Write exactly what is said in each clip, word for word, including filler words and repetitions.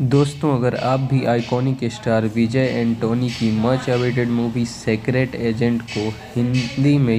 दोस्तों, अगर आप भी आइकॉनिक स्टार विजय एंटोनी की much awaited movie secret agent को हिंदी में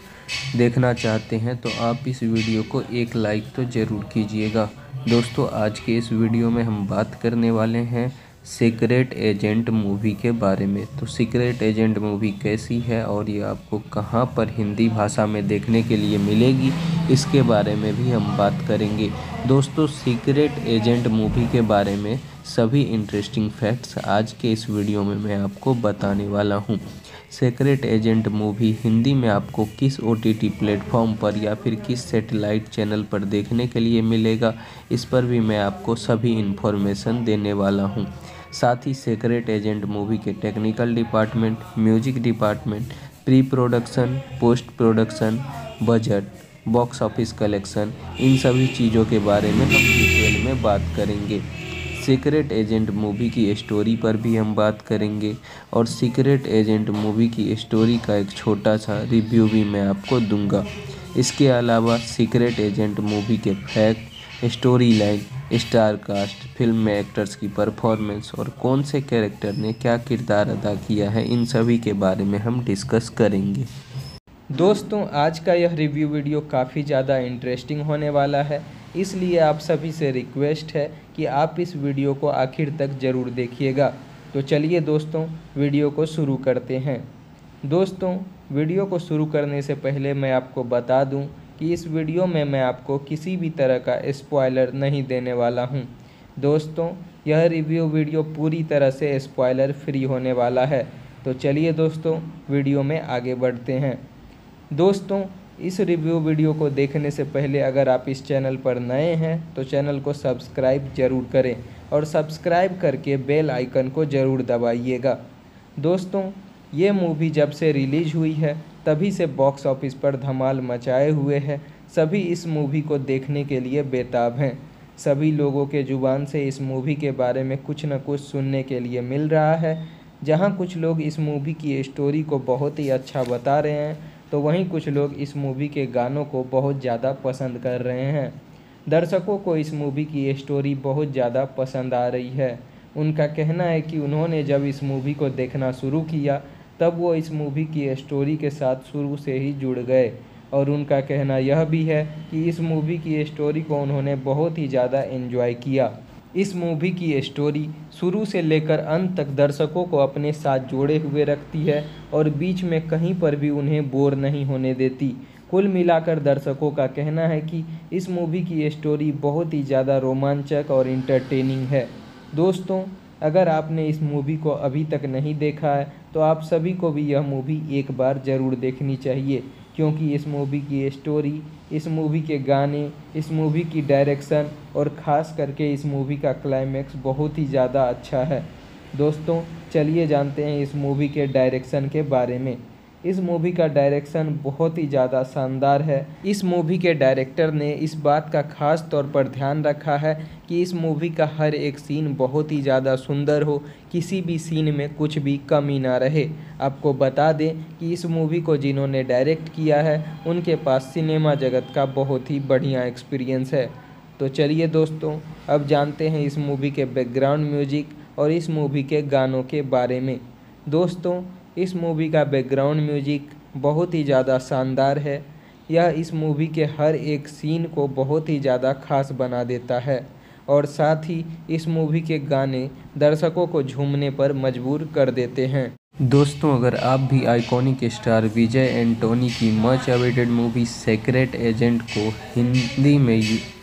देखना चाहते हैं तो आप इस वीडियो को एक लाइक तो ज़रूर कीजिएगा। दोस्तों, आज के इस वीडियो में हम बात करने वाले हैं सीक्रेट एजेंट मूवी के बारे में। तो सीक्रेट एजेंट मूवी कैसी है और ये आपको कहां पर हिंदी भाषा में देखने के लिए मिलेगी, इसके बारे में भी हम बात करेंगे। दोस्तों, सीक्रेट एजेंट मूवी के बारे में सभी इंटरेस्टिंग फैक्ट्स आज के इस वीडियो में मैं आपको बताने वाला हूं। सीक्रेट एजेंट मूवी हिंदी में आपको किस ओटीटी प्लेटफॉर्म पर या फिर किस सैटेलाइट चैनल पर देखने के लिए मिलेगा, इस पर भी मैं आपको सभी इन्फॉर्मेशन देने वाला हूं। साथ ही सीक्रेट एजेंट मूवी के technical department, music department, pre production, post production, budget, box office collection, इन सभी चीज़ों के बारे में हम डिटेल में बात करेंगे। सीक्रेट एजेंट मूवी की स्टोरी पर भी हम बात करेंगे और सीक्रेट एजेंट मूवी की स्टोरी का एक छोटा सा रिव्यू भी मैं आपको दूंगा। इसके अलावा सीक्रेट एजेंट मूवी के fact, story line, star cast, film में एक्टर्स की परफॉर्मेंस और कौन से कैरेक्टर ने क्या किरदार अदा किया है, इन सभी के बारे में हम डिस्कस करेंगे। दोस्तों, आज का यह रिव्यू वीडियो काफ़ी ज़्यादा इंटरेस्टिंग होने वाला है, इसलिए आप सभी से रिक्वेस्ट है कि आप इस वीडियो को आखिर तक ज़रूर देखिएगा। तो चलिए दोस्तों, वीडियो को शुरू करते हैं। दोस्तों, वीडियो को शुरू करने से पहले मैं आपको बता दूं कि इस वीडियो में मैं आपको किसी भी तरह का स्पॉइलर नहीं देने वाला हूं। दोस्तों, यह रिव्यू वीडियो पूरी तरह से स्पॉइलर फ्री होने वाला है। तो चलिए दोस्तों, वीडियो में आगे बढ़ते हैं। दोस्तों, इस रिव्यू वीडियो को देखने से पहले अगर आप इस चैनल पर नए हैं तो चैनल को सब्सक्राइब जरूर करें और सब्सक्राइब करके बेल आइकन को ज़रूर दबाइएगा। दोस्तों, ये मूवी जब से रिलीज हुई है तभी से बॉक्स ऑफिस पर धमाल मचाए हुए है। सभी इस मूवी को देखने के लिए बेताब हैं। सभी लोगों के ज़ुबान से इस मूवी के बारे में कुछ न कुछ सुनने के लिए मिल रहा है। जहाँ कुछ लोग इस मूवी की स्टोरी को बहुत ही अच्छा बता रहे हैं तो वहीं कुछ लोग इस मूवी के गानों को बहुत ज़्यादा पसंद कर रहे हैं। दर्शकों को इस मूवी की स्टोरी बहुत ज़्यादा पसंद आ रही है। उनका कहना है कि उन्होंने जब इस मूवी को देखना शुरू किया तब वो इस मूवी की स्टोरी के साथ शुरू से ही जुड़ गए और उनका कहना यह भी है कि इस मूवी की स्टोरी को उन्होंने बहुत ही ज़्यादा एंजॉय किया। इस मूवी की स्टोरी शुरू से लेकर अंत तक दर्शकों को अपने साथ जोड़े हुए रखती है और बीच में कहीं पर भी उन्हें बोर नहीं होने देती। कुल मिलाकर दर्शकों का कहना है कि इस मूवी की स्टोरी बहुत ही ज़्यादा रोमांचक और इंटरटेनिंग है। दोस्तों, अगर आपने इस मूवी को अभी तक नहीं देखा है तो आप सभी को भी यह मूवी एक बार ज़रूर देखनी चाहिए, क्योंकि इस मूवी की स्टोरी, इस मूवी के गाने, इस मूवी की डायरेक्शन और ख़ास करके इस मूवी का क्लाइमैक्स बहुत ही ज़्यादा अच्छा है। दोस्तों, चलिए जानते हैं इस मूवी के डायरेक्शन के बारे में। इस मूवी का डायरेक्शन बहुत ही ज़्यादा शानदार है। इस मूवी के डायरेक्टर ने इस बात का ख़ास तौर पर ध्यान रखा है कि इस मूवी का हर एक सीन बहुत ही ज़्यादा सुंदर हो, किसी भी सीन में कुछ भी कमी ना रहे। आपको बता दें कि इस मूवी को जिन्होंने डायरेक्ट किया है उनके पास सिनेमा जगत का बहुत ही बढ़िया एक्सपीरियंस है। तो चलिए दोस्तों, अब जानते हैं इस मूवी के बैकग्राउंड म्यूजिक और इस मूवी के गानों के बारे में। दोस्तों, इस मूवी का बैकग्राउंड म्यूजिक बहुत ही ज़्यादा शानदार है। यह इस मूवी के हर एक सीन को बहुत ही ज़्यादा खास बना देता है और साथ ही इस मूवी के गाने दर्शकों को झूमने पर मजबूर कर देते हैं। दोस्तों, अगर आप भी आइकॉनिक स्टार विजय एंटोनी की much awaited movie secret agent को हिंदी में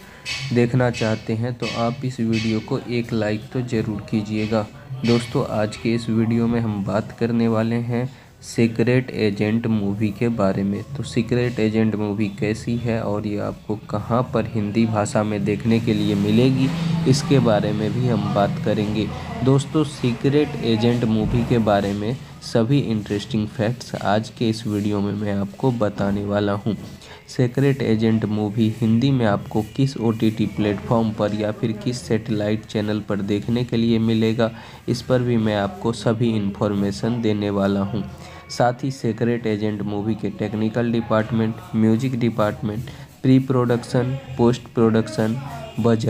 देखना चाहते हैं तो आप इस वीडियो को एक लाइक तो ज़रूर कीजिएगा। दोस्तों, आज के इस वीडियो में हम बात करने वाले हैं सीक्रेट एजेंट मूवी के बारे में। तो सीक्रेट एजेंट मूवी कैसी है और ये आपको कहां पर हिंदी भाषा में देखने के लिए मिलेगी, इसके बारे में भी हम बात करेंगे। दोस्तों, सीक्रेट एजेंट मूवी के बारे में सभी इंटरेस्टिंग फैक्ट्स आज के इस वीडियो में मैं आपको बताने वाला हूं। सीक्रेट एजेंट मूवी हिंदी में आपको किस ओटीटी प्लेटफॉर्म पर या फिर किस सैटेलाइट चैनल पर देखने के लिए मिलेगा, इस पर भी मैं आपको सभी इन्फॉर्मेशन देने वाला हूं। साथ ही सीक्रेट एजेंट मूवी के technical department, music department, pre production, post production, budget,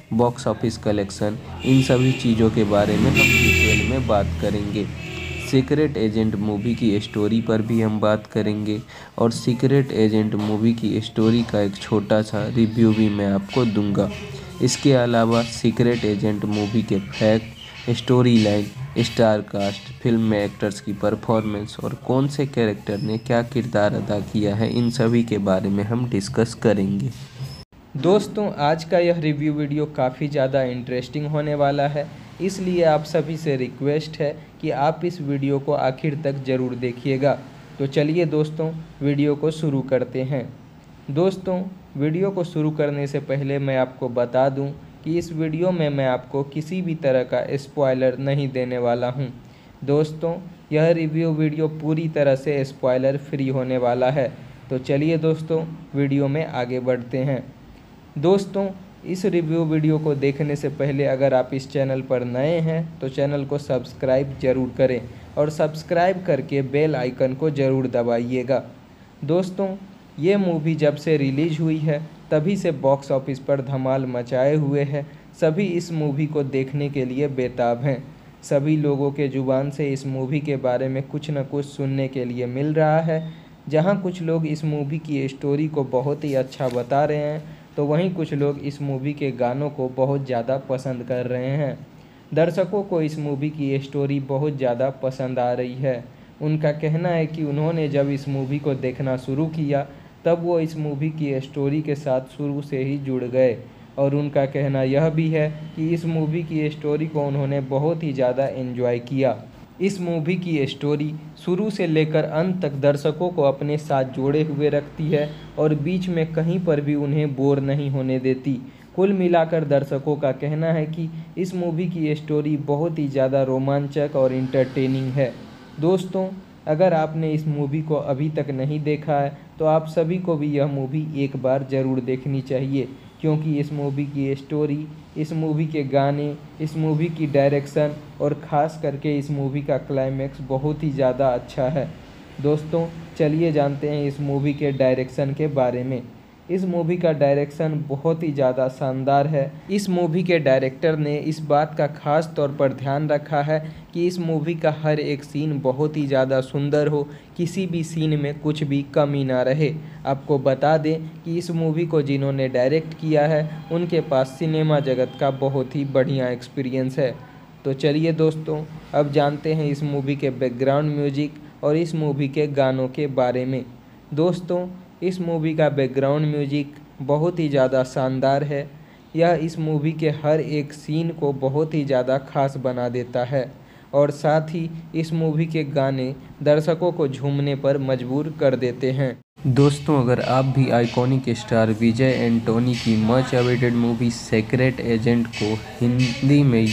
box office collection, इन सभी चीज़ों के बारे में हम डिटेल में बात करेंगे। सीक्रेट एजेंट मूवी की स्टोरी पर भी हम बात करेंगे और सीक्रेट एजेंट मूवी की स्टोरी का एक छोटा सा रिव्यू भी मैं आपको दूंगा। इसके अलावा सीक्रेट एजेंट मूवी के fact, story line, star cast, film में एक्टर्स की परफॉर्मेंस और कौन से कैरेक्टर ने क्या किरदार अदा किया है, इन सभी के बारे में हम डिस्कस करेंगे। दोस्तों, आज का यह रिव्यू वीडियो काफ़ी ज़्यादा इंटरेस्टिंग होने वाला है, इसलिए आप सभी से रिक्वेस्ट है कि आप इस वीडियो को आखिर तक ज़रूर देखिएगा। तो चलिए दोस्तों, वीडियो को शुरू करते हैं। दोस्तों, वीडियो को शुरू करने से पहले मैं आपको बता दूं कि इस वीडियो में मैं आपको किसी भी तरह का स्पॉइलर नहीं देने वाला हूं। दोस्तों, यह रिव्यू वीडियो पूरी तरह से स्पॉइलर फ्री होने वाला है। तो चलिए दोस्तों, वीडियो में आगे बढ़ते हैं। दोस्तों, इस रिव्यू वीडियो को देखने से पहले अगर आप इस चैनल पर नए हैं तो चैनल को सब्सक्राइब ज़रूर करें और सब्सक्राइब करके बेल आइकन को ज़रूर दबाइएगा। दोस्तों, ये मूवी जब से रिलीज़ हुई है तभी से बॉक्स ऑफिस पर धमाल मचाए हुए है। सभी इस मूवी को देखने के लिए बेताब हैं। सभी लोगों के ज़ुबान से इस मूवी के बारे में कुछ न कुछ सुनने के लिए मिल रहा है। जहां कुछ लोग इस मूवी की स्टोरी को बहुत ही अच्छा बता रहे हैं तो वहीं कुछ लोग इस मूवी के गानों को बहुत ज़्यादा पसंद कर रहे हैं। दर्शकों को इस मूवी की स्टोरी बहुत ज़्यादा पसंद आ रही है। उनका कहना है कि उन्होंने जब इस मूवी को देखना शुरू किया तब वो इस मूवी की स्टोरी के साथ शुरू से ही जुड़ गए और उनका कहना यह भी है कि इस मूवी की स्टोरी को उन्होंने बहुत ही ज़्यादा एंजॉय किया। इस मूवी की स्टोरी शुरू से लेकर अंत तक दर्शकों को अपने साथ जोड़े हुए रखती है और बीच में कहीं पर भी उन्हें बोर नहीं होने देती। कुल मिलाकर दर्शकों का कहना है कि इस मूवी की स्टोरी बहुत ही ज़्यादा रोमांचक और इंटरटेनिंग है। दोस्तों, अगर आपने इस मूवी को अभी तक नहीं देखा है तो आप सभी को भी यह मूवी एक बार ज़रूर देखनी चाहिए, क्योंकि इस मूवी की स्टोरी, इस मूवी के गाने, इस मूवी की डायरेक्शन और ख़ास करके इस मूवी का क्लाइमैक्स बहुत ही ज़्यादा अच्छा है। दोस्तों, चलिए जानते हैं इस मूवी के डायरेक्शन के बारे में। इस मूवी का डायरेक्शन बहुत ही ज़्यादा शानदार है। इस मूवी के डायरेक्टर ने इस बात का ख़ास तौर पर ध्यान रखा है कि इस मूवी का हर एक सीन बहुत ही ज़्यादा सुंदर हो, किसी भी सीन में कुछ भी कमी ना रहे। आपको बता दें कि इस मूवी को जिन्होंने डायरेक्ट किया है उनके पास सिनेमा जगत का बहुत ही बढ़िया एक्सपीरियंस है। तो चलिए दोस्तों, अब जानते हैं इस मूवी के बैकग्राउंड म्यूजिक और इस मूवी के गानों के बारे में। दोस्तों, इस मूवी का बैकग्राउंड म्यूजिक बहुत ही ज़्यादा शानदार है। यह इस मूवी के हर एक सीन को बहुत ही ज़्यादा खास बना देता है और साथ ही इस मूवी के गाने दर्शकों को झूमने पर मजबूर कर देते हैं। दोस्तों, अगर आप भी आइकॉनिक स्टार विजय एंटोनी की much awaited movie secret agent को हिंदी में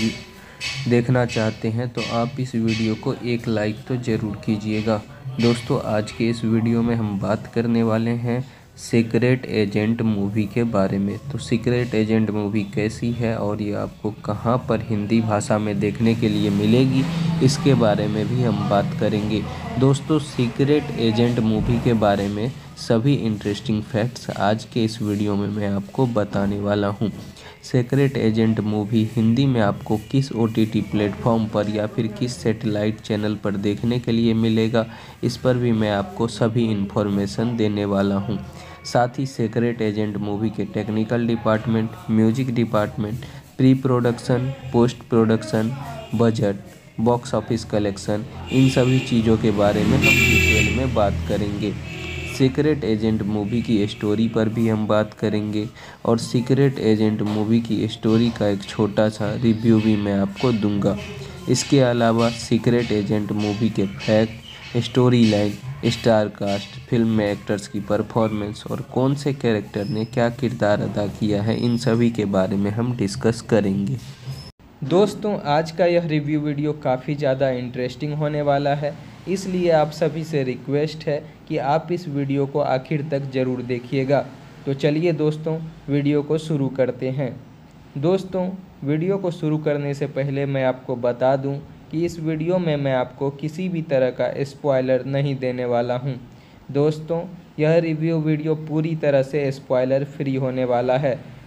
देखना चाहते हैं तो आप इस वीडियो को एक लाइक तो ज़रूर कीजिएगा। दोस्तों, आज के इस वीडियो में हम बात करने वाले हैं सीक्रेट एजेंट मूवी के बारे में। तो सीक्रेट एजेंट मूवी कैसी है और ये आपको कहां पर हिंदी भाषा में देखने के लिए मिलेगी, इसके बारे में भी हम बात करेंगे। दोस्तों, सीक्रेट एजेंट मूवी के बारे में सभी इंटरेस्टिंग फैक्ट्स आज के इस वीडियो में मैं आपको बताने वाला हूं। सीक्रेट एजेंट मूवी हिंदी में आपको किस ओ टी टी प्लेटफॉर्म पर या फिर किस सैटेलाइट चैनल पर देखने के लिए मिलेगा, इस पर भी मैं आपको सभी इन्फॉर्मेशन देने वाला हूं। साथ ही सीक्रेट एजेंट मूवी के technical department, music department, pre production, post production, budget, box office collection, इन सभी चीज़ों के बारे में हम डिटेल में बात करेंगे। सीक्रेट एजेंट मूवी की स्टोरी पर भी हम बात करेंगे और सीक्रेट एजेंट मूवी की स्टोरी का एक छोटा सा रिव्यू भी मैं आपको दूंगा। इसके अलावा सीक्रेट एजेंट मूवी के fact, story line, star cast, film में एक्टर्स की परफॉर्मेंस और कौन से कैरेक्टर ने क्या किरदार अदा किया है, इन सभी के बारे में हम डिस्कस करेंगे। दोस्तों, आज का यह रिव्यू वीडियो काफ़ी ज़्यादा इंटरेस्टिंग होने वाला है, इसलिए आप सभी से रिक्वेस्ट है कि आप इस वीडियो को आखिर तक ज़रूर देखिएगा। तो चलिए दोस्तों, वीडियो को शुरू करते हैं। दोस्तों, वीडियो को शुरू करने से पहले मैं आपको बता दूं कि इस वीडियो में मैं आपको किसी भी तरह का स्पॉइलर नहीं देने वाला हूं। दोस्तों, यह रिव्यू वीडियो पूरी तरह से स्पॉइलर फ्री होने वाला है।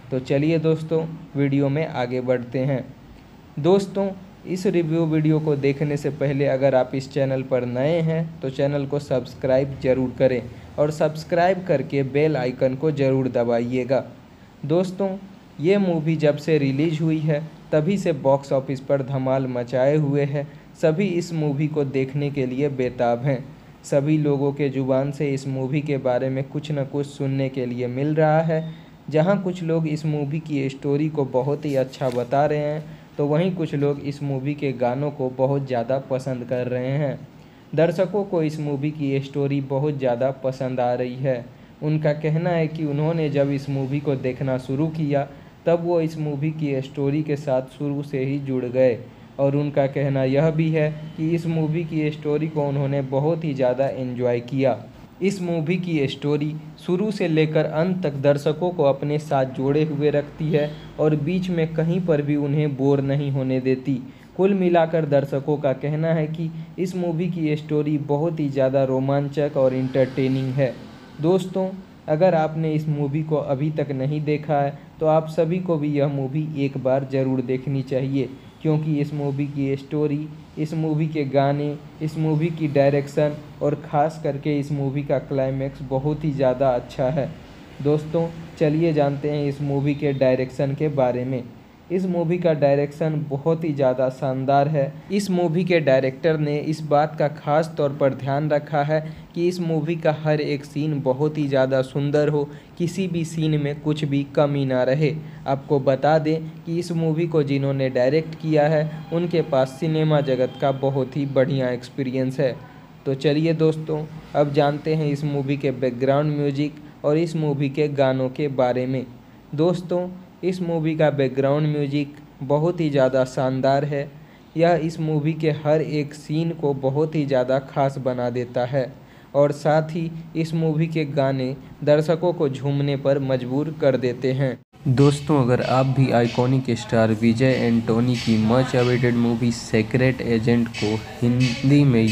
तो चलिए दोस्तों वीडियो में आगे बढ़ते हैं। दोस्तों इस रिव्यू वीडियो को देखने से पहले अगर आप इस चैनल पर नए हैं तो चैनल को सब्सक्राइब जरूर करें और सब्सक्राइब करके बेल आइकन को ज़रूर दबाइएगा। दोस्तों ये मूवी जब से रिलीज़ हुई है तभी से बॉक्स ऑफिस पर धमाल मचाए हुए है। सभी इस मूवी को देखने के लिए बेताब हैं। सभी लोगों के ज़ुबान से इस मूवी के बारे में कुछ न कुछ सुनने के लिए मिल रहा है। जहां कुछ लोग इस मूवी की स्टोरी को बहुत ही अच्छा बता रहे हैं तो वहीं कुछ लोग इस मूवी के गानों को बहुत ज़्यादा पसंद कर रहे हैं। दर्शकों को इस मूवी की स्टोरी बहुत ज़्यादा पसंद आ रही है। उनका कहना है कि उन्होंने जब इस मूवी को देखना शुरू किया तब वो इस मूवी की स्टोरी के साथ शुरू से ही जुड़ गए और उनका कहना यह भी है कि इस मूवी की स्टोरी को उन्होंने बहुत ही ज़्यादा एंजॉय किया। इस मूवी की स्टोरी शुरू से लेकर अंत तक दर्शकों को अपने साथ जोड़े हुए रखती है और बीच में कहीं पर भी उन्हें बोर नहीं होने देती। कुल मिलाकर दर्शकों का कहना है कि इस मूवी की स्टोरी बहुत ही ज़्यादा रोमांचक और इंटरटेनिंग है। दोस्तों अगर आपने इस मूवी को अभी तक नहीं देखा है तो आप सभी को भी यह मूवी एक बार ज़रूर देखनी चाहिए, क्योंकि इस मूवी की स्टोरी, इस मूवी के गाने, इस मूवी की डायरेक्शन और ख़ास करके इस मूवी का क्लाइमैक्स बहुत ही ज़्यादा अच्छा है। दोस्तों चलिए जानते हैं इस मूवी के डायरेक्शन के बारे में। इस मूवी का डायरेक्शन बहुत ही ज़्यादा शानदार है। इस मूवी के डायरेक्टर ने इस बात का ख़ास तौर पर ध्यान रखा है कि इस मूवी का हर एक सीन बहुत ही ज़्यादा सुंदर हो, किसी भी सीन में कुछ भी कमी ना रहे। आपको बता दें कि इस मूवी को जिन्होंने डायरेक्ट किया है उनके पास सिनेमा जगत का बहुत ही बढ़िया एक्सपीरियंस है। तो चलिए दोस्तों अब जानते हैं इस मूवी के बैकग्राउंड म्यूजिक और इस मूवी के गानों के बारे में। दोस्तों इस मूवी का बैकग्राउंड म्यूजिक बहुत ही ज़्यादा शानदार है। यह इस मूवी के हर एक सीन को बहुत ही ज़्यादा खास बना देता है और साथ ही इस मूवी के गाने दर्शकों को झूमने पर मजबूर कर देते हैं। दोस्तों अगर आप भी आइकॉनिक स्टार विजय एंटोनी की much awaited movie secret agent को हिंदी में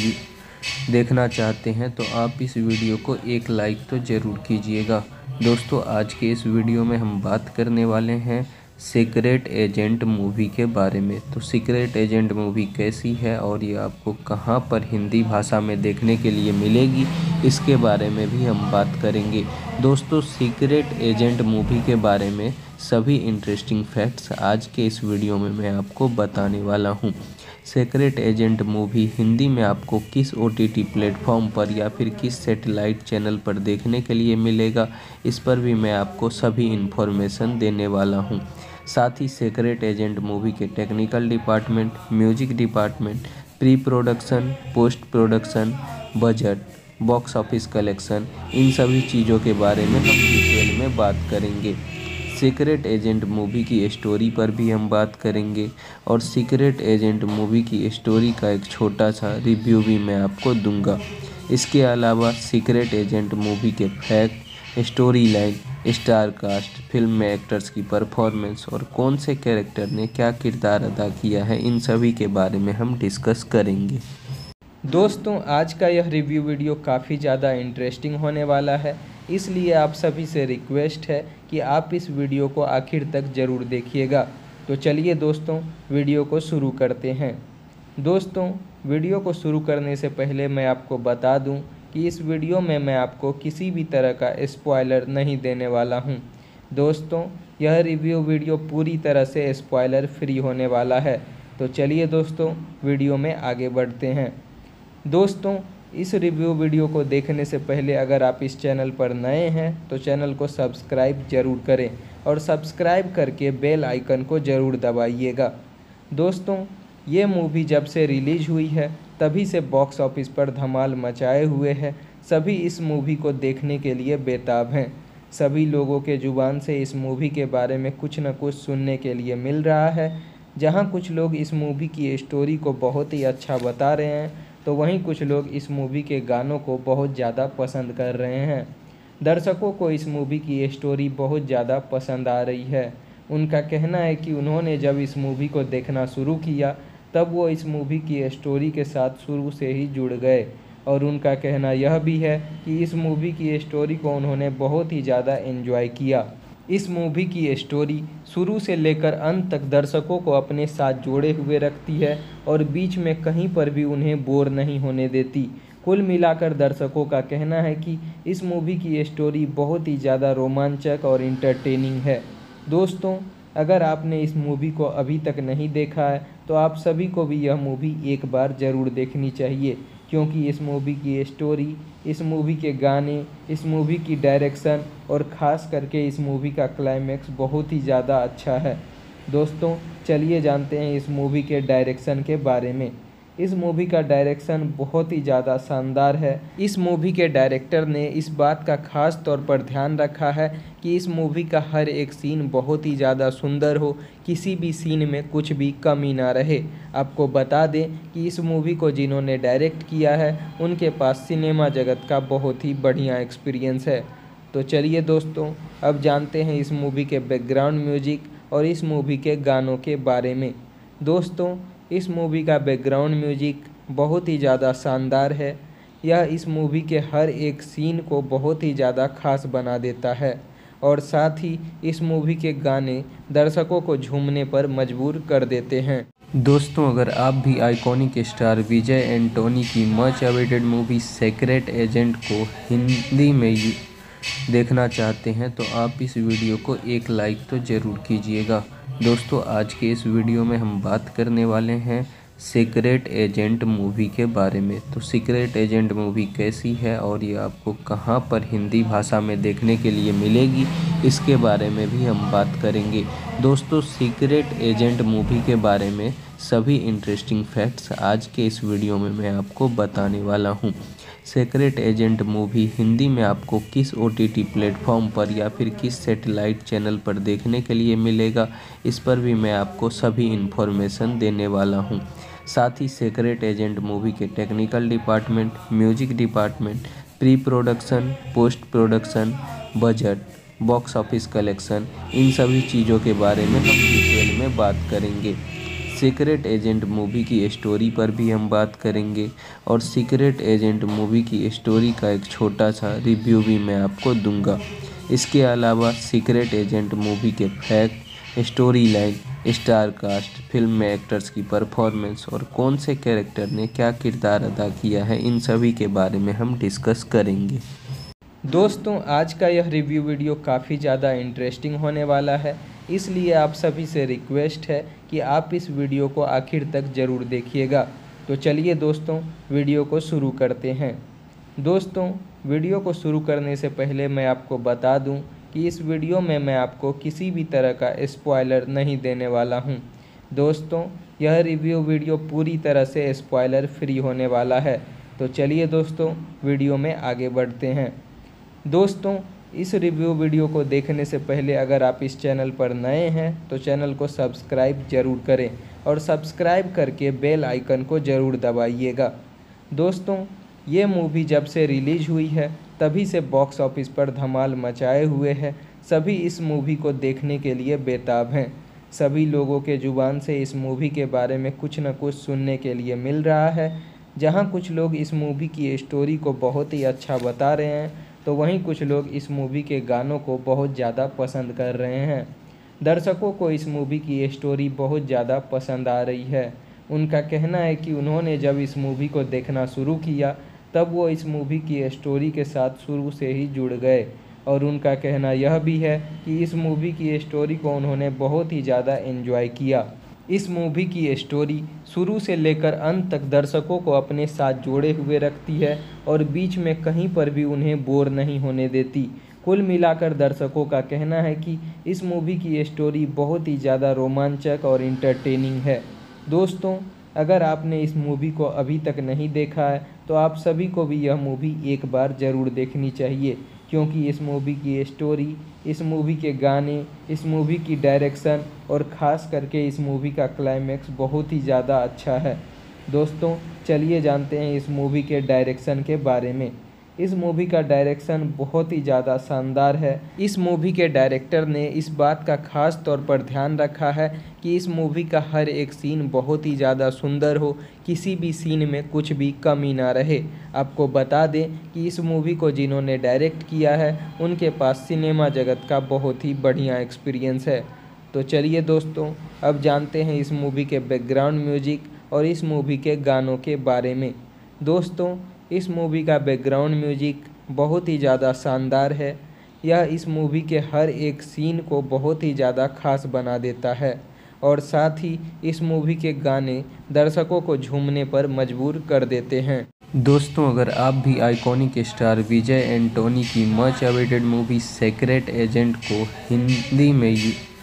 देखना चाहते हैं तो आप इस वीडियो को एक लाइक तो ज़रूर कीजिएगा। दोस्तों आज के इस वीडियो में हम बात करने वाले हैं सीक्रेट एजेंट मूवी के बारे में। तो सीक्रेट एजेंट मूवी कैसी है और ये आपको कहां पर हिंदी भाषा में देखने के लिए मिलेगी, इसके बारे में भी हम बात करेंगे। दोस्तों सीक्रेट एजेंट मूवी के बारे में सभी इंटरेस्टिंग फैक्ट्स आज के इस वीडियो में मैं आपको बताने वाला हूं। सीक्रेट एजेंट मूवी हिंदी में आपको किस ओटीटी प्लेटफॉर्म पर या फिर किस सैटेलाइट चैनल पर देखने के लिए मिलेगा, इस पर भी मैं आपको सभी इन्फॉर्मेशन देने वाला हूं। साथ ही सीक्रेट एजेंट मूवी के technical department, music department, pre production, post production, budget, box office collection, इन सभी चीज़ों के बारे में हम डिटेल में बात करेंगे। सीक्रेट एजेंट मूवी की स्टोरी पर भी हम बात करेंगे और सीक्रेट एजेंट मूवी की स्टोरी का एक छोटा सा रिव्यू भी मैं आपको दूंगा। इसके अलावा सीक्रेट एजेंट मूवी के fact, story line, star cast, film में एक्टर्स की परफॉर्मेंस और कौन से कैरेक्टर ने क्या किरदार अदा किया है, इन सभी के बारे में हम डिस्कस करेंगे। दोस्तों आज का यह रिव्यू वीडियो काफ़ी ज़्यादा इंटरेस्टिंग होने वाला है, इसलिए आप सभी से रिक्वेस्ट है कि आप इस वीडियो को आखिर तक ज़रूर देखिएगा। तो चलिए दोस्तों वीडियो को शुरू करते हैं। दोस्तों वीडियो को शुरू करने से पहले मैं आपको बता दूं कि इस वीडियो में मैं आपको किसी भी तरह का स्पॉइलर नहीं देने वाला हूं। दोस्तों यह रिव्यू वीडियो पूरी तरह से स्पॉइलर फ्री होने वाला है। तो चलिए दोस्तों वीडियो में आगे बढ़ते हैं। दोस्तों इस रिव्यू वीडियो को देखने से पहले अगर आप इस चैनल पर नए हैं तो चैनल को सब्सक्राइब जरूर करें और सब्सक्राइब करके बेल आइकन को ज़रूर दबाइएगा। दोस्तों ये मूवी जब से रिलीज़ हुई है तभी से बॉक्स ऑफिस पर धमाल मचाए हुए है। सभी इस मूवी को देखने के लिए बेताब हैं। सभी लोगों के ज़ुबान से इस मूवी के बारे में कुछ न कुछ सुनने के लिए मिल रहा है। जहां कुछ लोग इस मूवी की स्टोरी को बहुत ही अच्छा बता रहे हैं तो वहीं कुछ लोग इस मूवी के गानों को बहुत ज़्यादा पसंद कर रहे हैं। दर्शकों को इस मूवी की स्टोरी बहुत ज़्यादा पसंद आ रही है। उनका कहना है कि उन्होंने जब इस मूवी को देखना शुरू किया तब वो इस मूवी की स्टोरी के साथ शुरू से ही जुड़ गए और उनका कहना यह भी है कि इस मूवी की स्टोरी को उन्होंने बहुत ही ज़्यादा एंजॉय किया। इस मूवी की स्टोरी शुरू से लेकर अंत तक दर्शकों को अपने साथ जोड़े हुए रखती है और बीच में कहीं पर भी उन्हें बोर नहीं होने देती। कुल मिलाकर दर्शकों का कहना है कि इस मूवी की स्टोरी बहुत ही ज़्यादा रोमांचक और इंटरटेनिंग है। दोस्तों, अगर आपने इस मूवी को अभी तक नहीं देखा है तो आप सभी को भी यह मूवी एक बार ज़रूर देखनी चाहिए, क्योंकि इस मूवी की स्टोरी, इस मूवी के गाने, इस मूवी की डायरेक्शन और ख़ास करके इस मूवी का क्लाइमैक्स बहुत ही ज़्यादा अच्छा है। दोस्तों, चलिए जानते हैं इस मूवी के डायरेक्शन के बारे में। इस मूवी का डायरेक्शन बहुत ही ज़्यादा शानदार है। इस मूवी के डायरेक्टर ने इस बात का ख़ास तौर पर ध्यान रखा है कि इस मूवी का हर एक सीन बहुत ही ज़्यादा सुंदर हो, किसी भी सीन में कुछ भी कमी ना रहे। आपको बता दें कि इस मूवी को जिन्होंने डायरेक्ट किया है उनके पास सिनेमा जगत का बहुत ही बढ़िया एक्सपीरियंस है। तो चलिए दोस्तों, अब जानते हैं इस मूवी के बैकग्राउंड म्यूजिक और इस मूवी के गानों के बारे में। दोस्तों, इस मूवी का बैकग्राउंड म्यूजिक बहुत ही ज़्यादा शानदार है। यह इस मूवी के हर एक सीन को बहुत ही ज़्यादा खास बना देता है और साथ ही इस मूवी के गाने दर्शकों को झूमने पर मजबूर कर देते हैं। दोस्तों, अगर आप भी आइकॉनिक स्टार विजय एंटोनी की much awaited movie secret agent को हिंदी में देखना चाहते हैं तो आप इस वीडियो को एक लाइक तो ज़रूर कीजिएगा। दोस्तों, आज के इस वीडियो में हम बात करने वाले हैं सीक्रेट एजेंट मूवी के बारे में। तो सीक्रेट एजेंट मूवी कैसी है और ये आपको कहां पर हिंदी भाषा में देखने के लिए मिलेगी, इसके बारे में भी हम बात करेंगे। दोस्तों, सीक्रेट एजेंट मूवी के बारे में सभी इंटरेस्टिंग फैक्ट्स आज के इस वीडियो में मैं आपको बताने वाला हूं। सीक्रेट एजेंट मूवी हिंदी में आपको किस ओटीटी प्लेटफॉर्म पर या फिर किस सैटेलाइट चैनल पर देखने के लिए मिलेगा, इस पर भी मैं आपको सभी इन्फॉर्मेशन देने वाला हूं। साथ ही सीक्रेट एजेंट मूवी के technical department, music department, pre production, post production, budget, box office collection, इन सभी चीज़ों के बारे में हम डिटेल में बात करेंगे। सीक्रेट एजेंट मूवी की स्टोरी पर भी हम बात करेंगे और सीक्रेट एजेंट मूवी की स्टोरी का एक छोटा सा रिव्यू भी मैं आपको दूंगा। इसके अलावा सीक्रेट एजेंट मूवी के fact, story line, star cast, film में एक्टर्स की परफॉर्मेंस और कौन से कैरेक्टर ने क्या किरदार अदा किया है, इन सभी के बारे में हम डिस्कस करेंगे। दोस्तों, आज का यह रिव्यू वीडियो काफ़ी ज़्यादा इंटरेस्टिंग होने वाला है, इसलिए आप सभी से रिक्वेस्ट है कि आप इस वीडियो को आखिर तक ज़रूर देखिएगा। तो चलिए दोस्तों, वीडियो को शुरू करते हैं। दोस्तों, वीडियो को शुरू करने से पहले मैं आपको बता दूं कि इस वीडियो में मैं आपको किसी भी तरह का स्पॉइलर नहीं देने वाला हूं। दोस्तों, यह रिव्यू वीडियो पूरी तरह से स्पॉइलर फ्री होने वाला है। तो चलिए दोस्तों, वीडियो में आगे बढ़ते हैं। दोस्तों, इस रिव्यू वीडियो को देखने से पहले अगर आप इस चैनल पर नए हैं तो चैनल को सब्सक्राइब जरूर करें और सब्सक्राइब करके बेल आइकन को ज़रूर दबाइएगा। दोस्तों, ये मूवी जब से रिलीज हुई है तभी से बॉक्स ऑफिस पर धमाल मचाए हुए है। सभी इस मूवी को देखने के लिए बेताब हैं। सभी लोगों के ज़ुबान से इस मूवी के बारे में कुछ न कुछ सुनने के लिए मिल रहा है। जहाँ कुछ लोग इस मूवी की स्टोरी को बहुत ही अच्छा बता रहे हैं तो वहीं कुछ लोग इस मूवी के गानों को बहुत ज़्यादा पसंद कर रहे हैं। दर्शकों को इस मूवी की स्टोरी बहुत ज़्यादा पसंद आ रही है। उनका कहना है कि उन्होंने जब इस मूवी को देखना शुरू किया तब वो इस मूवी की स्टोरी के साथ शुरू से ही जुड़ गए और उनका कहना यह भी है कि इस मूवी की स्टोरी को उन्होंने बहुत ही ज़्यादा एंजॉय किया। इस मूवी की स्टोरी शुरू से लेकर अंत तक दर्शकों को अपने साथ जोड़े हुए रखती है और बीच में कहीं पर भी उन्हें बोर नहीं होने देती। कुल मिलाकर दर्शकों का कहना है कि इस मूवी की स्टोरी बहुत ही ज़्यादा रोमांचक और इंटरटेनिंग है। दोस्तों, अगर आपने इस मूवी को अभी तक नहीं देखा है तो आप सभी को भी यह मूवी एक बार ज़रूर देखनी चाहिए, क्योंकि इस मूवी की स्टोरी, इस मूवी के गाने, इस मूवी की डायरेक्शन और ख़ास करके इस मूवी का क्लाइमैक्स बहुत ही ज़्यादा अच्छा है। दोस्तों, चलिए जानते हैं इस मूवी के डायरेक्शन के बारे में। इस मूवी का डायरेक्शन बहुत ही ज़्यादा शानदार है। इस मूवी के डायरेक्टर ने इस बात का खास तौर पर ध्यान रखा है कि इस मूवी का हर एक सीन बहुत ही ज़्यादा सुंदर हो, किसी भी सीन में कुछ भी कमी ना रहे। आपको बता दें कि इस मूवी को जिन्होंने डायरेक्ट किया है उनके पास सिनेमा जगत का बहुत ही बढ़िया एक्सपीरियंस है। तो चलिए दोस्तों, अब जानते हैं इस मूवी के बैकग्राउंड म्यूजिक और इस मूवी के गानों के बारे में। दोस्तों, इस मूवी का बैकग्राउंड म्यूजिक बहुत ही ज़्यादा शानदार है। यह इस मूवी के हर एक सीन को बहुत ही ज़्यादा खास बना देता है और साथ ही इस मूवी के गाने दर्शकों को झूमने पर मजबूर कर देते हैं। दोस्तों, अगर आप भी आइकॉनिक स्टार विजय एंटोनी की much awaited movie secret agent को हिंदी में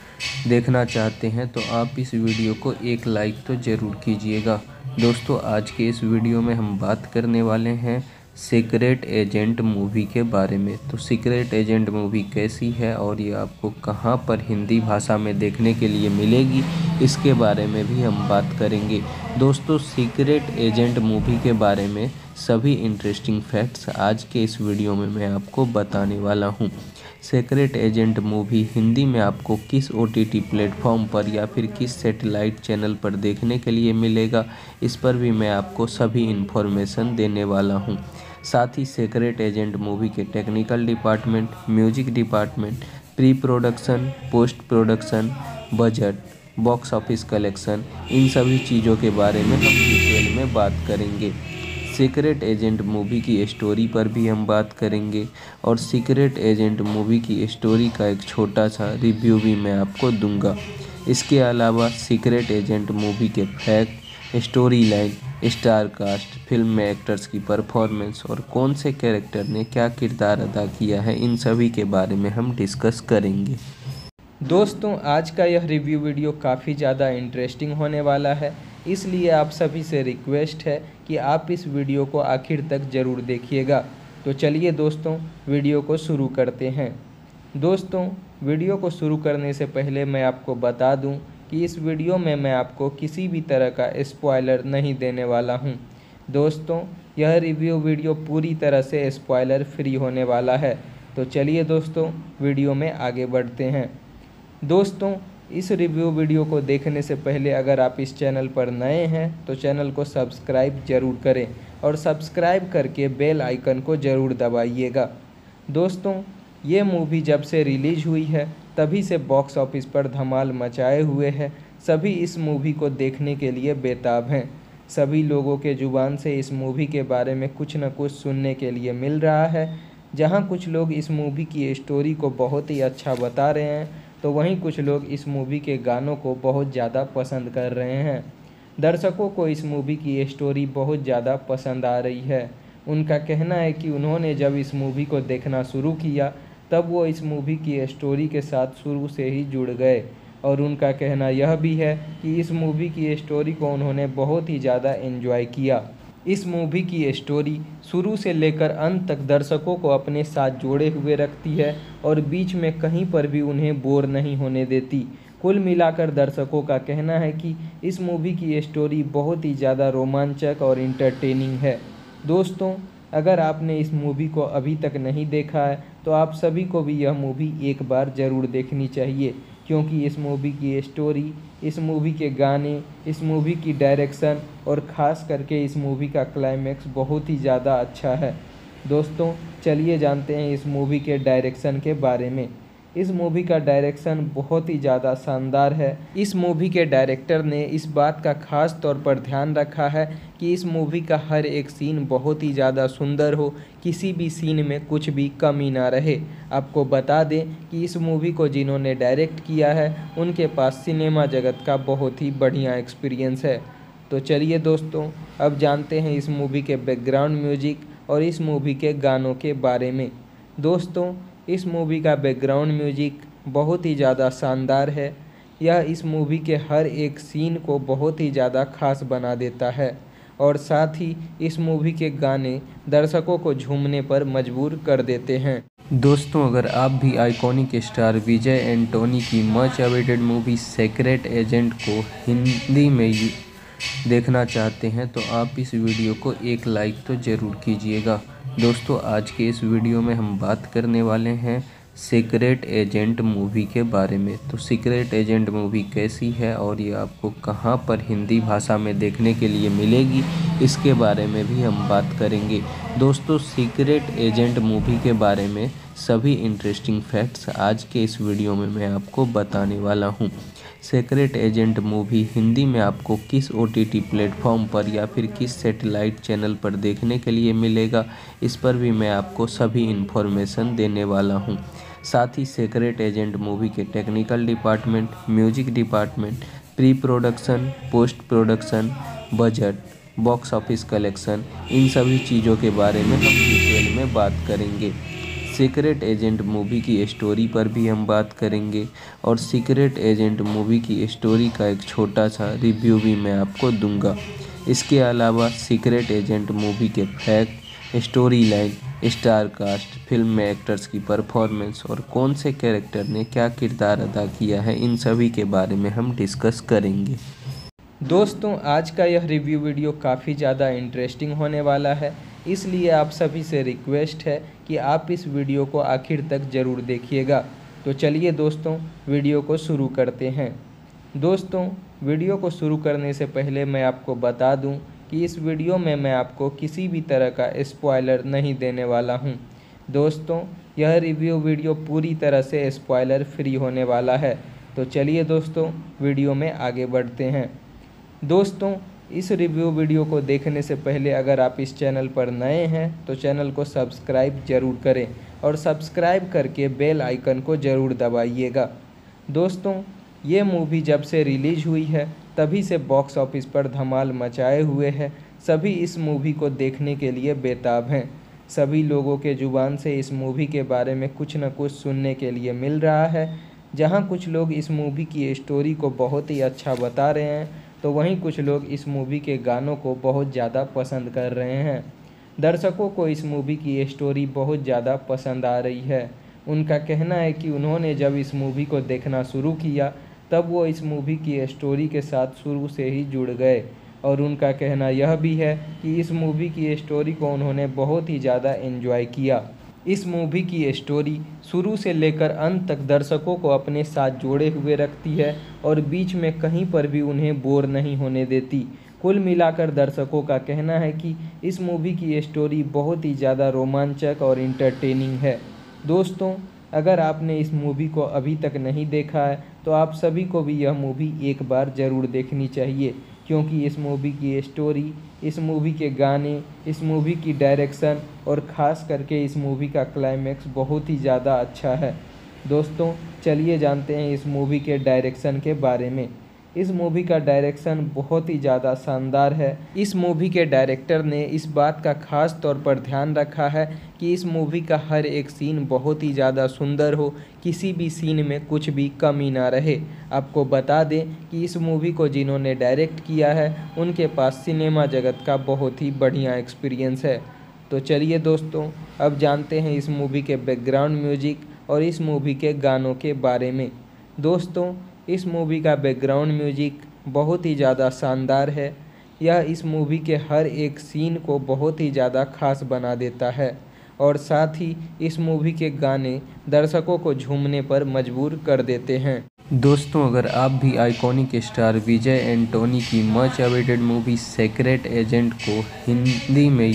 देखना चाहते हैं तो आप इस वीडियो को एक लाइक तो ज़रूर कीजिएगा। दोस्तों, आज के इस वीडियो में हम बात करने वाले हैं सीक्रेट एजेंट मूवी के बारे में। तो सीक्रेट एजेंट मूवी कैसी है और ये आपको कहां पर हिंदी भाषा में देखने के लिए मिलेगी, इसके बारे में भी हम बात करेंगे। दोस्तों, सीक्रेट एजेंट मूवी के बारे में सभी इंटरेस्टिंग फैक्ट्स आज के इस वीडियो में मैं आपको बताने वाला हूं। सीक्रेट एजेंट मूवी हिंदी में आपको किस ओटीटी प्लेटफॉर्म पर या फिर किस सैटेलाइट चैनल पर देखने के लिए मिलेगा, इस पर भी मैं आपको सभी इन्फॉर्मेशन देने वाला हूं। साथ ही सीक्रेट एजेंट मूवी के technical department, music department, pre production, post production, budget, box office collection, इन सभी चीज़ों के बारे में हम डिटेल में बात करेंगे। सीक्रेट एजेंट मूवी की स्टोरी पर भी हम बात करेंगे और सीक्रेट एजेंट मूवी की स्टोरी का एक छोटा सा रिव्यू भी मैं आपको दूंगा। इसके अलावा सीक्रेट एजेंट मूवी के fact, story line, star cast, film में एक्टर्स की परफॉर्मेंस और कौन से कैरेक्टर ने क्या किरदार अदा किया है, इन सभी के बारे में हम डिस्कस करेंगे। दोस्तों, आज का यह रिव्यू वीडियो काफ़ी ज़्यादा इंटरेस्टिंग होने वाला है, इसलिए आप सभी से रिक्वेस्ट है कि आप इस वीडियो को आखिर तक ज़रूर देखिएगा। तो चलिए दोस्तों, वीडियो को शुरू करते हैं। दोस्तों, वीडियो को शुरू करने से पहले मैं आपको बता दूं कि इस वीडियो में मैं आपको किसी भी तरह का स्पॉइलर नहीं देने वाला हूं। दोस्तों, यह रिव्यू वीडियो पूरी तरह से स्पॉइलर फ्री होने वाला है। तो चलिए दोस्तों, वीडियो में आगे बढ़ते हैं। दोस्तों, इस रिव्यू वीडियो को देखने से पहले अगर आप इस चैनल पर नए हैं तो चैनल को सब्सक्राइब जरूर करें और सब्सक्राइब करके बेल आइकन को ज़रूर दबाइएगा। दोस्तों, ये मूवी जब से रिलीज हुई है तभी से बॉक्स ऑफिस पर धमाल मचाए हुए है। सभी इस मूवी को देखने के लिए बेताब हैं। सभी लोगों के ज़ुबान से इस मूवी के बारे में कुछ न कुछ सुनने के लिए मिल रहा है। जहाँ कुछ लोग इस मूवी की स्टोरी को बहुत ही अच्छा बता रहे हैं तो वहीं कुछ लोग इस मूवी के गानों को बहुत ज़्यादा पसंद कर रहे हैं। दर्शकों को इस मूवी की स्टोरी बहुत ज़्यादा पसंद आ रही है। उनका कहना है कि उन्होंने जब इस मूवी को देखना शुरू किया तब वो इस मूवी की स्टोरी के साथ शुरू से ही जुड़ गए और उनका कहना यह भी है कि इस मूवी की स्टोरी को उन्होंने बहुत ही ज़्यादा एंजॉय किया। इस मूवी की स्टोरी शुरू से लेकर अंत तक दर्शकों को अपने साथ जोड़े हुए रखती है और बीच में कहीं पर भी उन्हें बोर नहीं होने देती। कुल मिलाकर दर्शकों का कहना है कि इस मूवी की स्टोरी बहुत ही ज़्यादा रोमांचक और इंटरटेनिंग है। दोस्तों, अगर आपने इस मूवी को अभी तक नहीं देखा है तो आप सभी को भी यह मूवी एक बार ज़रूर देखनी चाहिए, क्योंकि इस मूवी की स्टोरी, इस मूवी के गाने, इस मूवी की डायरेक्शन और ख़ास करके इस मूवी का क्लाइमैक्स बहुत ही ज़्यादा अच्छा है। दोस्तों, चलिए जानते हैं इस मूवी के डायरेक्शन के बारे में। इस मूवी का डायरेक्शन बहुत ही ज़्यादा शानदार है। इस मूवी के डायरेक्टर ने इस बात का खास तौर पर ध्यान रखा है कि इस मूवी का हर एक सीन बहुत ही ज़्यादा सुंदर हो, किसी भी सीन में कुछ भी कमी ना रहे। आपको बता दें कि इस मूवी को जिन्होंने डायरेक्ट किया है उनके पास सिनेमा जगत का बहुत ही बढ़िया एक्सपीरियंस है। तो चलिए दोस्तों, अब जानते हैं इस मूवी के बैकग्राउंड म्यूजिक और इस मूवी के गानों के बारे में। दोस्तों, इस मूवी का बैकग्राउंड म्यूजिक बहुत ही ज़्यादा शानदार है। यह इस मूवी के हर एक सीन को बहुत ही ज़्यादा खास बना देता है और साथ ही इस मूवी के गाने दर्शकों को झूमने पर मजबूर कर देते हैं। दोस्तों, अगर आप भी आइकॉनिक स्टार विजय एंटोनी की much awaited movie secret agent को हिंदी में देखना चाहते हैं तो आप इस वीडियो को एक लाइक तो ज़रूर कीजिएगा। दोस्तों आज के इस वीडियो में हम बात करने वाले हैं सीक्रेट एजेंट मूवी के बारे में। तो सीक्रेट एजेंट मूवी कैसी है और ये आपको कहां पर हिंदी भाषा में देखने के लिए मिलेगी, इसके बारे में भी हम बात करेंगे। दोस्तों सीक्रेट एजेंट मूवी के बारे में सभी इंटरेस्टिंग फैक्ट्स आज के इस वीडियो में मैं आपको बताने वाला हूं। सीक्रेट एजेंट मूवी हिंदी में आपको किस ओटीटी प्लेटफॉर्म पर या फिर किस सैटेलाइट चैनल पर देखने के लिए मिलेगा, इस पर भी मैं आपको सभी इन्फॉर्मेशन देने वाला हूं। साथ ही सीक्रेट एजेंट मूवी के technical department, music department, pre production, post production, budget, box office collection, इन सभी चीज़ों के बारे में हम डिटेल में बात करेंगे। सीक्रेट एजेंट मूवी की स्टोरी पर भी हम बात करेंगे और सीक्रेट एजेंट मूवी की स्टोरी का एक छोटा सा रिव्यू भी मैं आपको दूंगा। इसके अलावा सीक्रेट एजेंट मूवी के fact, story line, star cast, film में एक्टर्स की परफॉर्मेंस और कौन से कैरेक्टर ने क्या किरदार अदा किया है, इन सभी के बारे में हम डिस्कस करेंगे। दोस्तों आज का यह रिव्यू वीडियो काफ़ी ज़्यादा इंटरेस्टिंग होने वाला है, इसलिए आप सभी से रिक्वेस्ट है कि आप इस वीडियो को आखिर तक ज़रूर देखिएगा। तो चलिए दोस्तों वीडियो को शुरू करते हैं। दोस्तों वीडियो को शुरू करने से पहले मैं आपको बता दूं कि इस वीडियो में मैं आपको किसी भी तरह का स्पॉइलर नहीं देने वाला हूं। दोस्तों यह रिव्यू वीडियो पूरी तरह से स्पॉइलर फ्री होने वाला है। तो चलिए दोस्तों वीडियो में आगे बढ़ते हैं। दोस्तों इस रिव्यू वीडियो को देखने से पहले अगर आप इस चैनल पर नए हैं तो चैनल को सब्सक्राइब जरूर करें और सब्सक्राइब करके बेल आइकन को ज़रूर दबाइएगा। दोस्तों ये मूवी जब से रिलीज हुई है तभी से बॉक्स ऑफिस पर धमाल मचाए हुए है। सभी इस मूवी को देखने के लिए बेताब हैं। सभी लोगों के ज़ुबान से इस मूवी के बारे में कुछ न कुछ सुनने के लिए मिल रहा है। जहां कुछ लोग इस मूवी की स्टोरी को बहुत ही अच्छा बता रहे हैं तो वहीं कुछ लोग इस मूवी के गानों को बहुत ज़्यादा पसंद कर रहे हैं। दर्शकों को इस मूवी की स्टोरी बहुत ज़्यादा पसंद आ रही है। उनका कहना है कि उन्होंने जब इस मूवी को देखना शुरू किया तब वो इस मूवी की स्टोरी के साथ शुरू से ही जुड़ गए और उनका कहना यह भी है कि इस मूवी की स्टोरी को उन्होंने बहुत ही ज़्यादा एंजॉय किया। इस मूवी की स्टोरी शुरू से लेकर अंत तक दर्शकों को अपने साथ जोड़े हुए रखती है और बीच में कहीं पर भी उन्हें बोर नहीं होने देती। कुल मिलाकर दर्शकों का कहना है कि इस मूवी की स्टोरी बहुत ही ज़्यादा रोमांचक और इंटरटेनिंग है। दोस्तों अगर आपने इस मूवी को अभी तक नहीं देखा है तो आप सभी को भी यह मूवी एक बार ज़रूर देखनी चाहिए, क्योंकि इस मूवी की स्टोरी, इस मूवी के गाने, इस मूवी की डायरेक्शन और ख़ास करके इस मूवी का क्लाइमैक्स बहुत ही ज़्यादा अच्छा है। दोस्तों चलिए जानते हैं इस मूवी के डायरेक्शन के बारे में। इस मूवी का डायरेक्शन बहुत ही ज़्यादा शानदार है। इस मूवी के डायरेक्टर ने इस बात का ख़ास तौर पर ध्यान रखा है कि इस मूवी का हर एक सीन बहुत ही ज़्यादा सुंदर हो, किसी भी सीन में कुछ भी कमी ना रहे। आपको बता दें कि इस मूवी को जिन्होंने डायरेक्ट किया है उनके पास सिनेमा जगत का बहुत ही बढ़िया एक्सपीरियंस है। तो चलिए दोस्तों अब जानते हैं इस मूवी के बैकग्राउंड म्यूजिक और इस मूवी के गानों के बारे में। दोस्तों इस मूवी का बैकग्राउंड म्यूजिक बहुत ही ज़्यादा शानदार है। यह इस मूवी के हर एक सीन को बहुत ही ज़्यादा खास बना देता है और साथ ही इस मूवी के गाने दर्शकों को झूमने पर मजबूर कर देते हैं। दोस्तों अगर आप भी आइकॉनिक स्टार विजय एंटोनी की much awaited movie secret agent को हिंदी में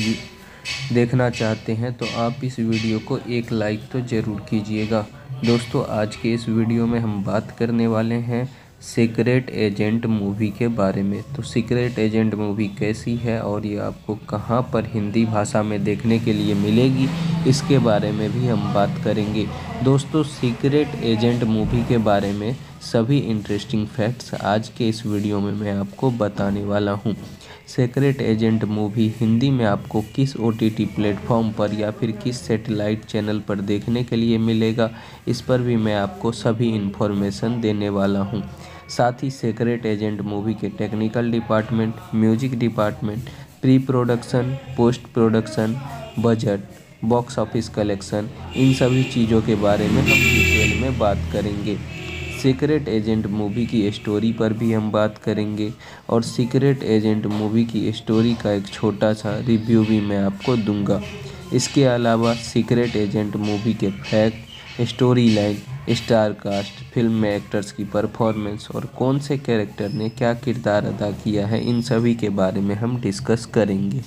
देखना चाहते हैं तो आप इस वीडियो को एक लाइक तो ज़रूर कीजिएगा। दोस्तों आज के इस वीडियो में हम बात करने वाले हैं सीक्रेट एजेंट मूवी के बारे में। तो सीक्रेट एजेंट मूवी कैसी है और ये आपको कहां पर हिंदी भाषा में देखने के लिए मिलेगी, इसके बारे में भी हम बात करेंगे। दोस्तों सीक्रेट एजेंट मूवी के बारे में सभी इंटरेस्टिंग फैक्ट्स आज के इस वीडियो में मैं आपको बताने वाला हूं। सीक्रेट एजेंट मूवी हिंदी में आपको किस ओटीटी प्लेटफॉर्म पर या फिर किस सैटेलाइट चैनल पर देखने के लिए मिलेगा, इस पर भी मैं आपको सभी इन्फॉर्मेशन देने वाला हूं। साथ ही सीक्रेट एजेंट मूवी के technical department, music department, pre production, post production, budget, box office collection, इन सभी चीज़ों के बारे में हम डिटेल में बात करेंगे। सीक्रेट एजेंट मूवी की स्टोरी पर भी हम बात करेंगे और सीक्रेट एजेंट मूवी की स्टोरी का एक छोटा सा रिव्यू भी मैं आपको दूंगा। इसके अलावा सीक्रेट एजेंट मूवी के fact, story line, star cast, film में एक्टर्स की परफॉर्मेंस और कौन से कैरेक्टर ने क्या किरदार अदा किया है, इन सभी के बारे में हम डिस्कस करेंगे।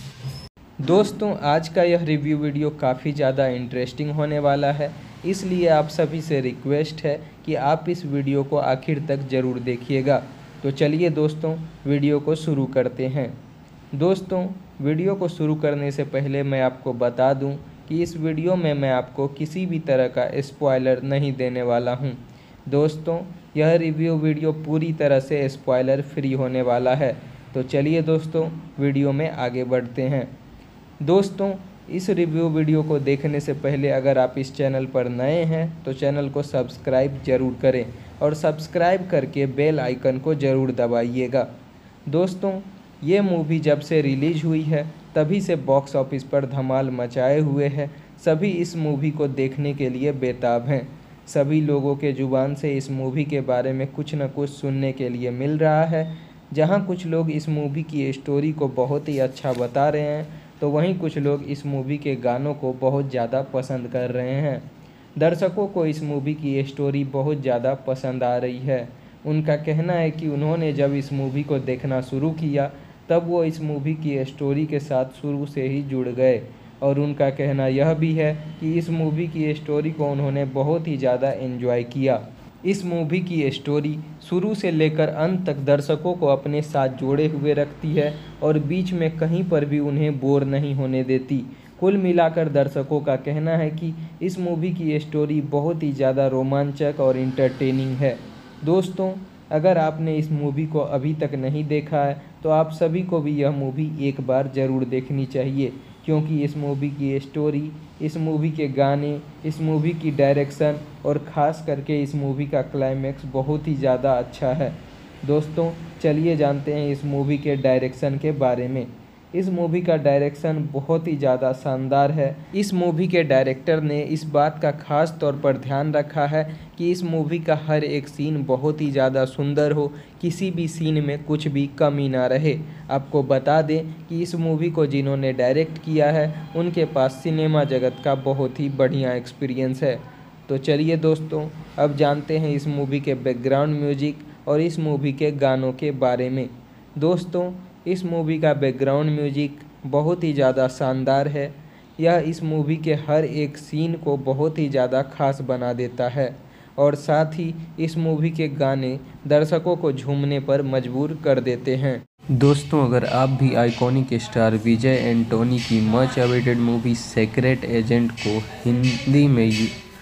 दोस्तों आज का यह रिव्यू वीडियो काफ़ी ज़्यादा इंटरेस्टिंग होने वाला है, इसलिए आप सभी से रिक्वेस्ट है कि आप इस वीडियो को आखिर तक ज़रूर देखिएगा। तो चलिए दोस्तों वीडियो को शुरू करते हैं। दोस्तों वीडियो को शुरू करने से पहले मैं आपको बता दूं कि इस वीडियो में मैं आपको किसी भी तरह का स्पॉइलर नहीं देने वाला हूं। दोस्तों यह रिव्यू वीडियो पूरी तरह से स्पॉइलर फ्री होने वाला है। तो चलिए दोस्तों वीडियो में आगे बढ़ते हैं। दोस्तों इस रिव्यू वीडियो को देखने से पहले अगर आप इस चैनल पर नए हैं तो चैनल को सब्सक्राइब ज़रूर करें और सब्सक्राइब करके बेल आइकन को ज़रूर दबाइएगा। दोस्तों ये मूवी जब से रिलीज़ हुई है तभी से बॉक्स ऑफिस पर धमाल मचाए हुए है। सभी इस मूवी को देखने के लिए बेताब हैं। सभी लोगों के ज़ुबान से इस मूवी के बारे में कुछ न कुछ सुनने के लिए मिल रहा है। जहां कुछ लोग इस मूवी की स्टोरी को बहुत ही अच्छा बता रहे हैं तो वहीं कुछ लोग इस मूवी के गानों को बहुत ज़्यादा पसंद कर रहे हैं। दर्शकों को इस मूवी की स्टोरी बहुत ज़्यादा पसंद आ रही है। उनका कहना है कि उन्होंने जब इस मूवी को देखना शुरू किया तब वो इस मूवी की स्टोरी के साथ शुरू से ही जुड़ गए और उनका कहना यह भी है कि इस मूवी की स्टोरी को उन्होंने बहुत ही ज़्यादा एंजॉय किया। इस मूवी की स्टोरी शुरू से लेकर अंत तक दर्शकों को अपने साथ जोड़े हुए रखती है और बीच में कहीं पर भी उन्हें बोर नहीं होने देती। कुल मिलाकर दर्शकों का कहना है कि इस मूवी की स्टोरी बहुत ही ज़्यादा रोमांचक और इंटरटेनिंग है। दोस्तों अगर आपने इस मूवी को अभी तक नहीं देखा है तो आप सभी को भी यह मूवी एक बार ज़रूर देखनी चाहिए, क्योंकि इस मूवी की स्टोरी, इस मूवी के गाने, इस मूवी की डायरेक्शन और ख़ास करके इस मूवी का क्लाइमैक्स बहुत ही ज़्यादा अच्छा है। दोस्तों चलिए जानते हैं इस मूवी के डायरेक्शन के बारे में। इस मूवी का डायरेक्शन बहुत ही ज़्यादा शानदार है। इस मूवी के डायरेक्टर ने इस बात का ख़ास तौर पर ध्यान रखा है कि इस मूवी का हर एक सीन बहुत ही ज़्यादा सुंदर हो, किसी भी सीन में कुछ भी कमी ना रहे। आपको बता दें कि इस मूवी को जिन्होंने डायरेक्ट किया है उनके पास सिनेमा जगत का बहुत ही बढ़िया एक्सपीरियंस है। तो चलिए दोस्तों अब जानते हैं इस मूवी के बैकग्राउंड म्यूजिक और इस मूवी के गानों के बारे में। दोस्तों इस मूवी का बैकग्राउंड म्यूजिक बहुत ही ज़्यादा शानदार है। यह इस मूवी के हर एक सीन को बहुत ही ज़्यादा खास बना देता है और साथ ही इस मूवी के गाने दर्शकों को झूमने पर मजबूर कर देते हैं। दोस्तों अगर आप भी आइकॉनिक स्टार विजय एंटोनी की much awaited movie secret agent को हिंदी में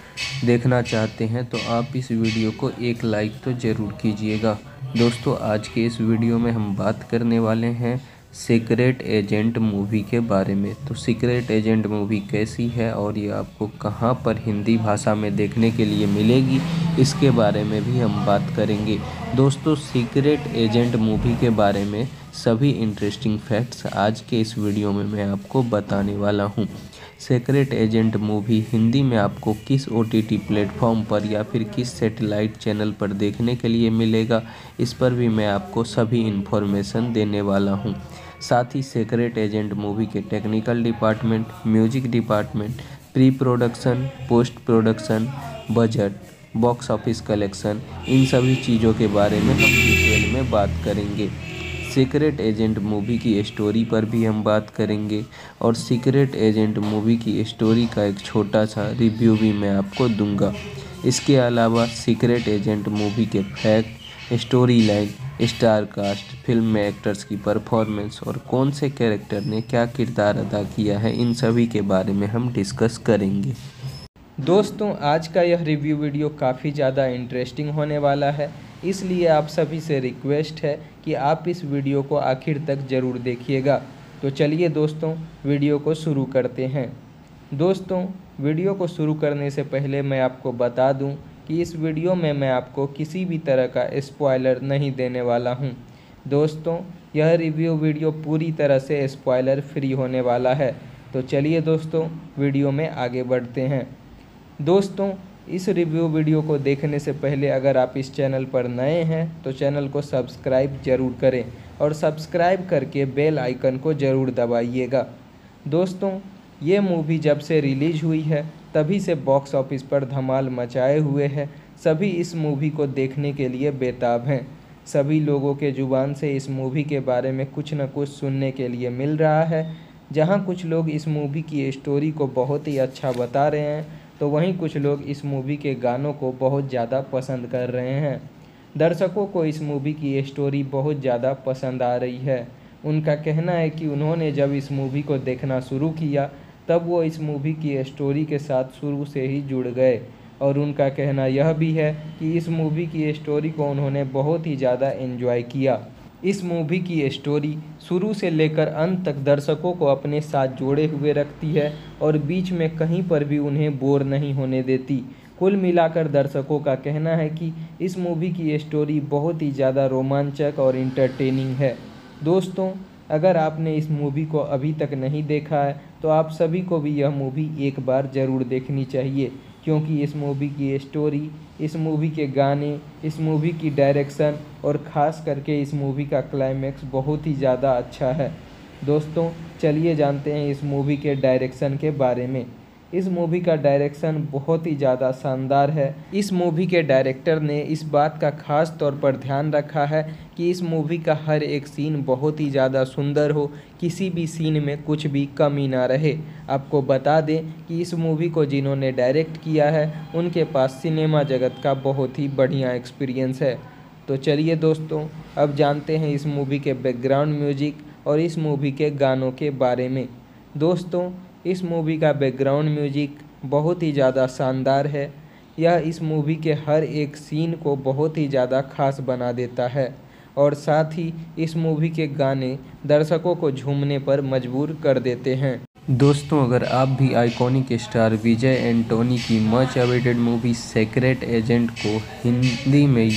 देखना चाहते हैं तो आप इस वीडियो को एक लाइक तो ज़रूर कीजिएगा। दोस्तों आज के इस वीडियो में हम बात करने वाले हैं सीक्रेट एजेंट मूवी के बारे में। तो सीक्रेट एजेंट मूवी कैसी है और ये आपको कहां पर हिंदी भाषा में देखने के लिए मिलेगी, इसके बारे में भी हम बात करेंगे। दोस्तों सीक्रेट एजेंट मूवी के बारे में सभी इंटरेस्टिंग फैक्ट्स आज के इस वीडियो में मैं आपको बताने वाला हूं। सीक्रेट एजेंट मूवी हिंदी में आपको किस ओटीटी प्लेटफॉर्म पर या फिर किस सैटेलाइट चैनल पर देखने के लिए मिलेगा, इस पर भी मैं आपको सभी इन्फॉर्मेशन देने वाला हूं। साथ ही सीक्रेट एजेंट मूवी के technical department, music department, pre production, post production, budget, box office collection, इन सभी चीज़ों के बारे में हम डिटेल में बात करेंगे। सीक्रेट एजेंट मूवी की स्टोरी पर भी हम बात करेंगे और सीक्रेट एजेंट मूवी की स्टोरी का एक छोटा सा रिव्यू भी मैं आपको दूंगा। इसके अलावा सीक्रेट एजेंट मूवी के fact, story line, star cast, film में एक्टर्स की परफॉर्मेंस और कौन से कैरेक्टर ने क्या किरदार अदा किया है, इन सभी के बारे में हम डिस्कस करेंगे। दोस्तों आज का यह रिव्यू वीडियो काफ़ी ज़्यादा इंटरेस्टिंग होने वाला है, इसलिए आप सभी से रिक्वेस्ट है कि आप इस वीडियो को आखिर तक ज़रूर देखिएगा। तो चलिए दोस्तों वीडियो को शुरू करते हैं। दोस्तों वीडियो को शुरू करने से पहले मैं आपको बता दूं कि इस वीडियो में मैं आपको किसी भी तरह का स्पॉइलर नहीं देने वाला हूं। दोस्तों यह रिव्यू वीडियो पूरी तरह से स्पॉइलर फ्री होने वाला है। तो चलिए दोस्तों वीडियो में आगे बढ़ते हैं। दोस्तों इस रिव्यू वीडियो को देखने से पहले अगर आप इस चैनल पर नए हैं तो चैनल को सब्सक्राइब ज़रूर करें और सब्सक्राइब करके बेल आइकन को ज़रूर दबाइएगा। दोस्तों ये मूवी जब से रिलीज हुई है तभी से बॉक्स ऑफिस पर धमाल मचाए हुए है। सभी इस मूवी को देखने के लिए बेताब हैं। सभी लोगों के ज़ुबान से इस मूवी के बारे में कुछ न कुछ सुनने के लिए मिल रहा है। जहां कुछ लोग इस मूवी की स्टोरी को बहुत ही अच्छा बता रहे हैं तो वहीं कुछ लोग इस मूवी के गानों को बहुत ज़्यादा पसंद कर रहे हैं। दर्शकों को इस मूवी की स्टोरी बहुत ज़्यादा पसंद आ रही है। उनका कहना है कि उन्होंने जब इस मूवी को देखना शुरू किया तब वो इस मूवी की स्टोरी के साथ शुरू से ही जुड़ गए और उनका कहना यह भी है कि इस मूवी की स्टोरी को उन्होंने बहुत ही ज़्यादा एंजॉय किया। इस मूवी की स्टोरी शुरू से लेकर अंत तक दर्शकों को अपने साथ जोड़े हुए रखती है और बीच में कहीं पर भी उन्हें बोर नहीं होने देती। कुल मिलाकर दर्शकों का कहना है कि इस मूवी की स्टोरी बहुत ही ज़्यादा रोमांचक और इंटरटेनिंग है। दोस्तों, अगर आपने इस मूवी को अभी तक नहीं देखा है तो आप सभी को भी यह मूवी एक बार ज़रूर देखनी चाहिए, क्योंकि इस मूवी की स्टोरी, इस मूवी के गाने, इस मूवी की डायरेक्शन और ख़ास करके इस मूवी का क्लाइमैक्स बहुत ही ज़्यादा अच्छा है। दोस्तों, चलिए जानते हैं इस मूवी के डायरेक्शन के बारे में। इस मूवी का डायरेक्शन बहुत ही ज़्यादा शानदार है। इस मूवी के डायरेक्टर ने इस बात का ख़ास तौर पर ध्यान रखा है कि इस मूवी का हर एक सीन बहुत ही ज़्यादा सुंदर हो, किसी भी सीन में कुछ भी कमी ना रहे। आपको बता दें कि इस मूवी को जिन्होंने डायरेक्ट किया है उनके पास सिनेमा जगत का बहुत ही बढ़िया एक्सपीरियंस है। तो चलिए दोस्तों, अब जानते हैं इस मूवी के बैकग्राउंड म्यूजिक और इस मूवी के गानों के बारे में। दोस्तों, इस मूवी का बैकग्राउंड म्यूजिक बहुत ही ज़्यादा शानदार है। यह इस मूवी के हर एक सीन को बहुत ही ज़्यादा खास बना देता है और साथ ही इस मूवी के गाने दर्शकों को झूमने पर मजबूर कर देते हैं। दोस्तों, अगर आप भी आइकॉनिक स्टार विजय एंटोनी की much awaited movie secret agent को हिंदी में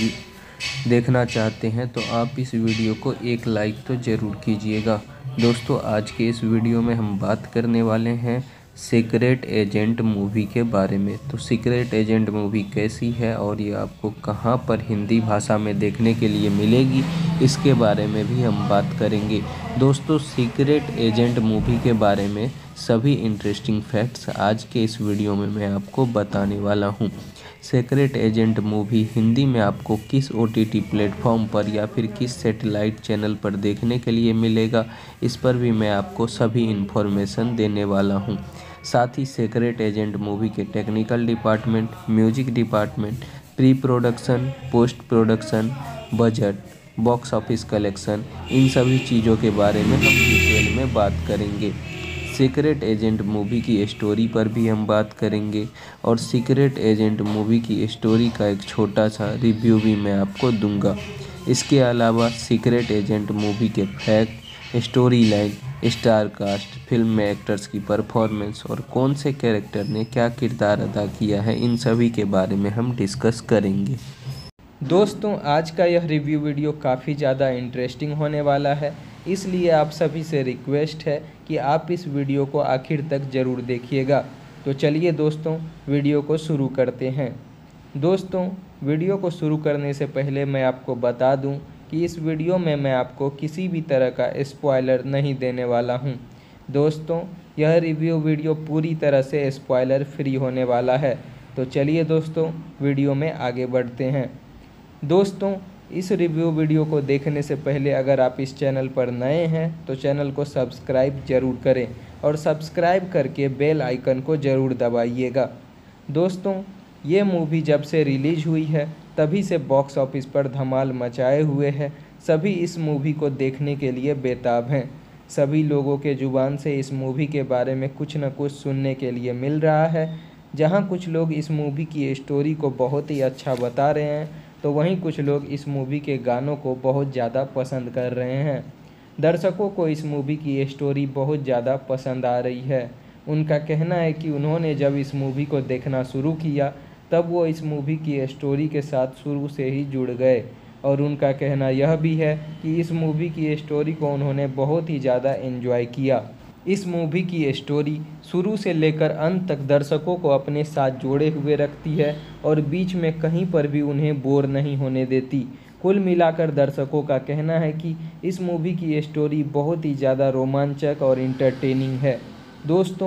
देखना चाहते हैं तो आप इस वीडियो को एक लाइक तो ज़रूर कीजिएगा। दोस्तों, आज के इस वीडियो में हम बात करने वाले हैं सीक्रेट एजेंट मूवी के बारे में। तो सीक्रेट एजेंट मूवी कैसी है और ये आपको कहां पर हिंदी भाषा में देखने के लिए मिलेगी, इसके बारे में भी हम बात करेंगे। दोस्तों, सीक्रेट एजेंट मूवी के बारे में सभी इंटरेस्टिंग फैक्ट्स आज के इस वीडियो में मैं आपको बताने वाला हूं। सीक्रेट एजेंट मूवी हिंदी में आपको किस ओटीटी प्लेटफॉर्म पर या फिर किस सैटेलाइट चैनल पर देखने के लिए मिलेगा, इस पर भी मैं आपको सभी इन्फॉर्मेशन देने वाला हूं। साथ ही सीक्रेट एजेंट मूवी के technical department, music department, pre production, post production, budget, box office collection, इन सभी चीज़ों के बारे में हम डिटेल में बात करेंगे। सीक्रेट एजेंट मूवी की स्टोरी पर भी हम बात करेंगे और सीक्रेट एजेंट मूवी की स्टोरी का एक छोटा सा रिव्यू भी मैं आपको दूंगा। इसके अलावा सीक्रेट एजेंट मूवी के fact, story line, star cast, film में एक्टर्स की परफॉर्मेंस और कौन से कैरेक्टर ने क्या किरदार अदा किया है, इन सभी के बारे में हम डिस्कस करेंगे। दोस्तों, आज का यह रिव्यू वीडियो काफ़ी ज़्यादा इंटरेस्टिंग होने वाला है, इसलिए आप सभी से रिक्वेस्ट है कि आप इस वीडियो को आखिर तक ज़रूर देखिएगा। तो चलिए दोस्तों, वीडियो को शुरू करते हैं। दोस्तों, वीडियो को शुरू करने से पहले मैं आपको बता दूं कि इस वीडियो में मैं आपको किसी भी तरह का स्पॉइलर नहीं देने वाला हूं। दोस्तों, यह रिव्यू वीडियो पूरी तरह से स्पॉइलर फ्री होने वाला है। तो चलिए दोस्तों, वीडियो में आगे बढ़ते हैं। दोस्तों, इस रिव्यू वीडियो को देखने से पहले अगर आप इस चैनल पर नए हैं तो चैनल को सब्सक्राइब जरूर करें और सब्सक्राइब करके बेल आइकन को ज़रूर दबाइएगा। दोस्तों, ये मूवी जब से रिलीज हुई है तभी से बॉक्स ऑफिस पर धमाल मचाए हुए है। सभी इस मूवी को देखने के लिए बेताब हैं। सभी लोगों के ज़ुबान से इस मूवी के बारे में कुछ न कुछ सुनने के लिए मिल रहा है। जहाँ कुछ लोग इस मूवी की स्टोरी को बहुत ही अच्छा बता रहे हैं तो वहीं कुछ लोग इस मूवी के गानों को बहुत ज़्यादा पसंद कर रहे हैं। दर्शकों को इस मूवी की स्टोरी बहुत ज़्यादा पसंद आ रही है। उनका कहना है कि उन्होंने जब इस मूवी को देखना शुरू किया तब वो इस मूवी की स्टोरी के साथ शुरू से ही जुड़ गए और उनका कहना यह भी है कि इस मूवी की स्टोरी को उन्होंने बहुत ही ज़्यादा एंजॉय किया। इस मूवी की स्टोरी शुरू से लेकर अंत तक दर्शकों को अपने साथ जोड़े हुए रखती है और बीच में कहीं पर भी उन्हें बोर नहीं होने देती। कुल मिलाकर दर्शकों का कहना है कि इस मूवी की स्टोरी बहुत ही ज़्यादा रोमांचक और इंटरटेनिंग है। दोस्तों,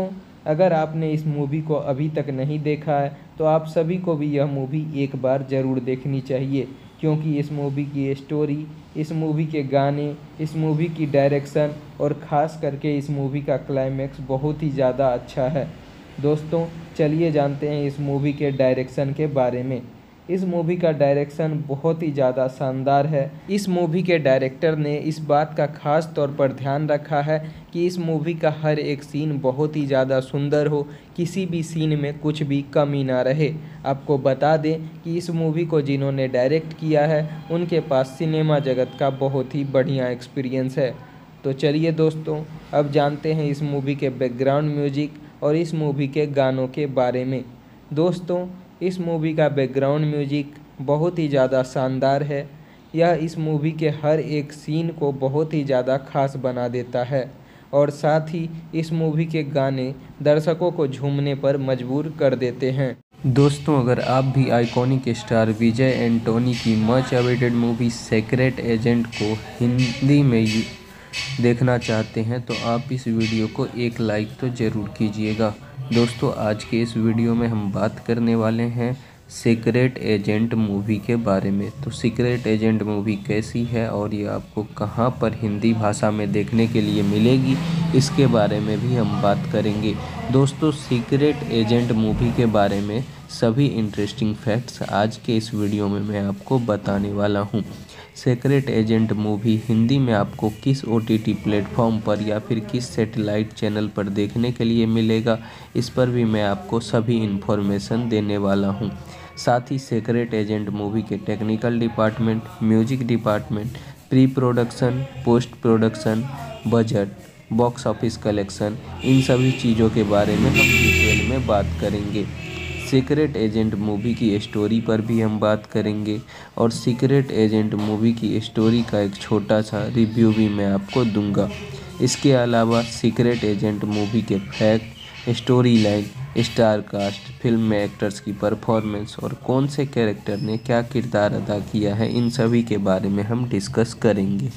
अगर आपने इस मूवी को अभी तक नहीं देखा है तो आप सभी को भी यह मूवी एक बार ज़रूर देखनी चाहिए, क्योंकि इस मूवी की स्टोरी, इस मूवी के गाने, इस मूवी की डायरेक्शन और ख़ास करके इस मूवी का क्लाइमैक्स बहुत ही ज़्यादा अच्छा है। दोस्तों चलिए जानते हैं इस मूवी के डायरेक्शन के बारे में। इस मूवी का डायरेक्शन बहुत ही ज़्यादा शानदार है। इस मूवी के डायरेक्टर ने इस बात का ख़ास तौर पर ध्यान रखा है कि इस मूवी का हर एक सीन बहुत ही ज़्यादा सुंदर हो, किसी भी सीन में कुछ भी कमी ना रहे। आपको बता दें कि इस मूवी को जिन्होंने डायरेक्ट किया है उनके पास सिनेमा जगत का बहुत ही बढ़िया एक्सपीरियंस है। तो चलिए दोस्तों अब जानते हैं इस मूवी के बैकग्राउंड म्यूजिक और इस मूवी के गानों के बारे में। दोस्तों इस मूवी का बैकग्राउंड म्यूजिक बहुत ही ज़्यादा शानदार है। यह इस मूवी के हर एक सीन को बहुत ही ज़्यादा खास बना देता है और साथ ही इस मूवी के गाने दर्शकों को झूमने पर मजबूर कर देते हैं। दोस्तों अगर आप भी आइकॉनिक स्टार विजय एंटोनी की much awaited movie secret agent को हिंदी में देखना चाहते हैं तो आप इस वीडियो को एक लाइक तो ज़रूर कीजिएगा। दोस्तों आज के इस वीडियो में हम बात करने वाले हैं सीक्रेट एजेंट मूवी के बारे में। तो सीक्रेट एजेंट मूवी कैसी है और ये आपको कहां पर हिंदी भाषा में देखने के लिए मिलेगी, इसके बारे में भी हम बात करेंगे। दोस्तों सीक्रेट एजेंट मूवी के बारे में सभी इंटरेस्टिंग फैक्ट्स आज के इस वीडियो में मैं आपको बताने वाला हूं। सीक्रेट एजेंट मूवी हिंदी में आपको किस ओटीटी प्लेटफॉर्म पर या फिर किस सैटेलाइट चैनल पर देखने के लिए मिलेगा, इस पर भी मैं आपको सभी इन्फॉर्मेशन देने वाला हूं। साथ ही सीक्रेट एजेंट मूवी के technical department, music department, pre production, post production, budget, box office collection, इन सभी चीज़ों के बारे में हम डिटेल में बात करेंगे। सीक्रेट एजेंट मूवी की स्टोरी पर भी हम बात करेंगे और सीक्रेट एजेंट मूवी की स्टोरी का एक छोटा सा रिव्यू भी मैं आपको दूंगा। इसके अलावा सीक्रेट एजेंट मूवी के fact, story line, star cast, film में एक्टर्स की परफॉर्मेंस और कौन से कैरेक्टर ने क्या किरदार अदा किया है, इन सभी के बारे में हम डिस्कस करेंगे।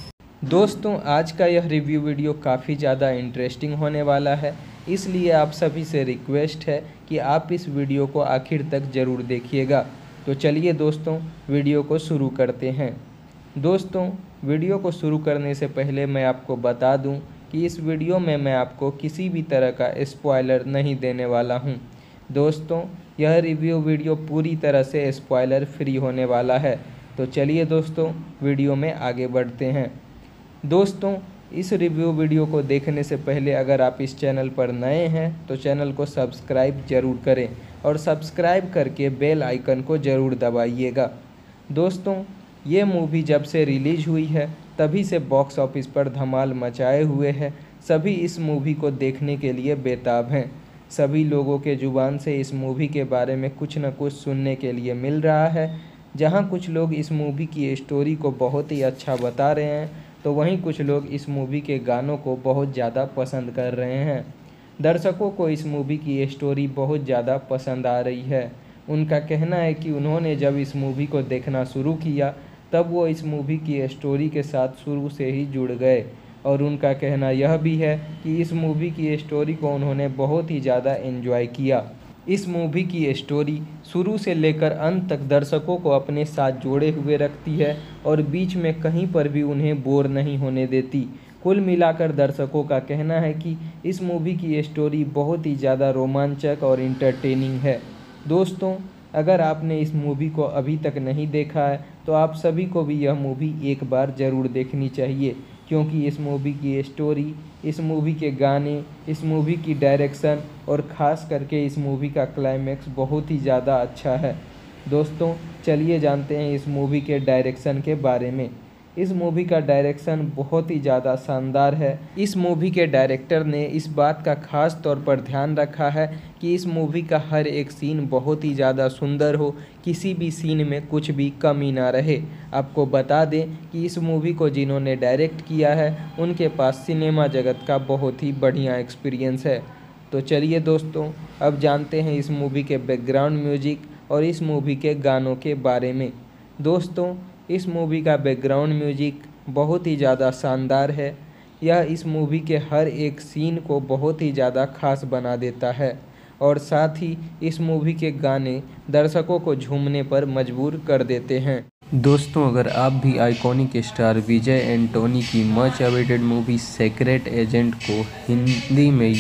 दोस्तों आज का यह रिव्यू वीडियो काफ़ी ज़्यादा इंटरेस्टिंग होने वाला है, इसलिए आप सभी से रिक्वेस्ट है कि आप इस वीडियो को आखिर तक ज़रूर देखिएगा। तो चलिए दोस्तों वीडियो को शुरू करते हैं। दोस्तों वीडियो को शुरू करने से पहले मैं आपको बता दूं कि इस वीडियो में मैं आपको किसी भी तरह का स्पॉइलर नहीं देने वाला हूं। दोस्तों यह रिव्यू वीडियो पूरी तरह से स्पॉइलर फ्री होने वाला है। तो चलिए दोस्तों वीडियो में आगे बढ़ते हैं। दोस्तों इस रिव्यू वीडियो को देखने से पहले अगर आप इस चैनल पर नए हैं तो चैनल को सब्सक्राइब जरूर करें और सब्सक्राइब करके बेल आइकन को ज़रूर दबाइएगा। दोस्तों ये मूवी जब से रिलीज हुई है तभी से बॉक्स ऑफिस पर धमाल मचाए हुए है। सभी इस मूवी को देखने के लिए बेताब हैं। सभी लोगों के ज़ुबान से इस मूवी के बारे में कुछ न कुछ सुनने के लिए मिल रहा है। जहां कुछ लोग इस मूवी की स्टोरी को बहुत ही अच्छा बता रहे हैं तो वहीं कुछ लोग इस मूवी के गानों को बहुत ज़्यादा पसंद कर रहे हैं। दर्शकों को इस मूवी की स्टोरी बहुत ज़्यादा पसंद आ रही है। उनका कहना है कि उन्होंने जब इस मूवी को देखना शुरू किया तब वो इस मूवी की स्टोरी के साथ शुरू से ही जुड़ गए और उनका कहना यह भी है कि इस मूवी की स्टोरी को उन्होंने बहुत ही ज़्यादा एंजॉय किया। इस मूवी की स्टोरी शुरू से लेकर अंत तक दर्शकों को अपने साथ जोड़े हुए रखती है और बीच में कहीं पर भी उन्हें बोर नहीं होने देती। कुल मिलाकर दर्शकों का कहना है कि इस मूवी की स्टोरी बहुत ही ज़्यादा रोमांचक और इंटरटेनिंग है। दोस्तों अगर आपने इस मूवी को अभी तक नहीं देखा है तो आप सभी को भी यह मूवी एक बार ज़रूर देखनी चाहिए, क्योंकि इस मूवी की स्टोरी, इस मूवी के गाने, इस मूवी की डायरेक्शन और ख़ास करके इस मूवी का क्लाइमैक्स बहुत ही ज़्यादा अच्छा है। दोस्तों चलिए जानते हैं इस मूवी के डायरेक्शन के बारे में। इस मूवी का डायरेक्शन बहुत ही ज़्यादा शानदार है। इस मूवी के डायरेक्टर ने इस बात का ख़ास तौर पर ध्यान रखा है कि इस मूवी का हर एक सीन बहुत ही ज़्यादा सुंदर हो, किसी भी सीन में कुछ भी कमी ना रहे। आपको बता दें कि इस मूवी को जिन्होंने डायरेक्ट किया है उनके पास सिनेमा जगत का बहुत ही बढ़िया एक्सपीरियंस है। तो चलिए दोस्तों अब जानते हैं इस मूवी के बैकग्राउंड म्यूजिक और इस मूवी के गानों के बारे में। दोस्तों इस मूवी का बैकग्राउंड म्यूजिक बहुत ही ज़्यादा शानदार है। यह इस मूवी के हर एक सीन को बहुत ही ज़्यादा खास बना देता है और साथ ही इस मूवी के गाने दर्शकों को झूमने पर मजबूर कर देते हैं। दोस्तों, अगर आप भी आइकॉनिक स्टार विजय एंटोनी की much awaited movie secret agent को हिंदी में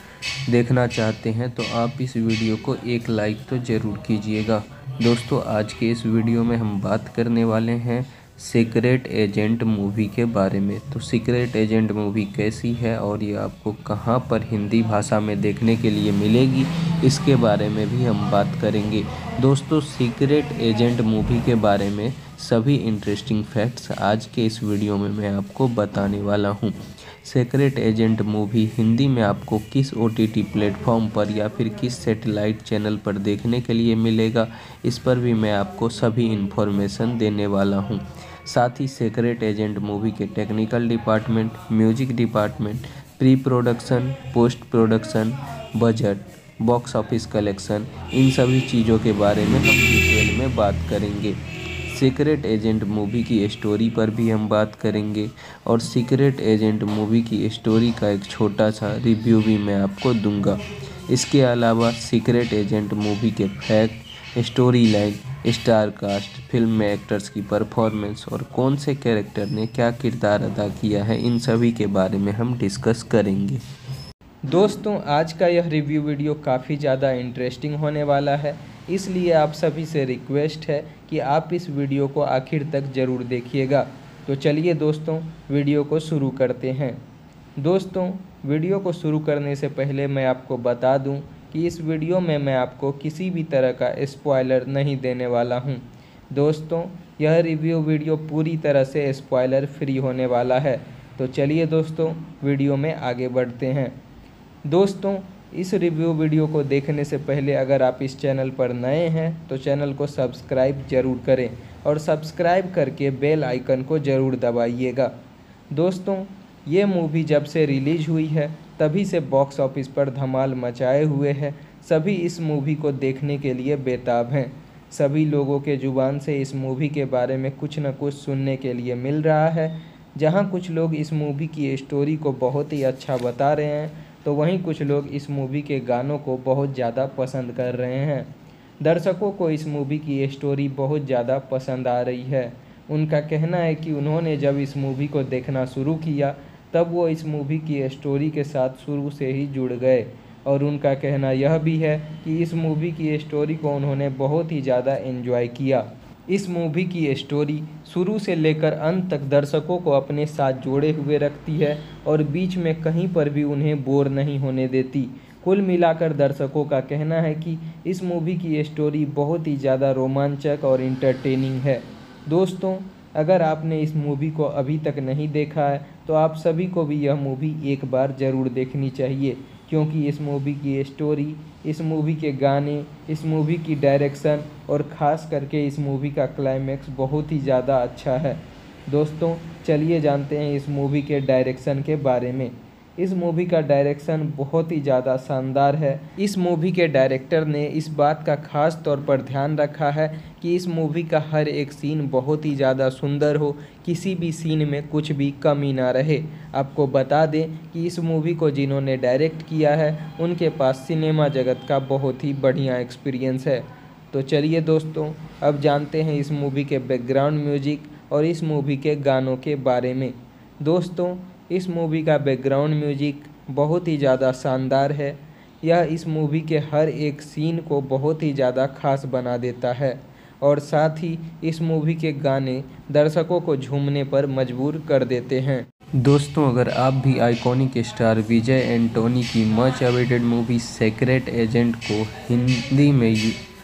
देखना चाहते हैं तो आप इस वीडियो को एक लाइक तो ज़रूर कीजिएगा। दोस्तों, आज के इस वीडियो में हम बात करने वाले हैं सीक्रेट एजेंट मूवी के बारे में। तो सीक्रेट एजेंट मूवी कैसी है और ये आपको कहां पर हिंदी भाषा में देखने के लिए मिलेगी, इसके बारे में भी हम बात करेंगे। दोस्तों, सीक्रेट एजेंट मूवी के बारे में सभी इंटरेस्टिंग फैक्ट्स आज के इस वीडियो में मैं आपको बताने वाला हूं। सीक्रेट एजेंट मूवी हिंदी में आपको किस ओटीटी प्लेटफॉर्म पर या फिर किस सैटेलाइट चैनल पर देखने के लिए मिलेगा, इस पर भी मैं आपको सभी इन्फॉर्मेशन देने वाला हूं। साथ ही सीक्रेट एजेंट मूवी के technical department, music department, pre production, post production, budget, box office collection, इन सभी चीज़ों के बारे में हम डिटेल में बात करेंगे। सीक्रेट एजेंट मूवी की स्टोरी पर भी हम बात करेंगे और सीक्रेट एजेंट मूवी की स्टोरी का एक छोटा सा रिव्यू भी मैं आपको दूंगा। इसके अलावा सीक्रेट एजेंट मूवी के fact, story line, star cast, film में एक्टर्स की परफॉर्मेंस और कौन से कैरेक्टर ने क्या किरदार अदा किया है, इन सभी के बारे में हम डिस्कस करेंगे। दोस्तों, आज का यह रिव्यू वीडियो काफ़ी ज़्यादा इंटरेस्टिंग होने वाला है, इसलिए आप सभी से रिक्वेस्ट है कि आप इस वीडियो को आखिर तक ज़रूर देखिएगा। तो चलिए दोस्तों, वीडियो को शुरू करते हैं। दोस्तों, वीडियो को शुरू करने से पहले मैं आपको बता दूं कि इस वीडियो में मैं आपको किसी भी तरह का स्पॉइलर नहीं देने वाला हूं। दोस्तों, यह रिव्यू वीडियो पूरी तरह से स्पॉइलर फ्री होने वाला है। तो चलिए दोस्तों, वीडियो में आगे बढ़ते हैं। दोस्तों, इस रिव्यू वीडियो को देखने से पहले अगर आप इस चैनल पर नए हैं तो चैनल को सब्सक्राइब जरूर करें और सब्सक्राइब करके बेल आइकन को ज़रूर दबाइएगा। दोस्तों, ये मूवी जब से रिलीज हुई है तभी से बॉक्स ऑफिस पर धमाल मचाए हुए है। सभी इस मूवी को देखने के लिए बेताब हैं। सभी लोगों के ज़ुबान से इस मूवी के बारे में कुछ न कुछ सुनने के लिए मिल रहा है। जहाँ कुछ लोग इस मूवी की स्टोरी को बहुत ही अच्छा बता रहे हैं तो वहीं कुछ लोग इस मूवी के गानों को बहुत ज़्यादा पसंद कर रहे हैं। दर्शकों को इस मूवी की स्टोरी बहुत ज़्यादा पसंद आ रही है। उनका कहना है कि उन्होंने जब इस मूवी को देखना शुरू किया तब वो इस मूवी की स्टोरी के साथ शुरू से ही जुड़ गए और उनका कहना यह भी है कि इस मूवी की स्टोरी को उन्होंने बहुत ही ज़्यादा एंजॉय किया। इस मूवी की स्टोरी शुरू से लेकर अंत तक दर्शकों को अपने साथ जोड़े हुए रखती है और बीच में कहीं पर भी उन्हें बोर नहीं होने देती। कुल मिलाकर दर्शकों का कहना है कि इस मूवी की स्टोरी बहुत ही ज़्यादा रोमांचक और इंटरटेनिंग है। दोस्तों, अगर आपने इस मूवी को अभी तक नहीं देखा है तो आप सभी को भी यह मूवी एक बार ज़रूर देखनी चाहिए, क्योंकि इस मूवी की स्टोरी, इस मूवी के गाने, इस मूवी की डायरेक्शन और ख़ास करके इस मूवी का क्लाइमैक्स बहुत ही ज़्यादा अच्छा है। दोस्तों, चलिए जानते हैं इस मूवी के डायरेक्शन के बारे में। इस मूवी का डायरेक्शन बहुत ही ज़्यादा शानदार है। इस मूवी के डायरेक्टर ने इस बात का ख़ास तौर पर ध्यान रखा है कि इस मूवी का हर एक सीन बहुत ही ज़्यादा सुंदर हो, किसी भी सीन में कुछ भी कमी ना रहे। आपको बता दें कि इस मूवी को जिन्होंने डायरेक्ट किया है उनके पास सिनेमा जगत का बहुत ही बढ़िया एक्सपीरियंस है। तो चलिए दोस्तों, अब जानते हैं इस मूवी के बैकग्राउंड म्यूजिक और इस मूवी के गानों के बारे में। दोस्तों, इस मूवी का बैकग्राउंड म्यूजिक बहुत ही ज़्यादा शानदार है। यह इस मूवी के हर एक सीन को बहुत ही ज़्यादा खास बना देता है और साथ ही इस मूवी के गाने दर्शकों को झूमने पर मजबूर कर देते हैं। दोस्तों, अगर आप भी आइकॉनिक स्टार विजय एंटोनी की much awaited movie secret agent को हिंदी में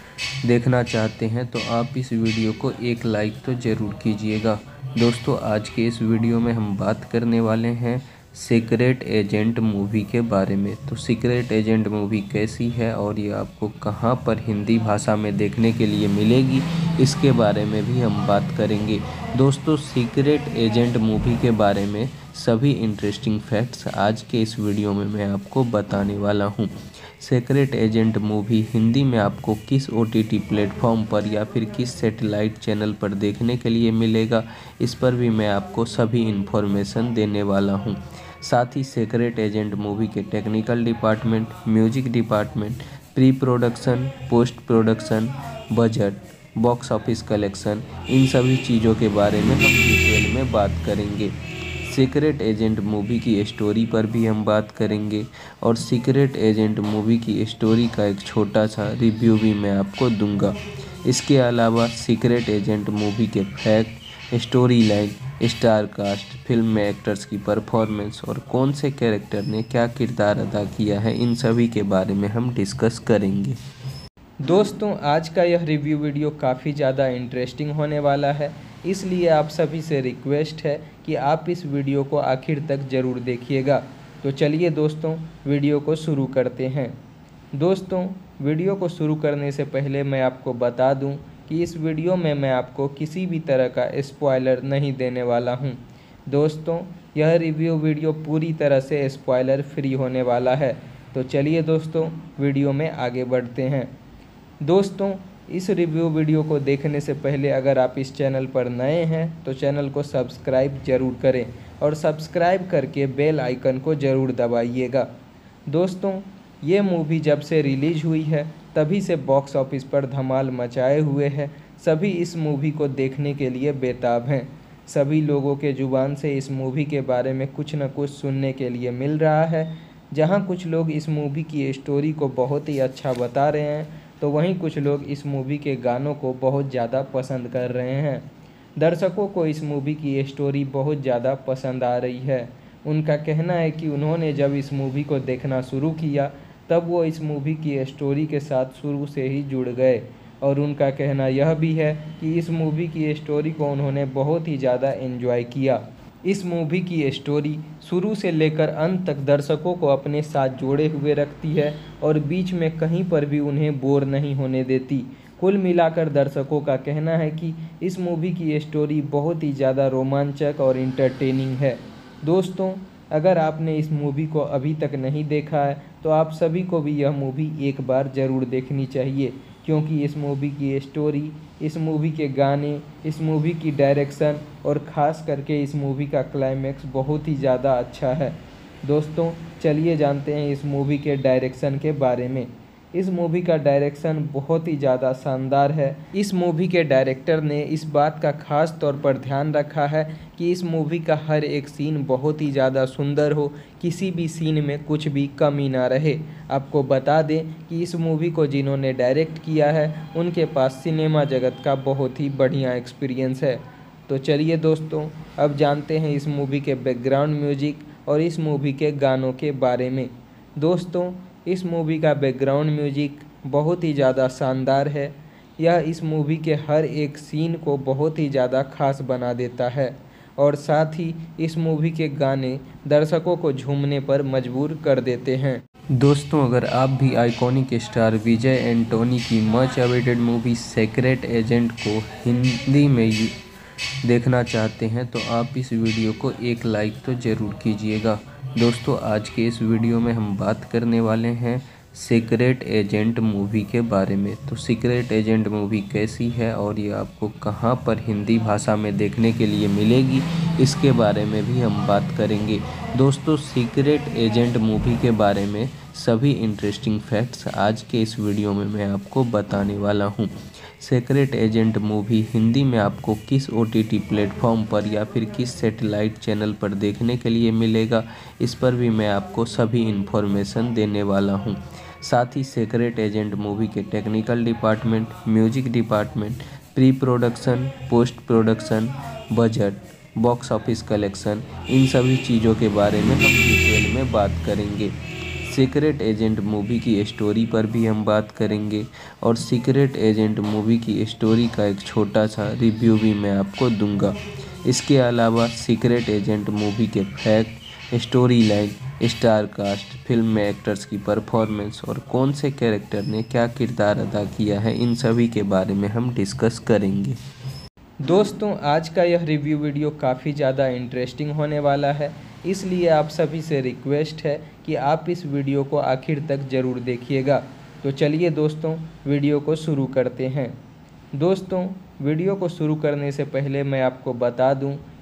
देखना चाहते हैं तो आप इस वीडियो को एक लाइक तो ज़रूर कीजिएगा। दोस्तों, आज के इस वीडियो में हम बात करने वाले हैं सीक्रेट एजेंट मूवी के बारे में। तो सीक्रेट एजेंट मूवी कैसी है और ये आपको कहां पर हिंदी भाषा में देखने के लिए मिलेगी, इसके बारे में भी हम बात करेंगे। दोस्तों, सीक्रेट एजेंट मूवी के बारे में सभी इंटरेस्टिंग फैक्ट्स आज के इस वीडियो में मैं आपको बताने वाला हूं। सीक्रेट एजेंट मूवी हिंदी में आपको किस ओटीटी प्लेटफॉर्म पर या फिर किस सैटेलाइट चैनल पर देखने के लिए मिलेगा, इस पर भी मैं आपको सभी इन्फॉर्मेशन देने वाला हूं। साथ ही सीक्रेट एजेंट मूवी के technical department, music department, pre production, post production, budget, box office collection, इन सभी चीज़ों के बारे में हम डिटेल में बात करेंगे। सीक्रेट एजेंट मूवी की स्टोरी पर भी हम बात करेंगे और सीक्रेट एजेंट मूवी की स्टोरी का एक छोटा सा रिव्यू भी मैं आपको दूंगा। इसके अलावा सीक्रेट एजेंट मूवी के fact, story line, star cast, film में एक्टर्स की परफॉर्मेंस और कौन से कैरेक्टर ने क्या किरदार अदा किया है, इन सभी के बारे में हम डिस्कस करेंगे। दोस्तों, आज का यह रिव्यू वीडियो काफ़ी ज़्यादा इंटरेस्टिंग होने वाला है, इसलिए आप सभी से रिक्वेस्ट है कि आप इस वीडियो को आखिर तक ज़रूर देखिएगा। तो चलिए दोस्तों, वीडियो को शुरू करते हैं। दोस्तों, वीडियो को शुरू करने से पहले मैं आपको बता दूं कि इस वीडियो में मैं आपको किसी भी तरह का स्पॉइलर नहीं देने वाला हूं। दोस्तों, यह रिव्यू वीडियो पूरी तरह से स्पॉइलर फ्री होने वाला है। तो चलिए दोस्तों, वीडियो में आगे बढ़ते हैं। दोस्तों, इस रिव्यू वीडियो को देखने से पहले अगर आप इस चैनल पर नए हैं तो चैनल को सब्सक्राइब ज़रूर करें और सब्सक्राइब करके बेल आइकन को ज़रूर दबाइएगा। दोस्तों, ये मूवी जब से रिलीज़ हुई है तभी से बॉक्स ऑफिस पर धमाल मचाए हुए है। सभी इस मूवी को देखने के लिए बेताब हैं। सभी लोगों के ज़ुबान से इस मूवी के बारे में कुछ न कुछ सुनने के लिए मिल रहा है। जहां कुछ लोग इस मूवी की स्टोरी को बहुत ही अच्छा बता रहे हैं तो वहीं कुछ लोग इस मूवी के गानों को बहुत ज़्यादा पसंद कर रहे हैं। दर्शकों को इस मूवी की स्टोरी बहुत ज़्यादा पसंद आ रही है। उनका कहना है कि उन्होंने जब इस मूवी को देखना शुरू किया तब वो इस मूवी की स्टोरी के साथ शुरू से ही जुड़ गए और उनका कहना यह भी है कि इस मूवी की स्टोरी को उन्होंने बहुत ही ज़्यादा एंजॉय किया। इस मूवी की स्टोरी शुरू से लेकर अंत तक दर्शकों को अपने साथ जोड़े हुए रखती है और बीच में कहीं पर भी उन्हें बोर नहीं होने देती। कुल मिलाकर दर्शकों का कहना है कि इस मूवी की स्टोरी बहुत ही ज़्यादा रोमांचक और इंटरटेनिंग है। दोस्तों, अगर आपने इस मूवी को अभी तक नहीं देखा है तो आप सभी को भी यह मूवी एक बार ज़रूर देखनी चाहिए, क्योंकि इस मूवी की स्टोरी, इस मूवी के गाने, इस मूवी की डायरेक्शन और ख़ास करके इस मूवी का क्लाइमैक्स बहुत ही ज़्यादा अच्छा है। दोस्तों, चलिए जानते हैं इस मूवी के डायरेक्शन के बारे में। इस मूवी का डायरेक्शन बहुत ही ज़्यादा शानदार है। इस मूवी के डायरेक्टर ने इस बात का ख़ास तौर पर ध्यान रखा है कि इस मूवी का हर एक सीन बहुत ही ज़्यादा सुंदर हो, किसी भी सीन में कुछ भी कमी ना रहे। आपको बता दें कि इस मूवी को जिन्होंने डायरेक्ट किया है उनके पास सिनेमा जगत का बहुत ही बढ़िया एक्सपीरियंस है। तो चलिए दोस्तों, अब जानते हैं इस मूवी के बैकग्राउंड म्यूजिक और इस मूवी के गानों के बारे में। दोस्तों, इस मूवी का बैकग्राउंड म्यूजिक बहुत ही ज़्यादा शानदार है। यह इस मूवी के हर एक सीन को बहुत ही ज़्यादा खास बना देता है और साथ ही इस मूवी के गाने दर्शकों को झूमने पर मजबूर कर देते हैं। दोस्तों, अगर आप भी आइकॉनिक स्टार विजय एंटोनी की much awaited movie secret agent को हिंदी में देखना चाहते हैं तो आप इस वीडियो को एक लाइक तो ज़रूर कीजिएगा। दोस्तों, आज के इस वीडियो में हम बात करने वाले हैं सीक्रेट एजेंट मूवी के बारे में। तो सीक्रेट एजेंट मूवी कैसी है और ये आपको कहां पर हिंदी भाषा में देखने के लिए मिलेगी, इसके बारे में भी हम बात करेंगे। दोस्तों, सीक्रेट एजेंट मूवी के बारे में सभी इंटरेस्टिंग फैक्ट्स आज के इस वीडियो में मैं आपको बताने वाला हूं। सीक्रेट एजेंट मूवी हिंदी में आपको किस ओटीटी प्लेटफॉर्म पर या फिर किस सैटेलाइट चैनल पर देखने के लिए मिलेगा, इस पर भी मैं आपको सभी इन्फॉर्मेशन देने वाला हूं। साथ ही सीक्रेट एजेंट मूवी के technical department, music department, pre production, post production, budget, box office collection, इन सभी चीज़ों के बारे में हम डिटेल में बात करेंगे। सीक्रेट एजेंट मूवी की स्टोरी पर भी हम बात करेंगे और सीक्रेट एजेंट मूवी की स्टोरी का एक छोटा सा रिव्यू भी मैं आपको दूंगा। इसके अलावा सीक्रेट एजेंट मूवी के fact, story line, star cast, film में एक्टर्स की परफॉर्मेंस और कौन से कैरेक्टर ने क्या किरदार अदा किया है, इन सभी के बारे में हम डिस्कस करेंगे। दोस्तों, आज का यह रिव्यू वीडियो काफ़ी ज़्यादा इंटरेस्टिंग होने वाला है, इसलिए आप सभी से रिक्वेस्ट है कि आप इस वीडियो को आखिर तक ज़रूर देखिएगा। तो चलिए दोस्तों, वीडियो को शुरू करते हैं। दोस्तों, वीडियो को शुरू करने से पहले मैं आपको बता दूं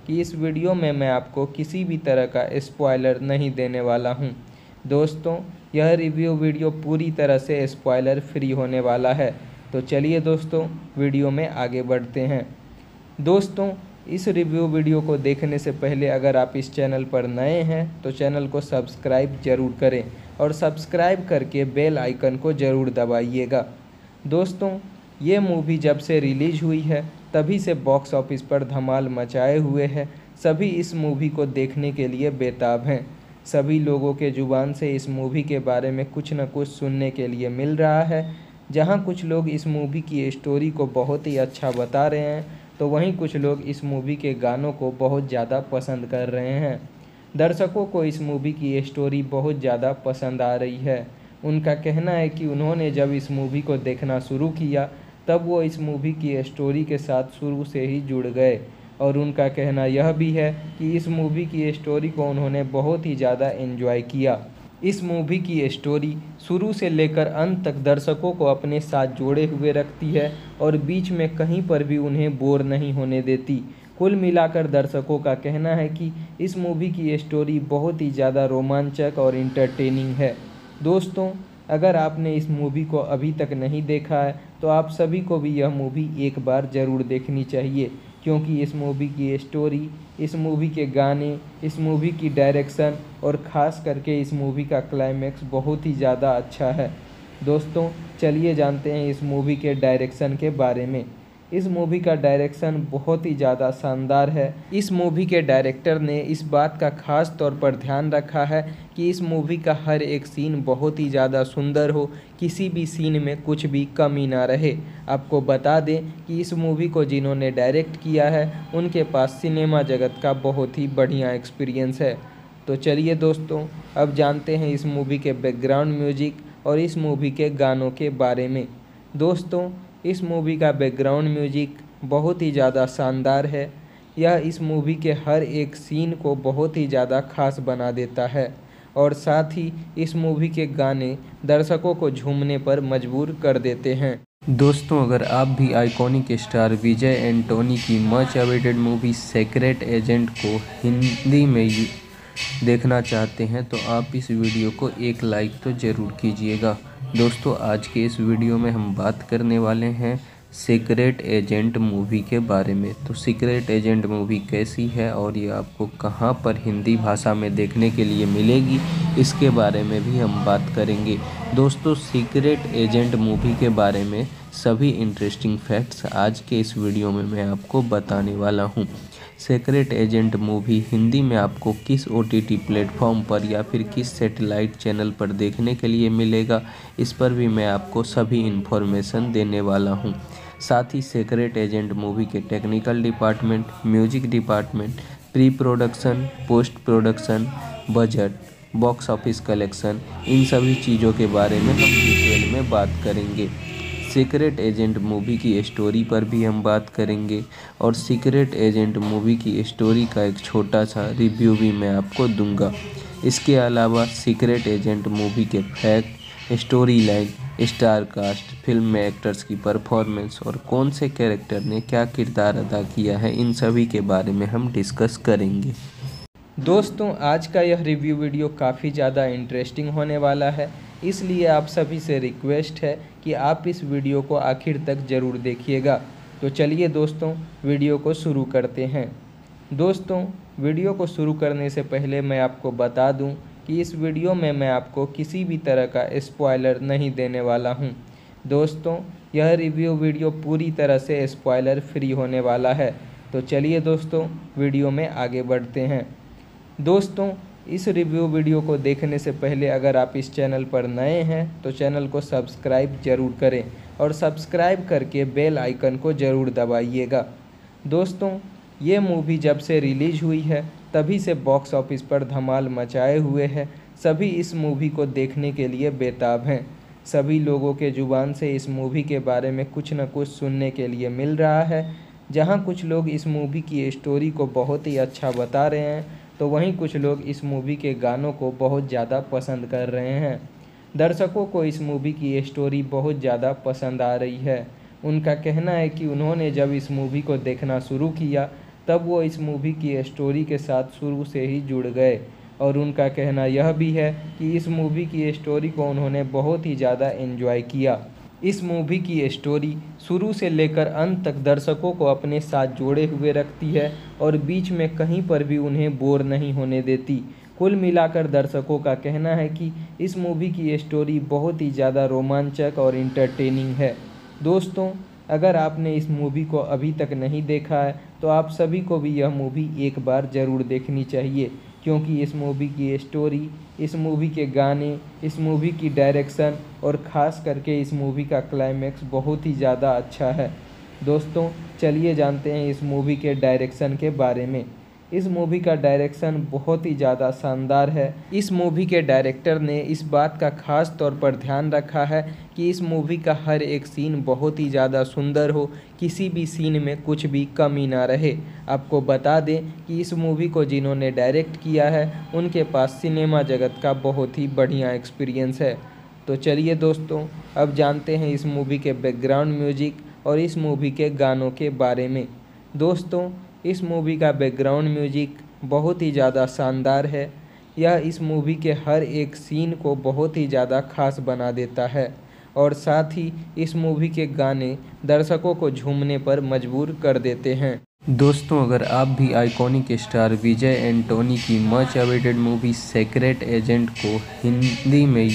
कि इस वीडियो में मैं आपको किसी भी तरह का स्पॉइलर नहीं देने वाला हूं। दोस्तों, यह रिव्यू वीडियो पूरी तरह से स्पॉइलर फ्री होने वाला है। तो चलिए दोस्तों, वीडियो में आगे बढ़ते हैं। दोस्तों, इस रिव्यू वीडियो को देखने से पहले अगर आप इस चैनल पर नए हैं तो चैनल को सब्सक्राइब जरूर करें और सब्सक्राइब करके बेल आइकन को ज़रूर दबाइएगा। दोस्तों, ये मूवी जब से रिलीज़ हुई है तभी से बॉक्स ऑफिस पर धमाल मचाए हुए है। सभी इस मूवी को देखने के लिए बेताब हैं। सभी लोगों के ज़ुबान से इस मूवी के बारे में कुछ न कुछ सुनने के लिए मिल रहा है। जहां कुछ लोग इस मूवी की स्टोरी को बहुत ही अच्छा बता रहे हैं तो वहीं कुछ लोग इस मूवी के गानों को बहुत ज़्यादा पसंद कर रहे हैं। दर्शकों को इस मूवी की स्टोरी बहुत ज़्यादा पसंद आ रही है। उनका कहना है कि उन्होंने जब इस मूवी को देखना शुरू किया तब वो इस मूवी की स्टोरी के साथ शुरू से ही जुड़ गए और उनका कहना यह भी है कि इस मूवी की स्टोरी को उन्होंने बहुत ही ज़्यादा एंजॉय किया। इस मूवी की स्टोरी शुरू से लेकर अंत तक दर्शकों को अपने साथ जोड़े हुए रखती है और बीच में कहीं पर भी उन्हें बोर नहीं होने देती। कुल मिलाकर दर्शकों का कहना है कि इस मूवी की स्टोरी बहुत ही ज़्यादा रोमांचक और इंटरटेनिंग है। दोस्तों, अगर आपने इस मूवी को अभी तक नहीं देखा है तो आप सभी को भी यह मूवी एक बार ज़रूर देखनी चाहिए, क्योंकि इस मूवी की स्टोरी, इस मूवी के गाने, इस मूवी की डायरेक्शन और ख़ास करके इस मूवी का क्लाइमैक्स बहुत ही ज़्यादा अच्छा है। दोस्तों, चलिए जानते हैं इस मूवी के डायरेक्शन के बारे में। इस मूवी का डायरेक्शन बहुत ही ज़्यादा शानदार है। इस मूवी के डायरेक्टर ने इस बात का ख़ास तौर पर ध्यान रखा है कि इस मूवी का हर एक सीन बहुत ही ज़्यादा सुंदर हो, किसी भी सीन में कुछ भी कमी ना रहे। आपको बता दें कि इस मूवी को जिन्होंने डायरेक्ट किया है उनके पास सिनेमा जगत का बहुत ही बढ़िया एक्सपीरियंस है। तो चलिए दोस्तों, अब जानते हैं इस मूवी के बैकग्राउंड म्यूजिक और इस मूवी के गानों के बारे में। दोस्तों, इस मूवी का बैकग्राउंड म्यूजिक बहुत ही ज़्यादा शानदार है। यह इस मूवी के हर एक सीन को बहुत ही ज़्यादा खास बना देता है और साथ ही इस मूवी के गाने दर्शकों को झूमने पर मजबूर कर देते हैं। दोस्तों, अगर आप भी आइकॉनिक स्टार विजय एंटोनी की much awaited movie secret agent को हिंदी में देखना चाहते हैं तो आप इस वीडियो को एक लाइक तो ज़रूर कीजिएगा। दोस्तों, आज के इस वीडियो में हम बात करने वाले हैं सीक्रेट एजेंट मूवी के बारे में। तो सीक्रेट एजेंट मूवी कैसी है और ये आपको कहां पर हिंदी भाषा में देखने के लिए मिलेगी, इसके बारे में भी हम बात करेंगे। दोस्तों, सीक्रेट एजेंट मूवी के बारे में सभी इंटरेस्टिंग फैक्ट्स आज के इस वीडियो में मैं आपको बताने वाला हूं। सीक्रेट एजेंट मूवी हिंदी में आपको किस ओटीटी प्लेटफॉर्म पर या फिर किस सैटेलाइट चैनल पर देखने के लिए मिलेगा, इस पर भी मैं आपको सभी इन्फॉर्मेशन देने वाला हूं। साथ ही सीक्रेट एजेंट मूवी के technical department, music department, pre production, post production, budget, box office collection, इन सभी चीज़ों के बारे में हम डिटेल में बात करेंगे। सीक्रेट एजेंट मूवी की स्टोरी पर भी हम बात करेंगे और सीक्रेट एजेंट मूवी की स्टोरी का एक छोटा सा रिव्यू भी मैं आपको दूंगा। इसके अलावा सीक्रेट एजेंट मूवी के fact, story line, star cast, film में एक्टर्स की परफॉर्मेंस और कौन से कैरेक्टर ने क्या किरदार अदा किया है, इन सभी के बारे में हम डिस्कस करेंगे। दोस्तों, आज का यह रिव्यू वीडियो काफ़ी ज़्यादा इंटरेस्टिंग होने वाला है, इसलिए आप सभी से रिक्वेस्ट है कि आप इस वीडियो को आखिर तक ज़रूर देखिएगा। तो चलिए दोस्तों, वीडियो को शुरू करते हैं। दोस्तों, वीडियो को शुरू करने से पहले मैं आपको बता दूं कि इस वीडियो में मैं आपको किसी भी तरह का स्पॉइलर नहीं देने वाला हूं। दोस्तों, यह रिव्यू वीडियो पूरी तरह से स्पॉइलर फ्री होने वाला है। तो चलिए दोस्तों, वीडियो में आगे बढ़ते हैं। दोस्तों, इस रिव्यू वीडियो को देखने से पहले अगर आप इस चैनल पर नए हैं तो चैनल को सब्सक्राइब जरूर करें और सब्सक्राइब करके बेल आइकन को ज़रूर दबाइएगा। दोस्तों, ये मूवी जब से रिलीज़ हुई है तभी से बॉक्स ऑफिस पर धमाल मचाए हुए है। सभी इस मूवी को देखने के लिए बेताब हैं। सभी लोगों के ज़ुबान से इस मूवी के बारे में कुछ न कुछ सुनने के लिए मिल रहा है। जहां कुछ लोग इस मूवी की स्टोरी को बहुत ही अच्छा बता रहे हैं तो वहीं कुछ लोग इस मूवी के गानों को बहुत ज़्यादा पसंद कर रहे हैं। दर्शकों को इस मूवी की स्टोरी बहुत ज़्यादा पसंद आ रही है। उनका कहना है कि उन्होंने जब इस मूवी को देखना शुरू किया तब वो इस मूवी की स्टोरी के साथ शुरू से ही जुड़ गए और उनका कहना यह भी है कि इस मूवी की स्टोरी को उन्होंने बहुत ही ज़्यादा एंजॉय किया। इस मूवी की स्टोरी शुरू से लेकर अंत तक दर्शकों को अपने साथ जोड़े हुए रखती है और बीच में कहीं पर भी उन्हें बोर नहीं होने देती। कुल मिलाकर दर्शकों का कहना है कि इस मूवी की स्टोरी बहुत ही ज़्यादा रोमांचक और इंटरटेनिंग है। दोस्तों, अगर आपने इस मूवी को अभी तक नहीं देखा है तो आप सभी को भी यह मूवी एक बार ज़रूर देखनी चाहिए, क्योंकि इस मूवी की स्टोरी, इस मूवी के गाने, इस मूवी की डायरेक्शन और ख़ास करके इस मूवी का क्लाइमैक्स बहुत ही ज़्यादा अच्छा है। दोस्तों, चलिए जानते हैं इस मूवी के डायरेक्शन के बारे में। इस मूवी का डायरेक्शन बहुत ही ज़्यादा शानदार है। इस मूवी के डायरेक्टर ने इस बात का ख़ास तौर पर ध्यान रखा है कि इस मूवी का हर एक सीन बहुत ही ज़्यादा सुंदर हो, किसी भी सीन में कुछ भी कमी ना रहे। आपको बता दें कि इस मूवी को जिन्होंने डायरेक्ट किया है उनके पास सिनेमा जगत का बहुत ही बढ़िया एक्सपीरियंस है। तो चलिए दोस्तों, अब जानते हैं इस मूवी के बैकग्राउंड म्यूजिक और इस मूवी के गानों के बारे में। दोस्तों, इस मूवी का बैकग्राउंड म्यूजिक बहुत ही ज़्यादा शानदार है। यह इस मूवी के हर एक सीन को बहुत ही ज़्यादा खास बना देता है और साथ ही इस मूवी के गाने दर्शकों को झूमने पर मजबूर कर देते हैं। दोस्तों, अगर आप भी आइकॉनिक स्टार विजय एंटोनी की much awaited movie secret agent को हिंदी में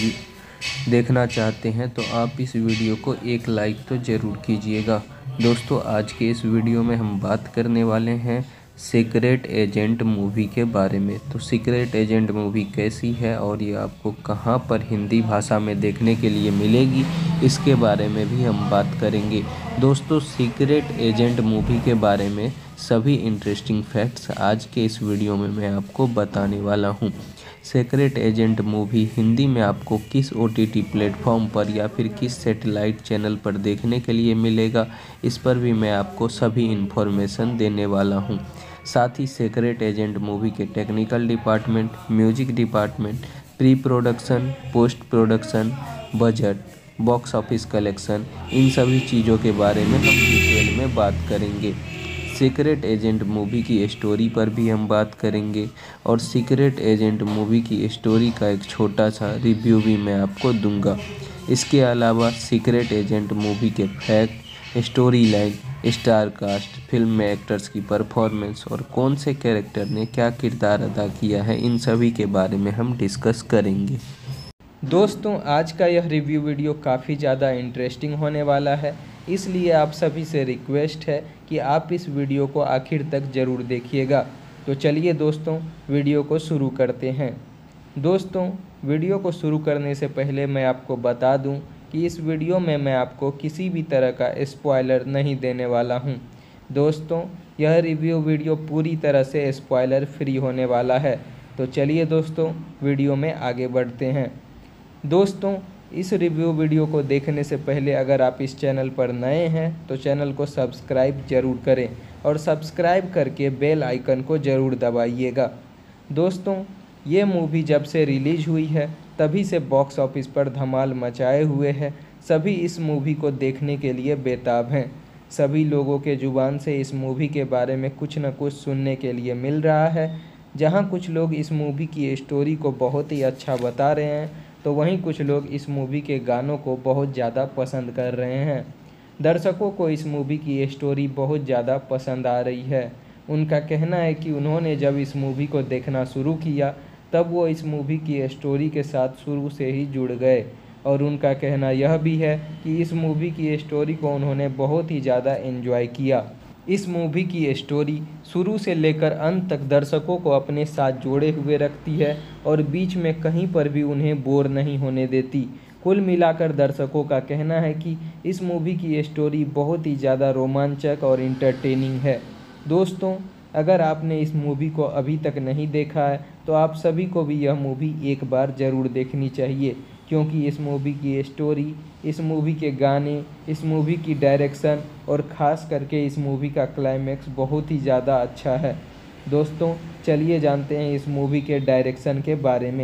देखना चाहते हैं तो आप इस वीडियो को एक लाइक तो ज़रूर कीजिएगा। दोस्तों, आज के इस वीडियो में हम बात करने वाले हैं सीक्रेट एजेंट मूवी के बारे में। तो सीक्रेट एजेंट मूवी कैसी है और ये आपको कहां पर हिंदी भाषा में देखने के लिए मिलेगी, इसके बारे में भी हम बात करेंगे। दोस्तों, सीक्रेट एजेंट मूवी के बारे में सभी इंटरेस्टिंग फैक्ट्स आज के इस वीडियो में मैं आपको बताने वाला हूं। सीक्रेट एजेंट मूवी हिंदी में आपको किस ओटीटी प्लेटफॉर्म पर या फिर किस सैटेलाइट चैनल पर देखने के लिए मिलेगा, इस पर भी मैं आपको सभी इन्फॉर्मेशन देने वाला हूं। साथ ही सीक्रेट एजेंट मूवी के technical department, music department, pre production, post production, budget, box office collection, इन सभी चीज़ों के बारे में हम डिटेल में बात करेंगे। सीक्रेट एजेंट मूवी की स्टोरी पर भी हम बात करेंगे और सीक्रेट एजेंट मूवी की स्टोरी का एक छोटा सा रिव्यू भी मैं आपको दूंगा। इसके अलावा सीक्रेट एजेंट मूवी के fact, story line, star cast, film में एक्टर्स की परफॉर्मेंस और कौन से कैरेक्टर ने क्या किरदार अदा किया है, इन सभी के बारे में हम डिस्कस करेंगे। दोस्तों, आज का यह रिव्यू वीडियो काफ़ी ज़्यादा इंटरेस्टिंग होने वाला है, इसलिए आप सभी से रिक्वेस्ट है कि आप इस वीडियो को आखिर तक ज़रूर देखिएगा। तो चलिए दोस्तों, वीडियो को शुरू करते हैं। दोस्तों, वीडियो को शुरू करने से पहले मैं आपको बता दूं कि इस वीडियो में मैं आपको किसी भी तरह का स्पॉइलर नहीं देने वाला हूं। दोस्तों, यह रिव्यू वीडियो पूरी तरह से स्पॉइलर फ्री होने वाला है। तो चलिए दोस्तों, वीडियो में आगे बढ़ते हैं। दोस्तों, इस रिव्यू वीडियो को देखने से पहले अगर आप इस चैनल पर नए हैं तो चैनल को सब्सक्राइब जरूर करें और सब्सक्राइब करके बेल आइकन को ज़रूर दबाइएगा। दोस्तों, ये मूवी जब से रिलीज़ हुई है तभी से बॉक्स ऑफिस पर धमाल मचाए हुए है। सभी इस मूवी को देखने के लिए बेताब हैं। सभी लोगों के ज़ुबान से इस मूवी के बारे में कुछ न कुछ सुनने के लिए मिल रहा है। जहाँ कुछ लोग इस मूवी की स्टोरी को बहुत ही अच्छा बता रहे हैं तो वहीं कुछ लोग इस मूवी के गानों को बहुत ज़्यादा पसंद कर रहे हैं। दर्शकों को इस मूवी की स्टोरी बहुत ज़्यादा पसंद आ रही है। उनका कहना है कि उन्होंने जब इस मूवी को देखना शुरू किया तब वो इस मूवी की स्टोरी के साथ शुरू से ही जुड़ गए और उनका कहना यह भी है कि इस मूवी की स्टोरी को उन्होंने बहुत ही ज़्यादा एंजॉय किया। इस मूवी की स्टोरी शुरू से लेकर अंत तक दर्शकों को अपने साथ जोड़े हुए रखती है और बीच में कहीं पर भी उन्हें बोर नहीं होने देती। कुल मिलाकर दर्शकों का कहना है कि इस मूवी की स्टोरी बहुत ही ज़्यादा रोमांचक और इंटरटेनिंग है। दोस्तों, अगर आपने इस मूवी को अभी तक नहीं देखा है तो आप सभी को भी यह मूवी एक बार ज़रूर देखनी चाहिए, क्योंकि इस मूवी की स्टोरी, इस मूवी के गाने, इस मूवी की डायरेक्शन और ख़ास करके इस मूवी का क्लाइमैक्स बहुत ही ज़्यादा अच्छा है। दोस्तों, चलिए जानते हैं इस मूवी के डायरेक्शन के बारे में।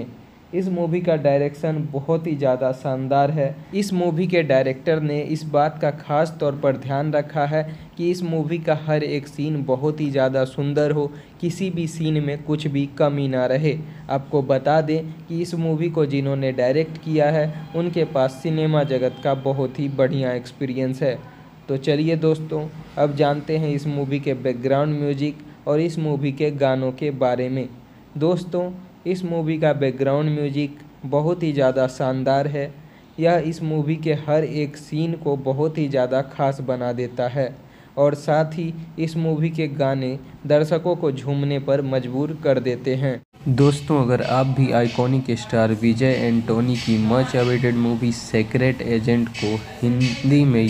इस मूवी का डायरेक्शन बहुत ही ज़्यादा शानदार है। इस मूवी के डायरेक्टर ने इस बात का खास तौर पर ध्यान रखा है कि इस मूवी का हर एक सीन बहुत ही ज़्यादा सुंदर हो, किसी भी सीन में कुछ भी कमी ना रहे। आपको बता दें कि इस मूवी को जिन्होंने डायरेक्ट किया है उनके पास सिनेमा जगत का बहुत ही बढ़िया एक्सपीरियंस है। तो चलिए दोस्तों, अब जानते हैं इस मूवी के बैकग्राउंड म्यूजिक और इस मूवी के गानों के बारे में। दोस्तों, इस मूवी का बैकग्राउंड म्यूजिक बहुत ही ज़्यादा शानदार है। यह इस मूवी के हर एक सीन को बहुत ही ज़्यादा खास बना देता है और साथ ही इस मूवी के गाने दर्शकों को झूमने पर मजबूर कर देते हैं। दोस्तों, अगर आप भी आइकॉनिक स्टार विजय एंटोनी की much awaited movie secret agent को हिंदी में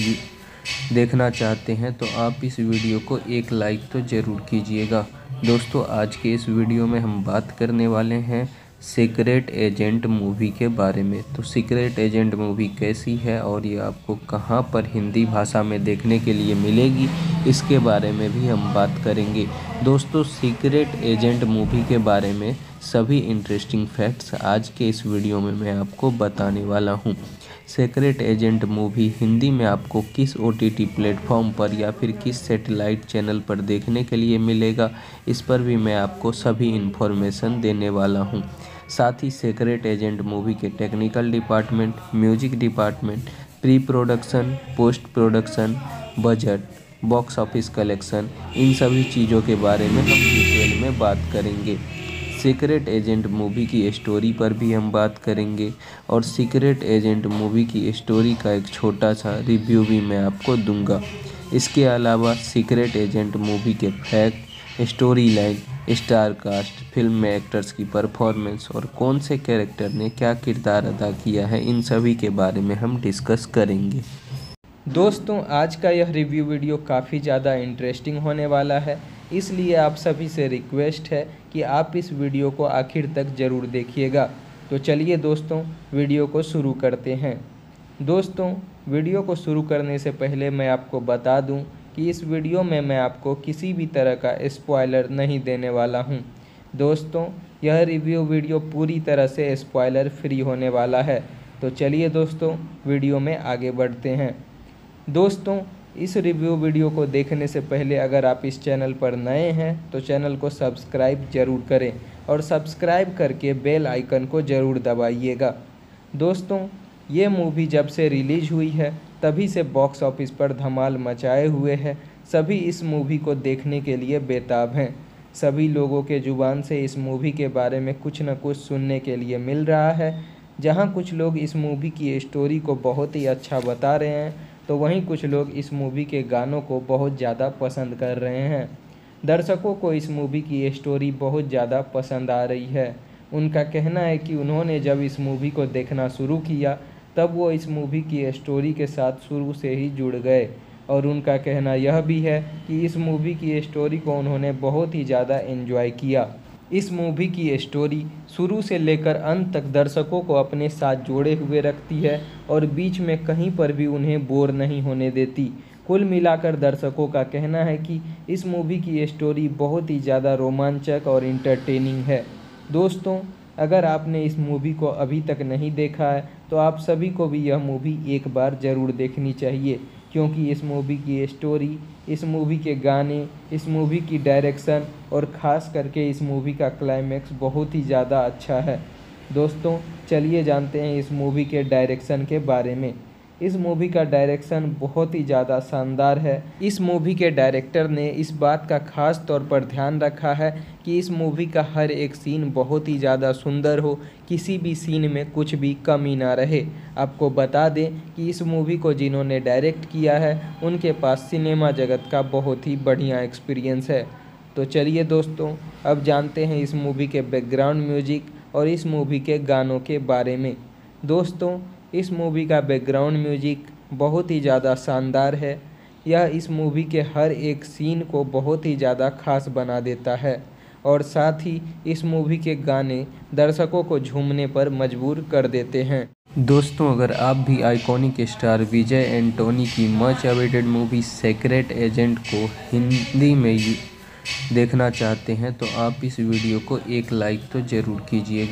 देखना चाहते हैं तो आप इस वीडियो को एक लाइक तो ज़रूर कीजिएगा। दोस्तों, आज के इस वीडियो में हम बात करने वाले हैं सीक्रेट एजेंट मूवी के बारे में। तो सीक्रेट एजेंट मूवी कैसी है और ये आपको कहां पर हिंदी भाषा में देखने के लिए मिलेगी, इसके बारे में भी हम बात करेंगे। दोस्तों, सीक्रेट एजेंट मूवी के बारे में सभी इंटरेस्टिंग फैक्ट्स आज के इस वीडियो में मैं आपको बताने वाला हूं। सीक्रेट एजेंट मूवी हिंदी में आपको किस ओटीटी प्लेटफॉर्म पर या फिर किस सैटेलाइट चैनल पर देखने के लिए मिलेगा, इस पर भी मैं आपको सभी इन्फॉर्मेशन देने वाला हूं। साथ ही सीक्रेट एजेंट मूवी के technical department, music department, pre production, post production, budget, box office collection, इन सभी चीज़ों के बारे में हम डिटेल में बात करेंगे। सीक्रेट एजेंट मूवी की स्टोरी पर भी हम बात करेंगे और सीक्रेट एजेंट मूवी की स्टोरी का एक छोटा सा रिव्यू भी मैं आपको दूंगा। इसके अलावा सीक्रेट एजेंट मूवी के fact, story line, star cast, film में एक्टर्स की परफॉर्मेंस और कौन से कैरेक्टर ने क्या किरदार अदा किया है, इन सभी के बारे में हम डिस्कस करेंगे। दोस्तों, आज का यह रिव्यू वीडियो काफ़ी ज़्यादा इंटरेस्टिंग होने वाला है, इसलिए आप सभी से रिक्वेस्ट है कि आप इस वीडियो को आखिर तक ज़रूर देखिएगा। तो चलिए दोस्तों, वीडियो को शुरू करते हैं। दोस्तों, वीडियो को शुरू करने से पहले मैं आपको बता दूं कि इस वीडियो में मैं आपको किसी भी तरह का स्पॉइलर नहीं देने वाला हूं। दोस्तों, यह रिव्यू वीडियो पूरी तरह से स्पॉइलर फ्री होने वाला है। तो चलिए दोस्तों, वीडियो में आगे बढ़ते हैं। दोस्तों, इस रिव्यू वीडियो को देखने से पहले अगर आप इस चैनल पर नए हैं तो चैनल को सब्सक्राइब जरूर करें और सब्सक्राइब करके बेल आइकन को ज़रूर दबाइएगा। दोस्तों, ये मूवी जब से रिलीज हुई है तभी से बॉक्स ऑफिस पर धमाल मचाए हुए है। सभी इस मूवी को देखने के लिए बेताब हैं। सभी लोगों के ज़ुबान से इस मूवी के बारे में कुछ न कुछ सुनने के लिए मिल रहा है। जहाँ कुछ लोग इस मूवी की स्टोरी को बहुत ही अच्छा बता रहे हैं तो वहीं कुछ लोग इस मूवी के गानों को बहुत ज़्यादा पसंद कर रहे हैं। दर्शकों को इस मूवी की स्टोरी बहुत ज़्यादा पसंद आ रही है। उनका कहना है कि उन्होंने जब इस मूवी को देखना शुरू किया तब वो इस मूवी की स्टोरी के साथ शुरू से ही जुड़ गए और उनका कहना यह भी है कि इस मूवी की स्टोरी को उन्होंने बहुत ही ज़्यादा एंजॉय किया। इस मूवी की स्टोरी शुरू से लेकर अंत तक दर्शकों को अपने साथ जोड़े हुए रखती है और बीच में कहीं पर भी उन्हें बोर नहीं होने देती। कुल मिलाकर दर्शकों का कहना है कि इस मूवी की स्टोरी बहुत ही ज़्यादा रोमांचक और इंटरटेनिंग है। दोस्तों, अगर आपने इस मूवी को अभी तक नहीं देखा है तो आप सभी को भी यह मूवी एक बार ज़रूर देखनी चाहिए, क्योंकि इस मूवी की स्टोरी, इस मूवी के गाने, इस मूवी की डायरेक्शन और ख़ास करके इस मूवी का क्लाइमैक्स बहुत ही ज़्यादा अच्छा है। दोस्तों, चलिए जानते हैं इस मूवी के डायरेक्शन के बारे में। इस मूवी का डायरेक्शन बहुत ही ज़्यादा शानदार है। इस मूवी के डायरेक्टर ने इस बात का खास तौर पर ध्यान रखा है कि इस मूवी का हर एक सीन बहुत ही ज़्यादा सुंदर हो, किसी भी सीन में कुछ भी कमी ना रहे। आपको बता दें कि इस मूवी को जिन्होंने डायरेक्ट किया है उनके पास सिनेमा जगत का बहुत ही बढ़िया एक्सपीरियंस है। तो चलिए दोस्तों, अब जानते हैं इस मूवी के बैकग्राउंड म्यूजिक और इस मूवी के गानों के बारे में। दोस्तों, इस मूवी का बैकग्राउंड म्यूजिक बहुत ही ज़्यादा शानदार है। यह इस मूवी के हर एक सीन को बहुत ही ज़्यादा खास बना देता है और साथ ही इस मूवी के गाने दर्शकों को झूमने पर मजबूर कर देते हैं। दोस्तों, अगर आप भी आइकॉनिक स्टार विजय एंटोनी की much awaited movie secret agent को हिंदी में देखना चाहते हैं तो आप इस वीडियो को एक लाइक तो ज़रूर कीजिएगा।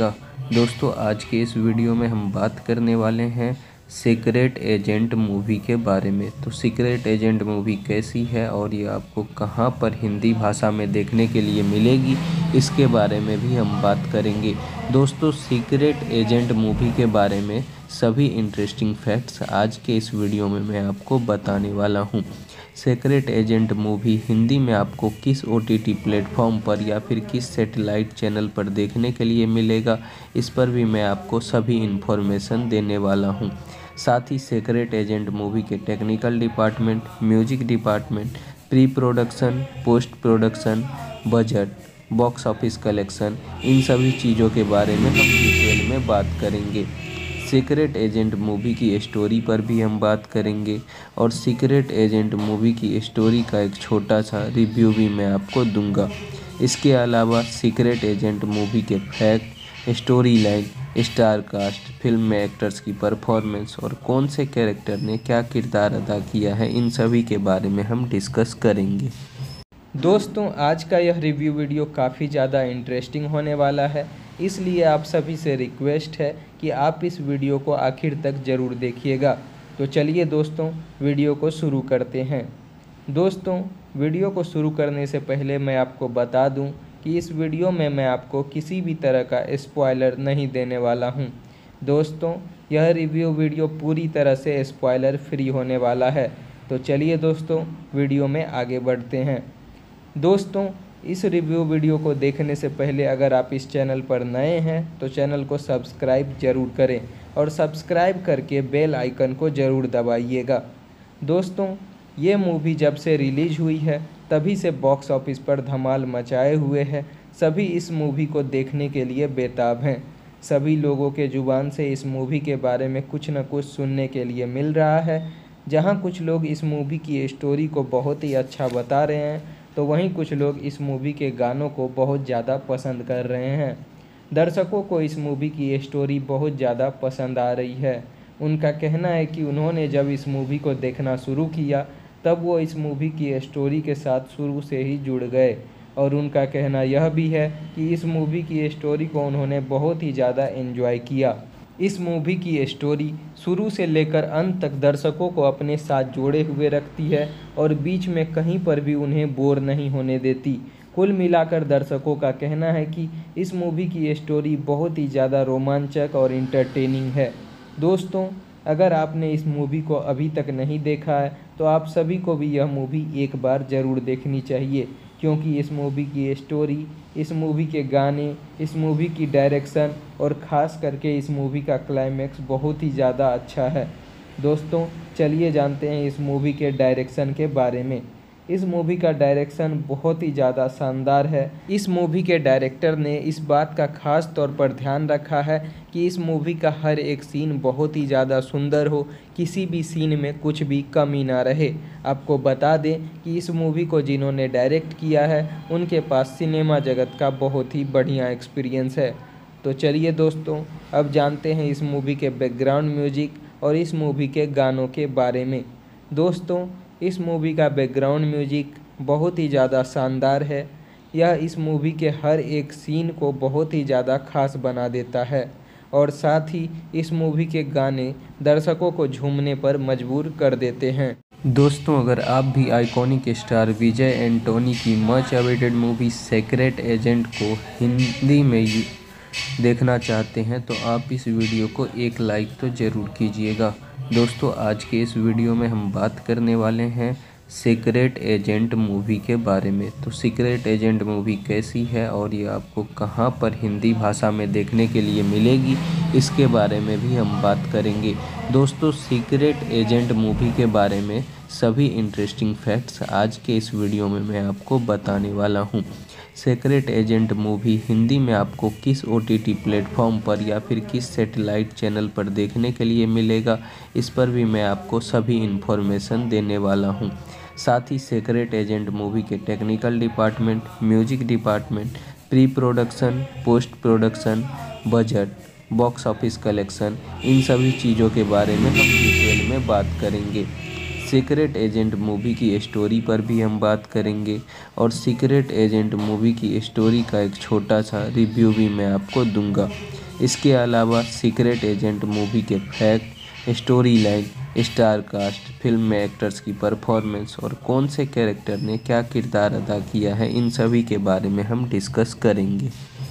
दोस्तों आज के इस वीडियो में हम बात करने वाले हैं सीक्रेट एजेंट मूवी के बारे में। तो सीक्रेट एजेंट मूवी कैसी है और ये आपको कहां पर हिंदी भाषा में देखने के लिए मिलेगी, इसके बारे में भी हम बात करेंगे। दोस्तों सीक्रेट एजेंट मूवी के बारे में सभी इंटरेस्टिंग फैक्ट्स आज के इस वीडियो में मैं आपको बताने वाला हूं। सीक्रेट एजेंट मूवी हिंदी में आपको किस ओटीटी प्लेटफॉर्म पर या फिर किस सैटेलाइट चैनल पर देखने के लिए मिलेगा, इस पर भी मैं आपको सभी इन्फॉर्मेशन देने वाला हूं। साथ ही सीक्रेट एजेंट मूवी के technical department, music department, pre production, post production, budget, box office collection, इन सभी चीज़ों के बारे में हम डिटेल में बात करेंगे। सीक्रेट एजेंट मूवी की स्टोरी पर भी हम बात करेंगे और सीक्रेट एजेंट मूवी की स्टोरी का एक छोटा सा रिव्यू भी मैं आपको दूंगा। इसके अलावा सीक्रेट एजेंट मूवी के fact, story line, star cast, film में एक्टर्स की परफॉर्मेंस और कौन से कैरेक्टर ने क्या किरदार अदा किया है, इन सभी के बारे में हम डिस्कस करेंगे। दोस्तों आज का यह रिव्यू वीडियो काफ़ी ज़्यादा इंटरेस्टिंग होने वाला है, इसलिए आप सभी से रिक्वेस्ट है कि आप इस वीडियो को आखिर तक ज़रूर देखिएगा। तो चलिए दोस्तों वीडियो को शुरू करते हैं। दोस्तों वीडियो को शुरू करने से पहले मैं आपको बता दूं कि इस वीडियो में मैं आपको किसी भी तरह का स्पॉइलर नहीं देने वाला हूं। दोस्तों यह रिव्यू वीडियो पूरी तरह से स्पॉइलर फ्री होने वाला है। तो चलिए दोस्तों वीडियो में आगे बढ़ते हैं। दोस्तों इस रिव्यू वीडियो को देखने से पहले अगर आप इस चैनल पर नए हैं तो चैनल को सब्सक्राइब जरूर करें और सब्सक्राइब करके बेल आइकन को ज़रूर दबाइएगा। दोस्तों ये मूवी जब से रिलीज हुई है तभी से बॉक्स ऑफिस पर धमाल मचाए हुए है। सभी इस मूवी को देखने के लिए बेताब हैं। सभी लोगों के ज़ुबान से इस मूवी के बारे में कुछ न कुछ सुनने के लिए मिल रहा है। जहाँ कुछ लोग इस मूवी की स्टोरी को बहुत ही अच्छा बता रहे हैं तो वहीं कुछ लोग इस मूवी के गानों को बहुत ज़्यादा पसंद कर रहे हैं। दर्शकों को इस मूवी की स्टोरी बहुत ज़्यादा पसंद आ रही है। उनका कहना है कि उन्होंने जब इस मूवी को देखना शुरू किया तब वो इस मूवी की स्टोरी के साथ शुरू से ही जुड़ गए और उनका कहना यह भी है कि इस मूवी की स्टोरी को उन्होंने बहुत ही ज़्यादा एंजॉय किया। इस मूवी की स्टोरी शुरू से लेकर अंत तक दर्शकों को अपने साथ जोड़े हुए रखती है और बीच में कहीं पर भी उन्हें बोर नहीं होने देती। कुल मिलाकर दर्शकों का कहना है कि इस मूवी की स्टोरी बहुत ही ज़्यादा रोमांचक और इंटरटेनिंग है। दोस्तों अगर आपने इस मूवी को अभी तक नहीं देखा है तो आप सभी को भी यह मूवी एक बार ज़रूर देखनी चाहिए, क्योंकि इस मूवी की स्टोरी, इस मूवी के गाने, इस मूवी की डायरेक्शन और ख़ास करके इस मूवी का क्लाइमैक्स बहुत ही ज़्यादा अच्छा है। दोस्तों चलिए जानते हैं इस मूवी के डायरेक्शन के बारे में। इस मूवी का डायरेक्शन बहुत ही ज़्यादा शानदार है। इस मूवी के डायरेक्टर ने इस बात का ख़ास तौर पर ध्यान रखा है कि इस मूवी का हर एक सीन बहुत ही ज़्यादा सुंदर हो, किसी भी सीन में कुछ भी कमी ना रहे। आपको बता दें कि इस मूवी को जिन्होंने डायरेक्ट किया है उनके पास सिनेमा जगत का बहुत ही बढ़िया एक्सपीरियंस है। तो चलिए दोस्तों अब जानते हैं इस मूवी के बैकग्राउंड म्यूजिक और इस मूवी के गानों के बारे में। दोस्तों इस मूवी का बैकग्राउंड म्यूजिक बहुत ही ज़्यादा शानदार है। यह इस मूवी के हर एक सीन को बहुत ही ज़्यादा खास बना देता है और साथ ही इस मूवी के गाने दर्शकों को झूमने पर मजबूर कर देते हैं। दोस्तों अगर आप भी आइकॉनिक स्टार विजय एंटोनी की much awaited movie secret agent को हिंदी में देखना चाहते हैं तो आप इस वीडियो को एक लाइक तो ज़रूर कीजिएगा। दोस्तों आज के इस वीडियो में हम बात करने वाले हैं सीक्रेट एजेंट मूवी के बारे में। तो सीक्रेट एजेंट मूवी कैसी है और ये आपको कहां पर हिंदी भाषा में देखने के लिए मिलेगी, इसके बारे में भी हम बात करेंगे। दोस्तों सीक्रेट एजेंट मूवी के बारे में सभी इंटरेस्टिंग फैक्ट्स आज के इस वीडियो में मैं आपको बताने वाला हूं। सीक्रेट एजेंट मूवी हिंदी में आपको किस ओटीटी प्लेटफॉर्म पर या फिर किस सैटेलाइट चैनल पर देखने के लिए मिलेगा, इस पर भी मैं आपको सभी इन्फॉर्मेशन देने वाला हूं। साथ ही सीक्रेट एजेंट मूवी के technical department, music department, pre production, post production, budget, box office collection, इन सभी चीज़ों के बारे में हम डिटेल में बात करेंगे। सीक्रेट एजेंट मूवी की स्टोरी पर भी हम बात करेंगे और सीक्रेट एजेंट मूवी की स्टोरी का एक छोटा सा रिव्यू भी मैं आपको दूंगा। इसके अलावा सीक्रेट एजेंट मूवी के fact, story line, star cast, film में एक्टर्स की परफॉर्मेंस और कौन से कैरेक्टर ने क्या किरदार अदा किया है, इन सभी के बारे में हम डिस्कस करेंगे।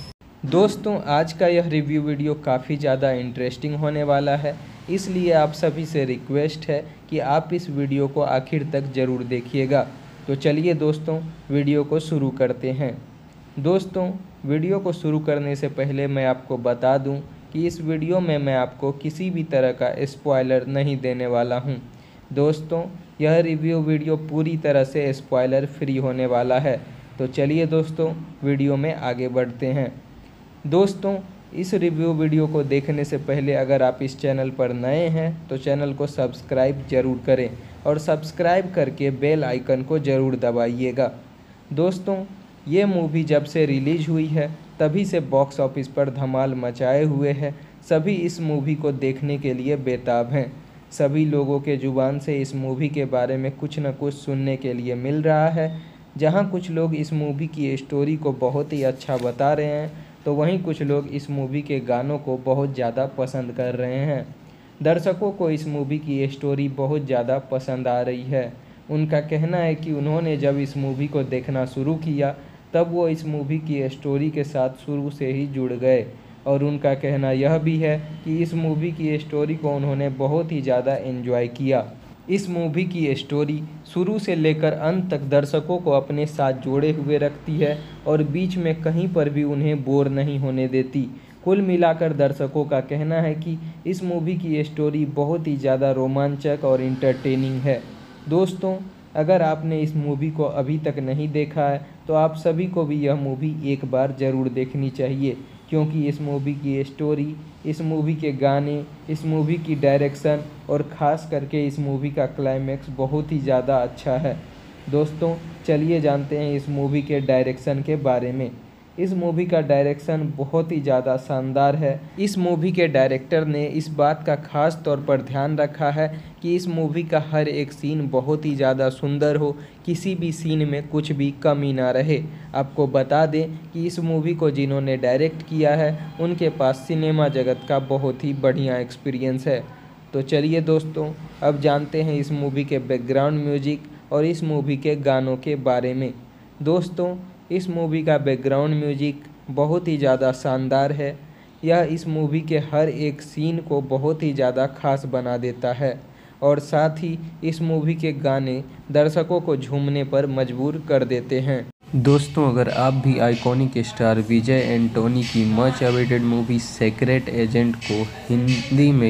दोस्तों आज का यह रिव्यू वीडियो काफ़ी ज़्यादा इंटरेस्टिंग होने वाला है, इसलिए आप सभी से रिक्वेस्ट है कि आप इस वीडियो को आखिर तक ज़रूर देखिएगा। तो चलिए दोस्तों वीडियो को शुरू करते हैं। दोस्तों वीडियो को शुरू करने से पहले मैं आपको बता दूं कि इस वीडियो में मैं आपको किसी भी तरह का स्पॉइलर नहीं देने वाला हूं। दोस्तों यह रिव्यू वीडियो पूरी तरह से स्पॉइलर फ्री होने वाला है। तो चलिए दोस्तों वीडियो में आगे बढ़ते हैं। दोस्तों इस रिव्यू वीडियो को देखने से पहले अगर आप इस चैनल पर नए हैं तो चैनल को सब्सक्राइब जरूर करें और सब्सक्राइब करके बेल आइकन को ज़रूर दबाइएगा। दोस्तों ये मूवी जब से रिलीज़ हुई है तभी से बॉक्स ऑफिस पर धमाल मचाए हुए है। सभी इस मूवी को देखने के लिए बेताब हैं। सभी लोगों के ज़ुबान से इस मूवी के बारे में कुछ न कुछ सुनने के लिए मिल रहा है। जहां कुछ लोग इस मूवी की स्टोरी को बहुत ही अच्छा बता रहे हैं तो वहीं कुछ लोग इस मूवी के गानों को बहुत ज़्यादा पसंद कर रहे हैं। दर्शकों को इस मूवी की स्टोरी बहुत ज़्यादा पसंद आ रही है। उनका कहना है कि उन्होंने जब इस मूवी को देखना शुरू किया तब वो इस मूवी की स्टोरी के साथ शुरू से ही जुड़ गए और उनका कहना यह भी है कि इस मूवी की स्टोरी को उन्होंने बहुत ही ज़्यादा एंजॉय किया। इस मूवी की स्टोरी शुरू से लेकर अंत तक दर्शकों को अपने साथ जोड़े हुए रखती है और बीच में कहीं पर भी उन्हें बोर नहीं होने देती। कुल मिलाकर दर्शकों का कहना है कि इस मूवी की स्टोरी बहुत ही ज़्यादा रोमांचक और इंटरटेनिंग है। दोस्तों अगर आपने इस मूवी को अभी तक नहीं देखा है तो आप सभी को भी यह मूवी एक बार ज़रूर देखनी चाहिए, क्योंकि इस मूवी की स्टोरी, इस मूवी के गाने, इस मूवी की डायरेक्शन और ख़ास करके इस मूवी का क्लाइमैक्स बहुत ही ज़्यादा अच्छा है। दोस्तों चलिए जानते हैं इस मूवी के डायरेक्शन के बारे में। इस मूवी का डायरेक्शन बहुत ही ज़्यादा शानदार है। इस मूवी के डायरेक्टर ने इस बात का ख़ास तौर पर ध्यान रखा है कि इस मूवी का हर एक सीन बहुत ही ज़्यादा सुंदर हो, किसी भी सीन में कुछ भी कमी ना रहे। आपको बता दें कि इस मूवी को जिन्होंने डायरेक्ट किया है उनके पास सिनेमा जगत का बहुत ही बढ़िया एक्सपीरियंस है। तो चलिए दोस्तों अब जानते हैं इस मूवी के बैकग्राउंड म्यूजिक और इस मूवी के गानों के बारे में। दोस्तों इस मूवी का बैकग्राउंड म्यूजिक बहुत ही ज़्यादा शानदार है। यह इस मूवी के हर एक सीन को बहुत ही ज़्यादा खास बना देता है और साथ ही इस मूवी के गाने दर्शकों को झूमने पर मजबूर कर देते हैं। दोस्तों अगर आप भी आइकॉनिक स्टार विजय एंटोनी की much awaited movie secret agent को हिंदी में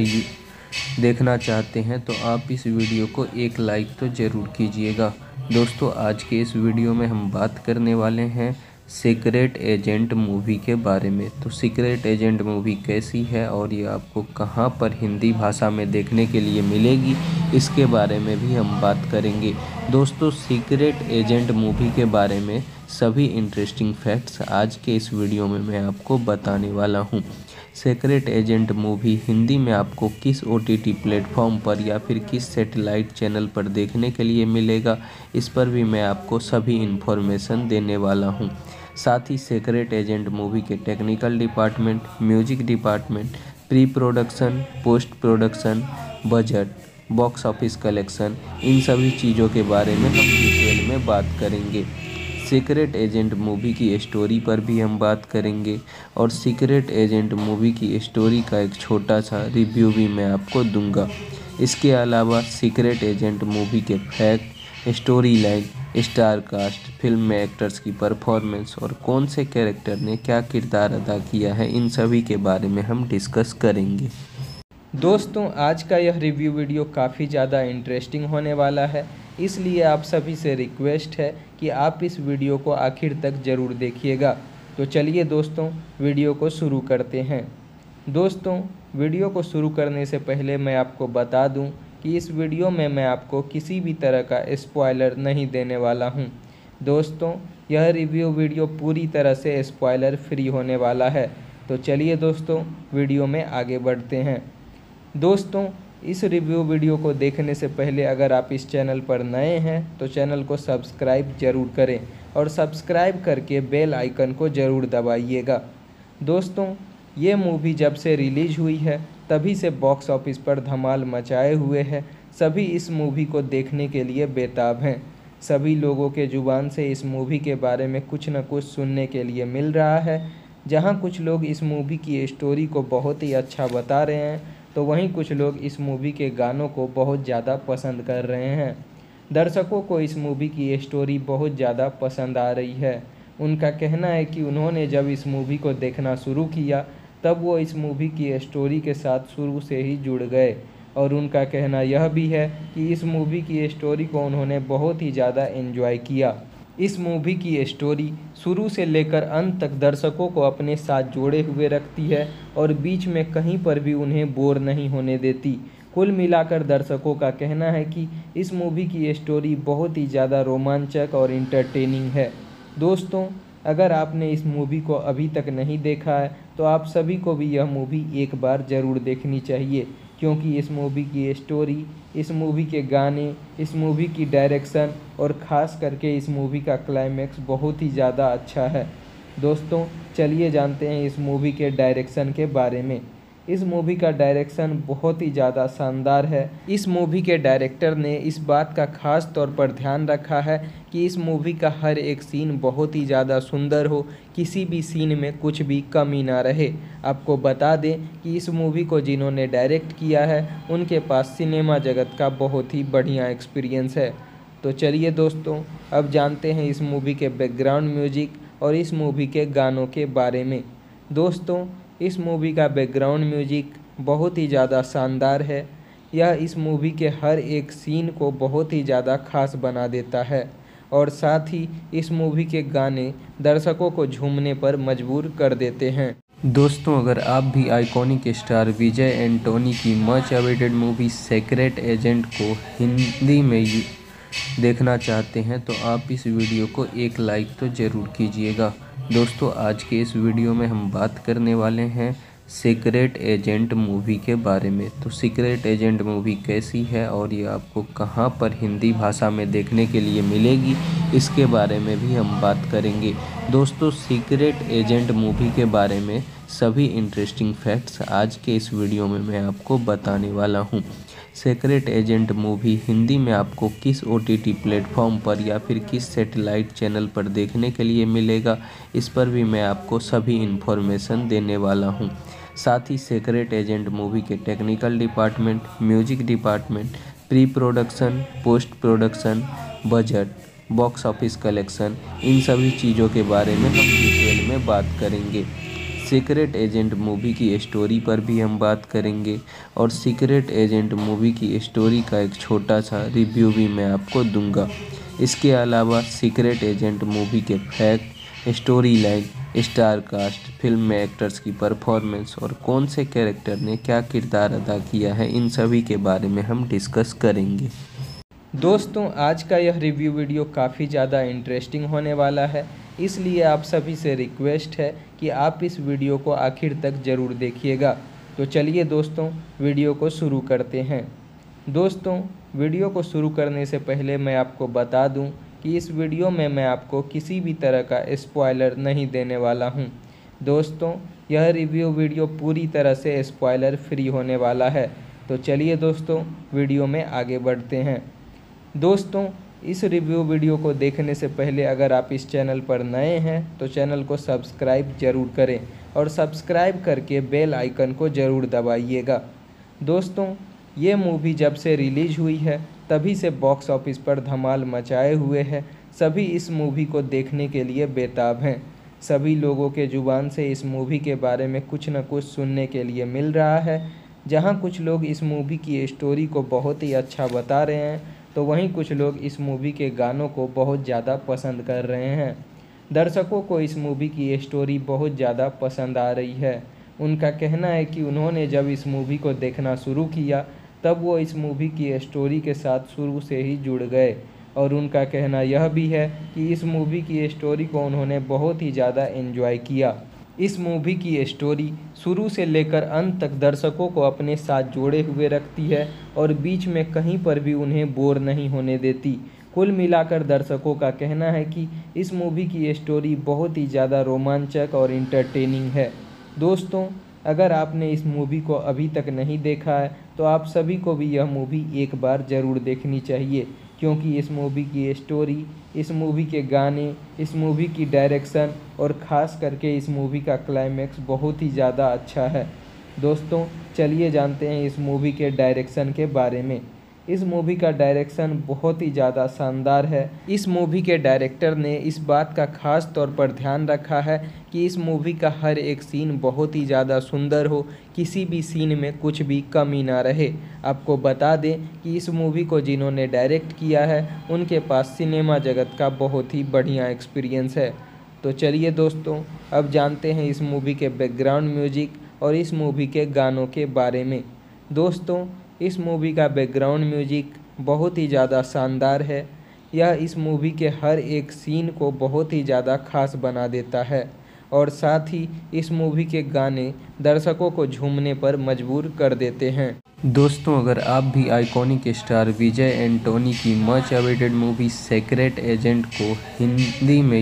देखना चाहते हैं तो आप इस वीडियो को एक लाइक तो ज़रूर कीजिएगा। दोस्तों आज के इस वीडियो में हम बात करने वाले हैं सीक्रेट एजेंट मूवी के बारे में। तो सीक्रेट एजेंट मूवी कैसी है और ये आपको कहां पर हिंदी भाषा में देखने के लिए मिलेगी, इसके बारे में भी हम बात करेंगे। दोस्तों सीक्रेट एजेंट मूवी के बारे में सभी इंटरेस्टिंग फैक्ट्स आज के इस वीडियो में मैं आपको बताने वाला हूं। सीक्रेट एजेंट मूवी हिंदी में आपको किस ओटीटी प्लेटफॉर्म पर या फिर किस सैटेलाइट चैनल पर देखने के लिए मिलेगा, इस पर भी मैं आपको सभी इन्फॉर्मेशन देने वाला हूं। साथ ही सीक्रेट एजेंट मूवी के technical department, music department, pre production, post production, budget, box office collection, इन सभी चीज़ों के बारे में हम डिटेल में बात करेंगे। सीक्रेट एजेंट मूवी की स्टोरी पर भी हम बात करेंगे और सीक्रेट एजेंट मूवी की स्टोरी का एक छोटा सा रिव्यू भी मैं आपको दूंगा। इसके अलावा सीक्रेट एजेंट मूवी के fact, story line, star cast, film में एक्टर्स की परफॉर्मेंस और कौन से कैरेक्टर ने क्या किरदार अदा किया है, इन सभी के बारे में हम डिस्कस करेंगे। दोस्तों आज का यह रिव्यू वीडियो काफ़ी ज़्यादा इंटरेस्टिंग होने वाला है, इसलिए आप सभी से रिक्वेस्ट है कि आप इस वीडियो को आखिर तक ज़रूर देखिएगा। तो चलिए दोस्तों वीडियो को शुरू करते हैं। दोस्तों वीडियो को शुरू करने से पहले मैं आपको बता दूं कि इस वीडियो में मैं आपको किसी भी तरह का स्पॉइलर नहीं देने वाला हूं। दोस्तों यह रिव्यू वीडियो पूरी तरह से स्पॉइलर फ्री होने वाला है। तो चलिए दोस्तों वीडियो में आगे बढ़ते हैं। दोस्तों इस रिव्यू वीडियो को देखने से पहले अगर आप इस चैनल पर नए हैं तो चैनल को सब्सक्राइब जरूर करें और सब्सक्राइब करके बेल आइकन को ज़रूर दबाइएगा। दोस्तों ये मूवी जब से रिलीज हुई है तभी से बॉक्स ऑफिस पर धमाल मचाए हुए है। सभी इस मूवी को देखने के लिए बेताब हैं। सभी लोगों के ज़ुबान से इस मूवी के बारे में कुछ न कुछ सुनने के लिए मिल रहा है। जहां कुछ लोग इस मूवी की स्टोरी को बहुत ही अच्छा बता रहे हैं, तो वहीं कुछ लोग इस मूवी के गानों को बहुत ज़्यादा पसंद कर रहे हैं। दर्शकों को इस मूवी की स्टोरी बहुत ज़्यादा पसंद आ रही है। उनका कहना है कि उन्होंने जब इस मूवी को देखना शुरू किया तब वो इस मूवी की स्टोरी के साथ शुरू से ही जुड़ गए, और उनका कहना यह भी है कि इस मूवी की स्टोरी को उन्होंने बहुत ही ज़्यादा एंजॉय किया। इस मूवी की स्टोरी शुरू से लेकर अंत तक दर्शकों को अपने साथ जोड़े हुए रखती है और बीच में कहीं पर भी उन्हें बोर नहीं होने देती। कुल मिलाकर दर्शकों का कहना है कि इस मूवी की स्टोरी बहुत ही ज़्यादा रोमांचक और इंटरटेनिंग है। दोस्तों, अगर आपने इस मूवी को अभी तक नहीं देखा है तो आप सभी को भी यह मूवी एक बार ज़रूर देखनी चाहिए, क्योंकि इस मूवी की स्टोरी, इस मूवी के गाने, इस मूवी की डायरेक्शन और ख़ास करके इस मूवी का क्लाइमैक्स बहुत ही ज़्यादा अच्छा है। दोस्तों, चलिए जानते हैं इस मूवी के डायरेक्शन के बारे में। इस मूवी का डायरेक्शन बहुत ही ज़्यादा शानदार है। इस मूवी के डायरेक्टर ने इस बात का ख़ास तौर पर ध्यान रखा है कि इस मूवी का हर एक सीन बहुत ही ज़्यादा सुंदर हो, किसी भी सीन में कुछ भी कमी ना रहे। आपको बता दें कि इस मूवी को जिन्होंने डायरेक्ट किया है उनके पास सिनेमा जगत का बहुत ही बढ़िया एक्सपीरियंस है। तो चलिए दोस्तों, अब जानते हैं इस मूवी के बैकग्राउंड म्यूजिक और इस मूवी के गानों के बारे में। दोस्तों, इस मूवी का बैकग्राउंड म्यूजिक बहुत ही ज़्यादा शानदार है। यह इस मूवी के हर एक सीन को बहुत ही ज़्यादा खास बना देता है, और साथ ही इस मूवी के गाने दर्शकों को झूमने पर मजबूर कर देते हैं। दोस्तों, अगर आप भी आइकॉनिक स्टार विजय एंटोनी की much awaited movie secret agent को हिंदी में देखना चाहते हैं तो आप इस वीडियो को एक लाइक तो ज़रूर कीजिएगा। दोस्तों, आज के इस वीडियो में हम बात करने वाले हैं सीक्रेट एजेंट मूवी के बारे में। तो सीक्रेट एजेंट मूवी कैसी है और ये आपको कहां पर हिंदी भाषा में देखने के लिए मिलेगी, इसके बारे में भी हम बात करेंगे। दोस्तों, सीक्रेट एजेंट मूवी के बारे में सभी इंटरेस्टिंग फैक्ट्स आज के इस वीडियो में मैं आपको बताने वाला हूं। सीक्रेट एजेंट मूवी हिंदी में आपको किस ओटीटी प्लेटफॉर्म पर या फिर किस सैटेलाइट चैनल पर देखने के लिए मिलेगा, इस पर भी मैं आपको सभी इन्फॉर्मेशन देने वाला हूं। साथ ही सीक्रेट एजेंट मूवी के technical department, music department, pre production, post production, budget, box office collection, इन सभी चीज़ों के बारे में हम डिटेल में बात करेंगे। सीक्रेट एजेंट मूवी की स्टोरी पर भी हम बात करेंगे और सीक्रेट एजेंट मूवी की स्टोरी का एक छोटा सा रिव्यू भी मैं आपको दूंगा। इसके अलावा सीक्रेट एजेंट मूवी के fact, story line, star cast, film में एक्टर्स की परफॉर्मेंस और कौन से कैरेक्टर ने क्या किरदार अदा किया है, इन सभी के बारे में हम डिस्कस करेंगे। दोस्तों, आज का यह रिव्यू वीडियो काफ़ी ज़्यादा इंटरेस्टिंग होने वाला है, इसलिए आप सभी से रिक्वेस्ट है कि आप इस वीडियो को आखिर तक ज़रूर देखिएगा। तो चलिए दोस्तों, वीडियो को शुरू करते हैं। दोस्तों, वीडियो को शुरू करने से पहले मैं आपको बता दूं कि इस वीडियो में मैं आपको किसी भी तरह का स्पॉइलर नहीं देने वाला हूं। दोस्तों, यह रिव्यू वीडियो पूरी तरह से स्पॉइलर फ्री होने वाला है। तो चलिए दोस्तों, वीडियो में आगे बढ़ते हैं। दोस्तों, इस रिव्यू वीडियो को देखने से पहले अगर आप इस चैनल पर नए हैं तो चैनल को सब्सक्राइब जरूर करें और सब्सक्राइब करके बेल आइकन को ज़रूर दबाइएगा। दोस्तों, ये मूवी जब से रिलीज हुई है तभी से बॉक्स ऑफिस पर धमाल मचाए हुए है। सभी इस मूवी को देखने के लिए बेताब हैं। सभी लोगों के ज़ुबान से इस मूवी के बारे में कुछ न कुछ सुनने के लिए मिल रहा है। जहाँ कुछ लोग इस मूवी की स्टोरी को बहुत ही अच्छा बता रहे हैं, तो वहीं कुछ लोग इस मूवी के गानों को बहुत ज़्यादा पसंद कर रहे हैं। दर्शकों को इस मूवी की स्टोरी बहुत ज़्यादा पसंद आ रही है। उनका कहना है कि उन्होंने जब इस मूवी को देखना शुरू किया तब वो इस मूवी की स्टोरी के साथ शुरू से ही जुड़ गए, और उनका कहना यह भी है कि इस मूवी की स्टोरी को उन्होंने बहुत ही ज़्यादा एंजॉय किया। इस मूवी की स्टोरी शुरू से लेकर अंत तक दर्शकों को अपने साथ जोड़े हुए रखती है और बीच में कहीं पर भी उन्हें बोर नहीं होने देती। कुल मिलाकर दर्शकों का कहना है कि इस मूवी की स्टोरी बहुत ही ज़्यादा रोमांचक और इंटरटेनिंग है। दोस्तों, अगर आपने इस मूवी को अभी तक नहीं देखा है तो आप सभी को भी यह मूवी एक बार ज़रूर देखनी चाहिए, क्योंकि इस मूवी की स्टोरी, इस मूवी के गाने, इस मूवी की डायरेक्शन और ख़ास करके इस मूवी का क्लाइमैक्स बहुत ही ज़्यादा अच्छा है। दोस्तों चलिए जानते हैं इस मूवी के डायरेक्शन के बारे में। इस मूवी का डायरेक्शन बहुत ही ज़्यादा शानदार है। इस मूवी के डायरेक्टर ने इस बात का ख़ास तौर पर ध्यान रखा है कि इस मूवी का हर एक सीन बहुत ही ज़्यादा सुंदर हो, किसी भी सीन में कुछ भी कमी ना रहे। आपको बता दें कि इस मूवी को जिन्होंने डायरेक्ट किया है उनके पास सिनेमा जगत का बहुत ही बढ़िया एक्सपीरियंस है। तो चलिए दोस्तों अब जानते हैं इस मूवी के बैकग्राउंड म्यूजिक और इस मूवी के गानों के बारे में। दोस्तों इस मूवी का बैकग्राउंड म्यूजिक बहुत ही ज़्यादा शानदार है। यह इस मूवी के हर एक सीन को बहुत ही ज़्यादा खास बना देता है और साथ ही इस मूवी के गाने दर्शकों को झूमने पर मजबूर कर देते हैं। दोस्तों अगर आप भी आइकॉनिक स्टार विजय एंटोनी की much awaited movie secret agent को हिंदी में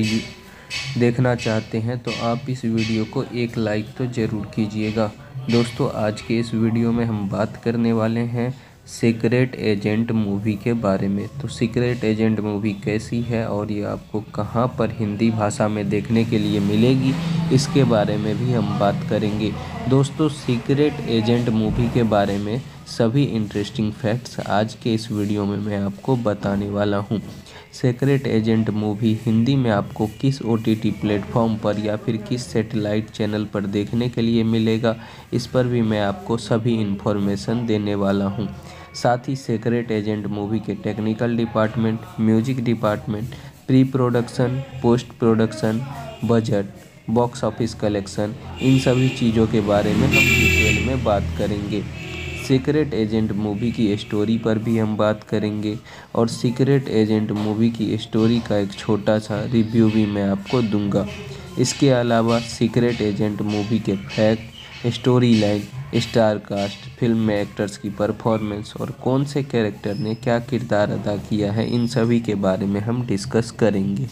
देखना चाहते हैं तो आप इस वीडियो को एक लाइक तो ज़रूर कीजिएगा। दोस्तों आज के इस वीडियो में हम बात करने वाले हैं सीक्रेट एजेंट मूवी के बारे में। तो सीक्रेट एजेंट मूवी कैसी है और ये आपको कहां पर हिंदी भाषा में देखने के लिए मिलेगी, इसके बारे में भी हम बात करेंगे। दोस्तों सीक्रेट एजेंट मूवी के बारे में सभी इंटरेस्टिंग फैक्ट्स आज के इस वीडियो में मैं आपको बताने वाला हूं। सीक्रेट एजेंट मूवी हिंदी में आपको किस ओटीटी प्लेटफॉर्म पर या फिर किस सैटेलाइट चैनल पर देखने के लिए मिलेगा, इस पर भी मैं आपको सभी इन्फॉर्मेशन देने वाला हूं। साथ ही सीक्रेट एजेंट मूवी के technical department, music department, pre production, post production, budget, box office collection, इन सभी चीज़ों के बारे में हम डिटेल में बात करेंगे। सीक्रेट एजेंट मूवी की स्टोरी पर भी हम बात करेंगे और सीक्रेट एजेंट मूवी की स्टोरी का एक छोटा सा रिव्यू भी मैं आपको दूंगा। इसके अलावा सीक्रेट एजेंट मूवी के fact, story line, star cast, film में एक्टर्स की परफॉर्मेंस और कौन से कैरेक्टर ने क्या किरदार अदा किया है, इन सभी के बारे में हम डिस्कस करेंगे।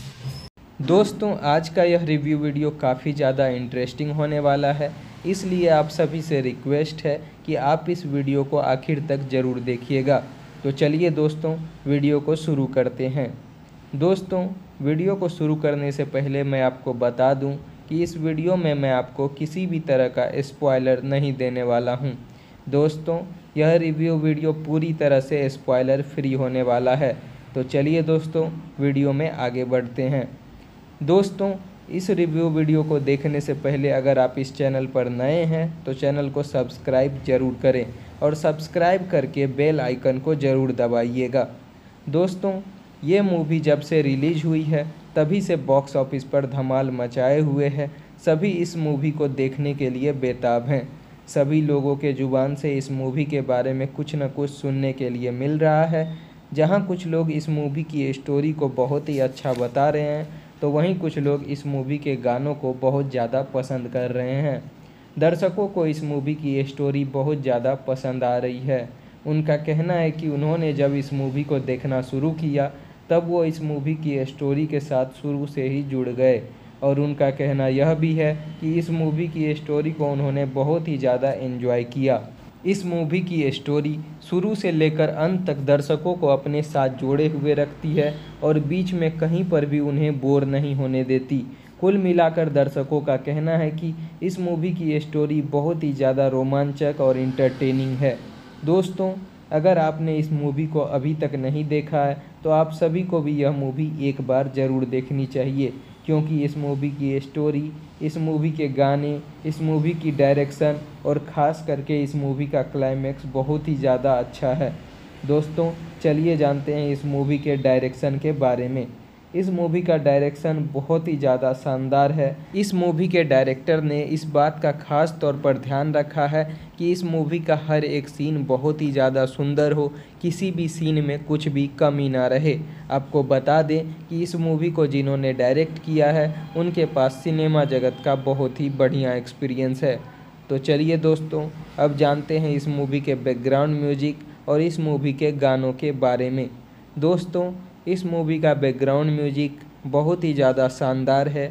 दोस्तों आज का यह रिव्यू वीडियो काफ़ी ज़्यादा इंटरेस्टिंग होने वाला है, इसलिए आप सभी से रिक्वेस्ट है कि आप इस वीडियो को आखिर तक ज़रूर देखिएगा। तो चलिए दोस्तों वीडियो को शुरू करते हैं। दोस्तों वीडियो को शुरू करने से पहले मैं आपको बता दूं कि इस वीडियो में मैं आपको किसी भी तरह का स्पॉइलर नहीं देने वाला हूं। दोस्तों यह रिव्यू वीडियो पूरी तरह से स्पॉइलर फ्री होने वाला है। तो चलिए दोस्तों वीडियो में आगे बढ़ते हैं। दोस्तों इस रिव्यू वीडियो को देखने से पहले अगर आप इस चैनल पर नए हैं तो चैनल को सब्सक्राइब जरूर करें और सब्सक्राइब करके बेल आइकन को ज़रूर दबाइएगा। दोस्तों ये मूवी जब से रिलीज़ हुई है तभी से बॉक्स ऑफिस पर धमाल मचाए हुए है। सभी इस मूवी को देखने के लिए बेताब हैं। सभी लोगों के ज़ुबान से इस मूवी के बारे में कुछ न कुछ सुनने के लिए मिल रहा है। जहाँ कुछ लोग इस मूवी की स्टोरी को बहुत ही अच्छा बता रहे हैं तो वहीं कुछ लोग इस मूवी के गानों को बहुत ज़्यादा पसंद कर रहे हैं। दर्शकों को इस मूवी की स्टोरी बहुत ज़्यादा पसंद आ रही है। उनका कहना है कि उन्होंने जब इस मूवी को देखना शुरू किया तब वो इस मूवी की स्टोरी के साथ शुरू से ही जुड़ गए और उनका कहना यह भी है कि इस मूवी की स्टोरी को उन्होंने बहुत ही ज़्यादा एंजॉय किया। इस मूवी की स्टोरी शुरू से लेकर अंत तक दर्शकों को अपने साथ जोड़े हुए रखती है और बीच में कहीं पर भी उन्हें बोर नहीं होने देती। कुल मिलाकर दर्शकों का कहना है कि इस मूवी की स्टोरी बहुत ही ज़्यादा रोमांचक और इंटरटेनिंग है। दोस्तों अगर आपने इस मूवी को अभी तक नहीं देखा है तो आप सभी को भी यह मूवी एक बार ज़रूर देखनी चाहिए, क्योंकि इस मूवी की स्टोरी, इस मूवी के गाने, इस मूवी की डायरेक्शन और ख़ास करके इस मूवी का क्लाइमैक्स बहुत ही ज़्यादा अच्छा है। दोस्तों चलिए जानते हैं इस मूवी के डायरेक्शन के बारे में। इस मूवी का डायरेक्शन बहुत ही ज़्यादा शानदार है। इस मूवी के डायरेक्टर ने इस बात का ख़ास तौर पर ध्यान रखा है कि इस मूवी का हर एक सीन बहुत ही ज़्यादा सुंदर हो, किसी भी सीन में कुछ भी कमी ना रहे। आपको बता दें कि इस मूवी को जिन्होंने डायरेक्ट किया है उनके पास सिनेमा जगत का बहुत ही बढ़िया एक्सपीरियंस है। तो चलिए दोस्तों अब जानते हैं इस मूवी के बैकग्राउंड म्यूजिक और इस मूवी के गानों के बारे में। दोस्तों इस मूवी का बैकग्राउंड म्यूजिक बहुत ही ज़्यादा शानदार है।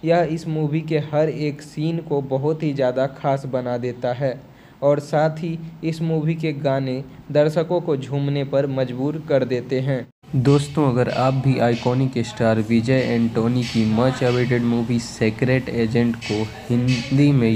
यह इस मूवी के हर एक सीन को बहुत ही ज़्यादा खास बना देता है और साथ ही इस मूवी के गाने दर्शकों को झूमने पर मजबूर कर देते हैं। दोस्तों, अगर आप भी आइकॉनिक स्टार विजय एंटोनी की much awaited movie secret agent को हिंदी में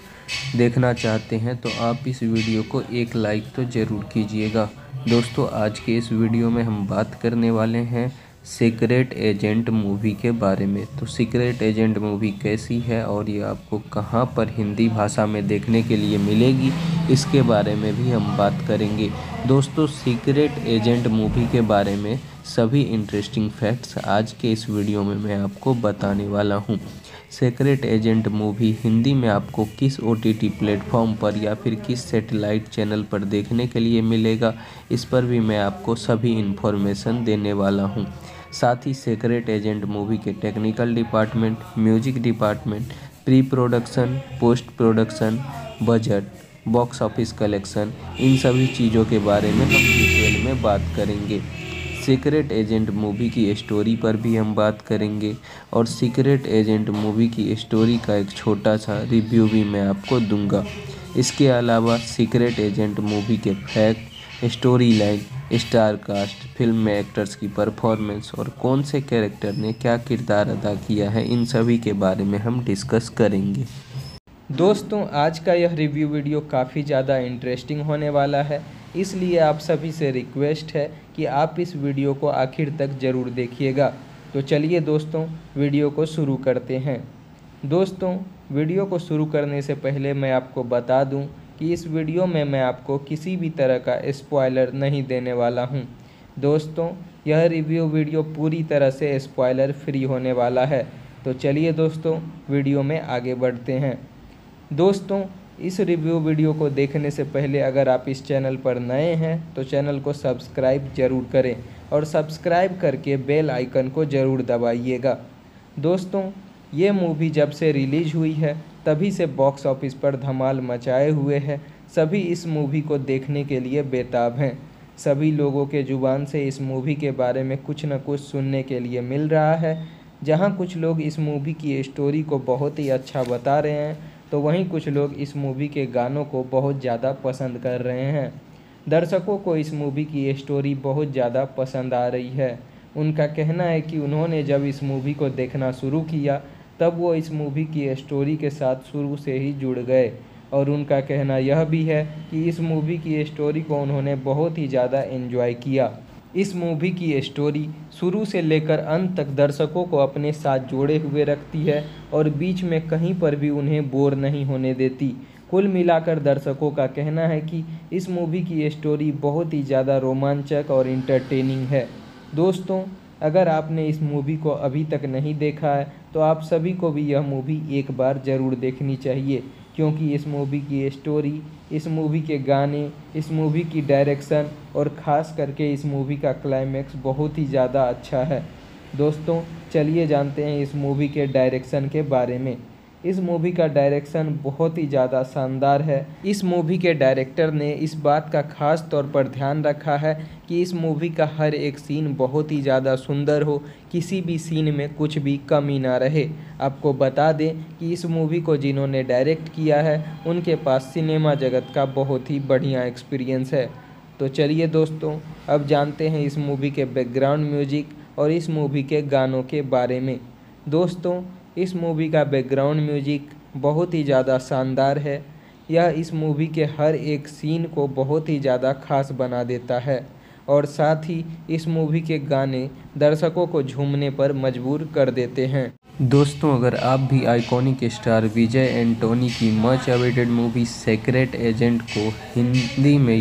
देखना चाहते हैं तो आप इस वीडियो को एक लाइक तो ज़रूर कीजिएगा। दोस्तों, आज के इस वीडियो में हम बात करने वाले हैं सीक्रेट एजेंट मूवी के बारे में। तो सीक्रेट एजेंट मूवी कैसी है और ये आपको कहां पर हिंदी भाषा में देखने के लिए मिलेगी, इसके बारे में भी हम बात करेंगे। दोस्तों, सीक्रेट एजेंट मूवी के बारे में सभी इंटरेस्टिंग फैक्ट्स आज के इस वीडियो में मैं आपको बताने वाला हूं। सीक्रेट एजेंट मूवी हिंदी में आपको किस ओटीटी प्लेटफॉर्म पर या फिर किस सैटेलाइट चैनल पर देखने के लिए मिलेगा, इस पर भी मैं आपको सभी इन्फॉर्मेशन देने वाला हूं। साथ ही सीक्रेट एजेंट मूवी के technical department, music department, pre production, post production, budget, box office collection, इन सभी चीज़ों के बारे में हम डिटेल में बात करेंगे। सीक्रेट एजेंट मूवी की स्टोरी पर भी हम बात करेंगे और सीक्रेट एजेंट मूवी की स्टोरी का एक छोटा सा रिव्यू भी मैं आपको दूंगा। इसके अलावा सीक्रेट एजेंट मूवी के fact, story line, star cast, film में एक्टर्स की परफॉर्मेंस और कौन से कैरेक्टर ने क्या किरदार अदा किया है, इन सभी के बारे में हम डिस्कस करेंगे। दोस्तों, आज का यह रिव्यू वीडियो काफ़ी ज़्यादा इंटरेस्टिंग होने वाला है, इसलिए आप सभी से रिक्वेस्ट है कि आप इस वीडियो को आखिर तक ज़रूर देखिएगा। तो चलिए दोस्तों, वीडियो को शुरू करते हैं। दोस्तों, वीडियो को शुरू करने से पहले मैं आपको बता दूं कि इस वीडियो में मैं आपको किसी भी तरह का स्पॉइलर नहीं देने वाला हूं। दोस्तों, यह रिव्यू वीडियो पूरी तरह से स्पॉइलर फ्री होने वाला है। तो चलिए दोस्तों, वीडियो में आगे बढ़ते हैं। दोस्तों, इस रिव्यू वीडियो को देखने से पहले अगर आप इस चैनल पर नए हैं तो चैनल को सब्सक्राइब जरूर करें और सब्सक्राइब करके बेल आइकन को ज़रूर दबाइएगा। दोस्तों, ये मूवी जब से रिलीज हुई है तभी से बॉक्स ऑफिस पर धमाल मचाए हुए है। सभी इस मूवी को देखने के लिए बेताब हैं। सभी लोगों के ज़ुबान से इस मूवी के बारे में कुछ न कुछ सुनने के लिए मिल रहा है। जहाँ कुछ लोग इस मूवी की स्टोरी को बहुत ही अच्छा बता रहे हैं तो वहीं कुछ लोग इस मूवी के गानों को बहुत ज़्यादा पसंद कर रहे हैं। दर्शकों को इस मूवी की स्टोरी बहुत ज़्यादा पसंद आ रही है। उनका कहना है कि उन्होंने जब इस मूवी को देखना शुरू किया तब वो इस मूवी की स्टोरी के साथ शुरू से ही जुड़ गए और उनका कहना यह भी है कि इस मूवी की स्टोरी को उन्होंने बहुत ही ज़्यादा एंजॉय किया। इस मूवी की स्टोरी शुरू से लेकर अंत तक दर्शकों को अपने साथ जोड़े हुए रखती है और बीच में कहीं पर भी उन्हें बोर नहीं होने देती। कुल मिलाकर दर्शकों का कहना है कि इस मूवी की स्टोरी बहुत ही ज़्यादा रोमांचक और इंटरटेनिंग है। दोस्तों, अगर आपने इस मूवी को अभी तक नहीं देखा है तो आप सभी को भी यह मूवी एक बार ज़रूर देखनी चाहिए, क्योंकि इस मूवी की स्टोरी, इस मूवी के गाने, इस मूवी की डायरेक्शन और ख़ास करके इस मूवी का क्लाइमैक्स बहुत ही ज़्यादा अच्छा है। दोस्तों, चलिए जानते हैं इस मूवी के डायरेक्शन के बारे में। इस मूवी का डायरेक्शन बहुत ही ज़्यादा शानदार है। इस मूवी के डायरेक्टर ने इस बात का ख़ास तौर पर ध्यान रखा है कि इस मूवी का हर एक सीन बहुत ही ज़्यादा सुंदर हो, किसी भी सीन में कुछ भी कमी ना रहे। आपको बता दें कि इस मूवी को जिन्होंने डायरेक्ट किया है उनके पास सिनेमा जगत का बहुत ही बढ़िया एक्सपीरियंस है। तो चलिए दोस्तों, अब जानते हैं इस मूवी के बैकग्राउंड म्यूजिक और इस मूवी के गानों के बारे में। दोस्तों, इस मूवी का बैकग्राउंड म्यूजिक बहुत ही ज़्यादा शानदार है। यह इस मूवी के हर एक सीन को बहुत ही ज़्यादा खास बना देता है और साथ ही इस मूवी के गाने दर्शकों को झूमने पर मजबूर कर देते हैं। दोस्तों, अगर आप भी आइकॉनिक स्टार विजय एंटोनी की much awaited movie secret agent को हिंदी में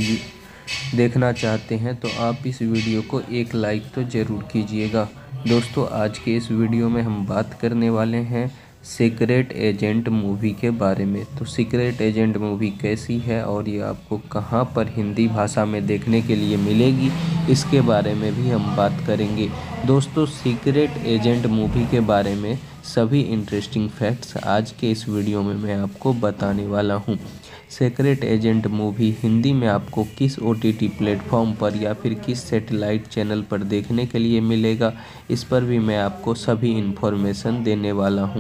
देखना चाहते हैं तो आप इस वीडियो को एक लाइक तो ज़रूर कीजिएगा। दोस्तों, आज के इस वीडियो में हम बात करने वाले हैं सीक्रेट एजेंट मूवी के बारे में। तो सीक्रेट एजेंट मूवी कैसी है और ये आपको कहां पर हिंदी भाषा में देखने के लिए मिलेगी, इसके बारे में भी हम बात करेंगे। दोस्तों, सीक्रेट एजेंट मूवी के बारे में सभी इंटरेस्टिंग फैक्ट्स आज के इस वीडियो में मैं आपको बताने वाला हूं। सीक्रेट एजेंट मूवी हिंदी में आपको किस ओटीटी प्लेटफॉर्म पर या फिर किस सैटेलाइट चैनल पर देखने के लिए मिलेगा, इस पर भी मैं आपको सभी इन्फॉर्मेशन देने वाला हूं।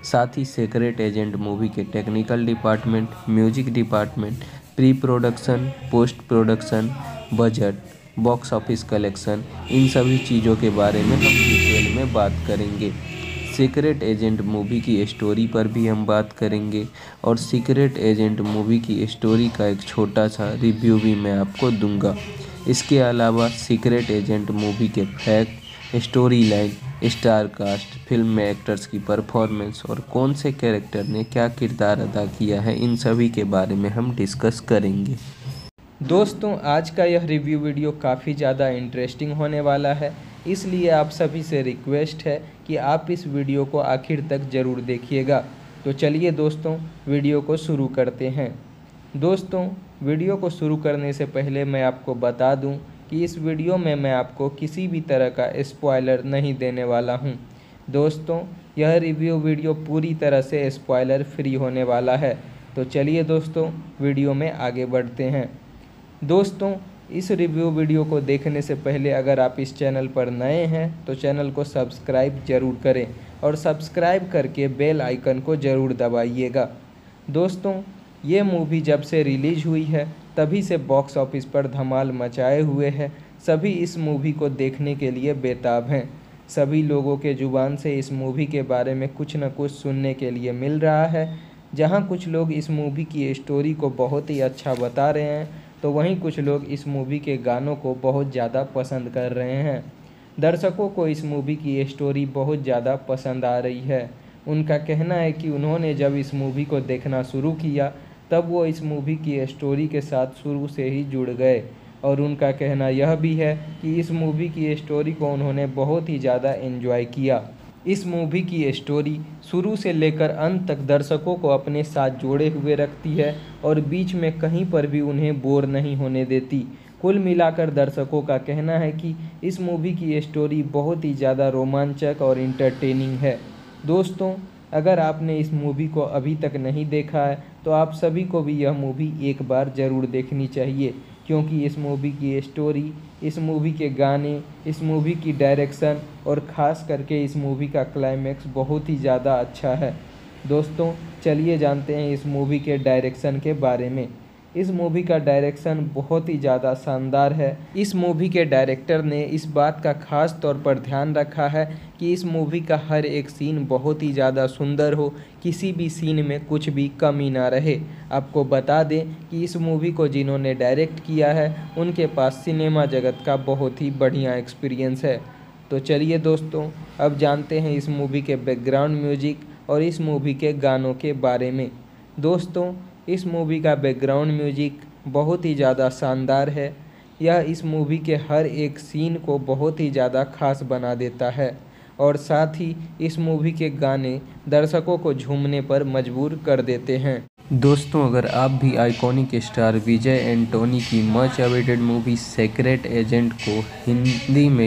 साथ ही सीक्रेट एजेंट मूवी के technical department, music department, pre production, post production, budget, box office collection, इन सभी चीज़ों के बारे में हम डिटेल में बात करेंगे। सीक्रेट एजेंट मूवी की स्टोरी पर भी हम बात करेंगे और सीक्रेट एजेंट मूवी की स्टोरी का एक छोटा सा रिव्यू भी मैं आपको दूंगा। इसके अलावा सीक्रेट एजेंट मूवी के fact, story line, star cast, film में एक्टर्स की परफॉर्मेंस और कौन से कैरेक्टर ने क्या किरदार अदा किया है, इन सभी के बारे में हम डिस्कस करेंगे। दोस्तों, आज का यह रिव्यू वीडियो काफ़ी ज़्यादा इंटरेस्टिंग होने वाला है, इसलिए आप सभी से रिक्वेस्ट है कि आप इस वीडियो को आखिर तक ज़रूर देखिएगा। तो चलिए दोस्तों, वीडियो को शुरू करते हैं। दोस्तों, वीडियो को शुरू करने से पहले मैं आपको बता दूं कि इस वीडियो में मैं आपको किसी भी तरह का स्पॉइलर नहीं देने वाला हूं। दोस्तों, यह रिव्यू वीडियो पूरी तरह से स्पॉइलर फ्री होने वाला है। तो चलिए दोस्तों, वीडियो में आगे बढ़ते हैं। दोस्तों, इस रिव्यू वीडियो को देखने से पहले अगर आप इस चैनल पर नए हैं तो चैनल को सब्सक्राइब जरूर करें और सब्सक्राइब करके बेल आइकन को ज़रूर दबाइएगा। दोस्तों, ये मूवी जब से रिलीज़ हुई है तभी से बॉक्स ऑफिस पर धमाल मचाए हुए है। सभी इस मूवी को देखने के लिए बेताब हैं। सभी लोगों के ज़ुबान से इस मूवी के बारे में कुछ न कुछ सुनने के लिए मिल रहा है। जहाँ कुछ लोग इस मूवी की स्टोरी को बहुत ही अच्छा बता रहे हैं तो वहीं कुछ लोग इस मूवी के गानों को बहुत ज़्यादा पसंद कर रहे हैं। दर्शकों को इस मूवी की स्टोरी बहुत ज़्यादा पसंद आ रही है। उनका कहना है कि उन्होंने जब इस मूवी को देखना शुरू किया तब वो इस मूवी की स्टोरी के साथ शुरू से ही जुड़ गए और उनका कहना यह भी है कि इस मूवी की स्टोरी को उन्होंने बहुत ही ज़्यादा एंजॉय किया। इस मूवी की स्टोरी शुरू से लेकर अंत तक दर्शकों को अपने साथ जोड़े हुए रखती है और बीच में कहीं पर भी उन्हें बोर नहीं होने देती। कुल मिलाकर दर्शकों का कहना है कि इस मूवी की स्टोरी बहुत ही ज़्यादा रोमांचक और इंटरटेनिंग है। दोस्तों, अगर आपने इस मूवी को अभी तक नहीं देखा है तो आप सभी को भी यह मूवी एक बार ज़रूर देखनी चाहिए, क्योंकि इस मूवी की स्टोरी, इस मूवी के गाने, इस मूवी की डायरेक्शन और ख़ास करके इस मूवी का क्लाइमैक्स बहुत ही ज़्यादा अच्छा है। दोस्तों, चलिए जानते हैं इस मूवी के डायरेक्शन के बारे में। इस मूवी का डायरेक्शन बहुत ही ज़्यादा शानदार है। इस मूवी के डायरेक्टर ने इस बात का ख़ास तौर पर ध्यान रखा है कि इस मूवी का हर एक सीन बहुत ही ज़्यादा सुंदर हो, किसी भी सीन में कुछ भी कमी ना रहे। आपको बता दें कि इस मूवी को जिन्होंने डायरेक्ट किया है उनके पास सिनेमा जगत का बहुत ही बढ़िया एक्सपीरियंस है। तो चलिए दोस्तों, अब जानते हैं इस मूवी के बैकग्राउंड म्यूजिक और इस मूवी के गानों के बारे में। दोस्तों, इस मूवी का बैकग्राउंड म्यूजिक बहुत ही ज़्यादा शानदार है। यह इस मूवी के हर एक सीन को बहुत ही ज़्यादा खास बना देता है और साथ ही इस मूवी के गाने दर्शकों को झूमने पर मजबूर कर देते हैं। दोस्तों, अगर आप भी आइकॉनिक स्टार विजय एंटोनी की much awaited movie secret agent को हिंदी में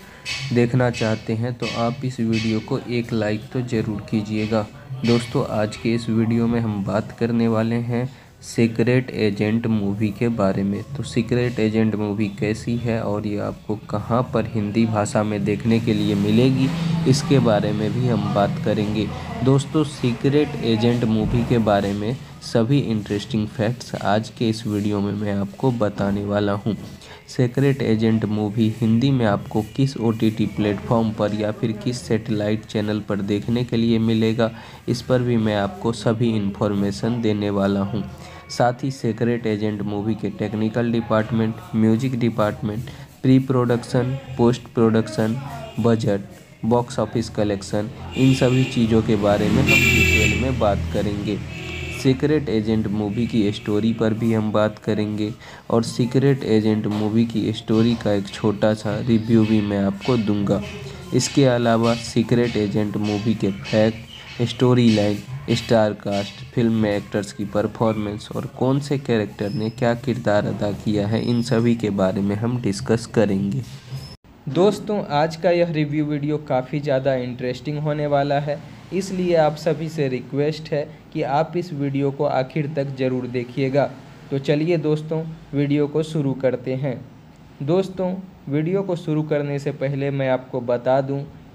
देखना चाहते हैं तो आप इस वीडियो को एक लाइक तो ज़रूर कीजिएगा। दोस्तों, आज के इस वीडियो में हम बात करने वाले हैं सीक्रेट एजेंट मूवी के बारे में। तो सीक्रेट एजेंट मूवी कैसी है और ये आपको कहां पर हिंदी भाषा में देखने के लिए मिलेगी, इसके बारे में भी हम बात करेंगे। दोस्तों, सीक्रेट एजेंट मूवी के बारे में सभी इंटरेस्टिंग फैक्ट्स आज के इस वीडियो में मैं आपको बताने वाला हूं। सीक्रेट एजेंट मूवी हिंदी में आपको किस ओटीटी प्लेटफॉर्म पर या फिर किस सैटेलाइट चैनल पर देखने के लिए मिलेगा, इस पर भी मैं आपको सभी इन्फॉर्मेशन देने वाला हूं। साथ ही सीक्रेट एजेंट मूवी के technical department, music department, pre production, post production, budget, box office collection, इन सभी चीज़ों के बारे में हम डिटेल में बात करेंगे। सीक्रेट एजेंट मूवी की स्टोरी पर भी हम बात करेंगे और सीक्रेट एजेंट मूवी की स्टोरी का एक छोटा सा रिव्यू भी मैं आपको दूंगा। इसके अलावा सीक्रेट एजेंट मूवी के fact, story line, star cast, film में एक्टर्स की परफॉर्मेंस और कौन से कैरेक्टर ने क्या किरदार अदा किया है, इन सभी के बारे में हम डिस्कस करेंगे। दोस्तों, आज का यह रिव्यू वीडियो काफ़ी ज़्यादा इंटरेस्टिंग होने वाला है, इसलिए आप सभी से रिक्वेस्ट है कि आप इस वीडियो को आखिर तक ज़रूर देखिएगा। तो चलिए दोस्तों, वीडियो को शुरू करते हैं। दोस्तों, वीडियो को शुरू करने से पहले मैं आपको बता दूं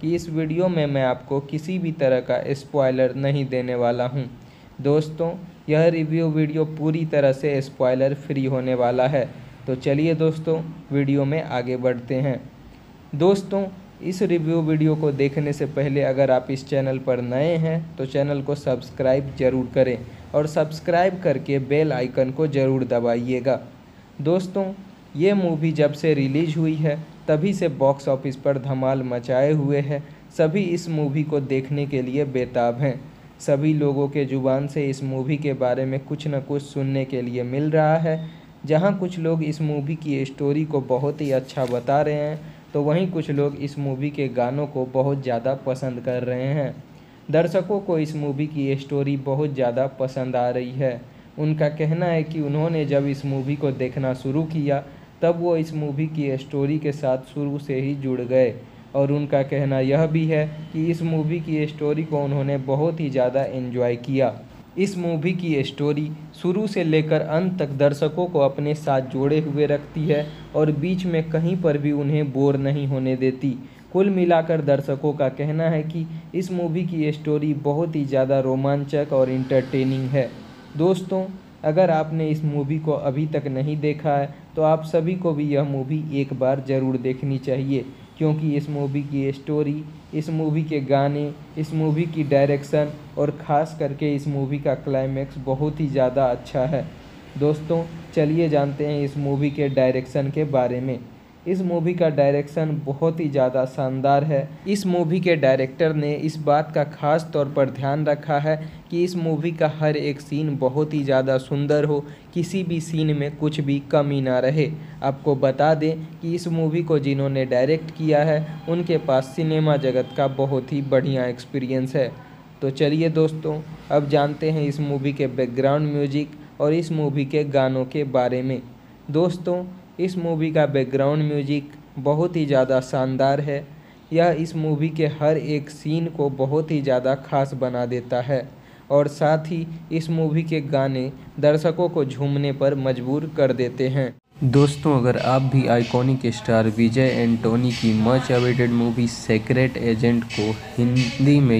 कि इस वीडियो में मैं आपको किसी भी तरह का स्पॉइलर नहीं देने वाला हूं। दोस्तों, यह रिव्यू वीडियो पूरी तरह से स्पॉइलर फ्री होने वाला है। तो चलिए दोस्तों, वीडियो में आगे बढ़ते हैं। दोस्तों, इस रिव्यू वीडियो को देखने से पहले अगर आप इस चैनल पर नए हैं तो चैनल को सब्सक्राइब जरूर करें और सब्सक्राइब करके बेल आइकन को ज़रूर दबाइएगा। दोस्तों, ये मूवी जब से रिलीज़ हुई है तभी से बॉक्स ऑफिस पर धमाल मचाए हुए है। सभी इस मूवी को देखने के लिए बेताब हैं। सभी लोगों के ज़ुबान से इस मूवी के बारे में कुछ न कुछ सुनने के लिए मिल रहा है। जहाँ कुछ लोग इस मूवी की स्टोरी को बहुत ही अच्छा बता रहे हैं तो वहीं कुछ लोग इस मूवी के गानों को बहुत ज़्यादा पसंद कर रहे हैं। दर्शकों को इस मूवी की स्टोरी बहुत ज़्यादा पसंद आ रही है। उनका कहना है कि उन्होंने जब इस मूवी को देखना शुरू किया तब वो इस मूवी की स्टोरी के साथ शुरू से ही जुड़ गए और उनका कहना यह भी है कि इस मूवी की स्टोरी को उन्होंने बहुत ही ज़्यादा एंजॉय किया। इस मूवी की स्टोरी शुरू से लेकर अंत तक दर्शकों को अपने साथ जोड़े हुए रखती है और बीच में कहीं पर भी उन्हें बोर नहीं होने देती। कुल मिलाकर दर्शकों का कहना है कि इस मूवी की स्टोरी बहुत ही ज़्यादा रोमांचक और इंटरटेनिंग है। दोस्तों, अगर आपने इस मूवी को अभी तक नहीं देखा है तो आप सभी को भी यह मूवी एक बार ज़रूर देखनी चाहिए, क्योंकि इस मूवी की स्टोरी, इस मूवी के गाने, इस मूवी की डायरेक्शन और ख़ास करके इस मूवी का क्लाइमैक्स बहुत ही ज़्यादा अच्छा है। दोस्तों, चलिए जानते हैं इस मूवी के डायरेक्शन के बारे में। इस मूवी का डायरेक्शन बहुत ही ज़्यादा शानदार है। इस मूवी के डायरेक्टर ने इस बात का ख़ास तौर पर ध्यान रखा है कि इस मूवी का हर एक सीन बहुत ही ज़्यादा सुंदर हो, किसी भी सीन में कुछ भी कमी ना रहे। आपको बता दें कि इस मूवी को जिन्होंने डायरेक्ट किया है उनके पास सिनेमा जगत का बहुत ही बढ़िया एक्सपीरियंस है। तो चलिए दोस्तों, अब जानते हैं इस मूवी के बैकग्राउंड म्यूजिक और इस मूवी के गानों के बारे में। दोस्तों, इस मूवी का बैकग्राउंड म्यूजिक बहुत ही ज़्यादा शानदार है। यह इस मूवी के हर एक सीन को बहुत ही ज़्यादा खास बना देता है और साथ ही इस मूवी के गाने दर्शकों को झूमने पर मजबूर कर देते हैं। दोस्तों, अगर आप भी आइकॉनिक स्टार विजय एंटोनी की much awaited movie secret agent को हिंदी में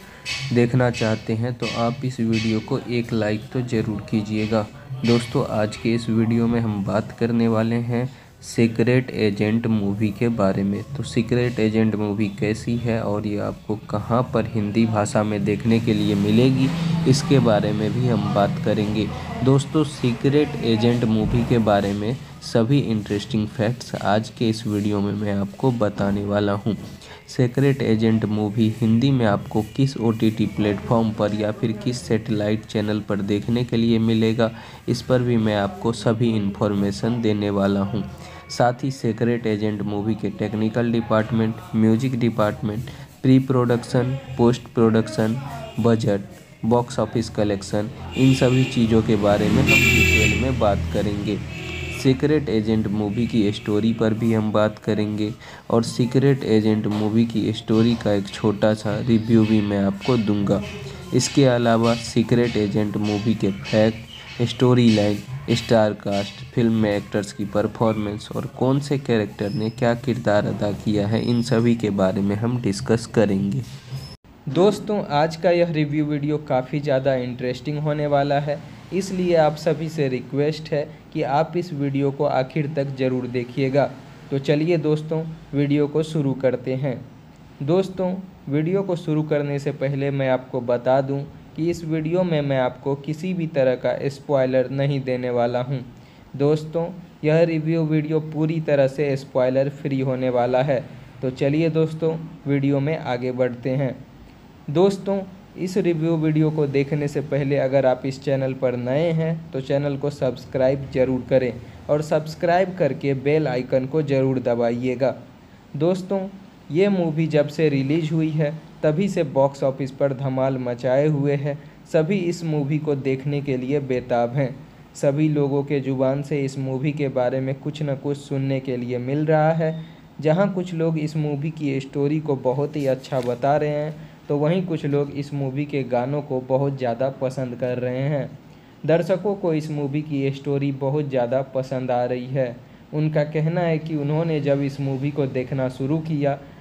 देखना चाहते हैं तो आप इस वीडियो को एक लाइक तो ज़रूर कीजिएगा। दोस्तों, आज के इस वीडियो में हम बात करने वाले हैं सीक्रेट एजेंट मूवी के बारे में। तो सीक्रेट एजेंट मूवी कैसी है और ये आपको कहां पर हिंदी भाषा में देखने के लिए मिलेगी, इसके बारे में भी हम बात करेंगे। दोस्तों, सीक्रेट एजेंट मूवी के बारे में सभी इंटरेस्टिंग फैक्ट्स आज के इस वीडियो में मैं आपको बताने वाला हूं। सीक्रेट एजेंट मूवी हिंदी में आपको किस ओटीटी प्लेटफॉर्म पर या फिर किस सैटेलाइट चैनल पर देखने के लिए मिलेगा, इस पर भी मैं आपको सभी इन्फॉर्मेशन देने वाला हूं। साथ ही सीक्रेट एजेंट मूवी के technical department, music department, pre production, post production, budget, box office collection, इन सभी चीज़ों के बारे में हम डिटेल में बात करेंगे। सीक्रेट एजेंट मूवी की स्टोरी पर भी हम बात करेंगे और सीक्रेट एजेंट मूवी की स्टोरी का एक छोटा सा रिव्यू भी मैं आपको दूंगा। इसके अलावा सीक्रेट एजेंट मूवी के fact, story line, star cast, film में एक्टर्स की परफॉर्मेंस और कौन से कैरेक्टर ने क्या किरदार अदा किया है, इन सभी के बारे में हम डिस्कस करेंगे। दोस्तों, आज का यह रिव्यू वीडियो काफ़ी ज़्यादा इंटरेस्टिंग होने वाला है, इसलिए आप सभी से रिक्वेस्ट है कि आप इस वीडियो को आखिर तक ज़रूर देखिएगा। तो चलिए दोस्तों, वीडियो को शुरू करते हैं। दोस्तों, वीडियो को शुरू करने से पहले मैं आपको बता दूं कि इस वीडियो में मैं आपको किसी भी तरह का स्पॉइलर नहीं देने वाला हूं। दोस्तों, यह रिव्यू वीडियो पूरी तरह से स्पॉइलर फ्री होने वाला है। तो चलिए दोस्तों, वीडियो में आगे बढ़ते हैं। दोस्तों, इस रिव्यू वीडियो को देखने से पहले अगर आप इस चैनल पर नए हैं तो चैनल को सब्सक्राइब जरूर करें और सब्सक्राइब करके बेल आइकन को ज़रूर दबाइएगा। दोस्तों, ये मूवी जब से रिलीज़ हुई है तभी से बॉक्स ऑफिस पर धमाल मचाए हुए है। सभी इस मूवी को देखने के लिए बेताब हैं। सभी लोगों के ज़ुबान से इस मूवी के बारे में कुछ न कुछ सुनने के लिए मिल रहा है। जहाँ कुछ लोग इस मूवी की स्टोरी को बहुत ही अच्छा बता रहे हैं तो वहीं कुछ लोग इस मूवी के गानों को बहुत ज़्यादा पसंद कर रहे हैं। दर्शकों को इस मूवी की स्टोरी बहुत ज़्यादा पसंद आ रही है। उनका कहना है कि उन्होंने जब इस मूवी को देखना शुरू किया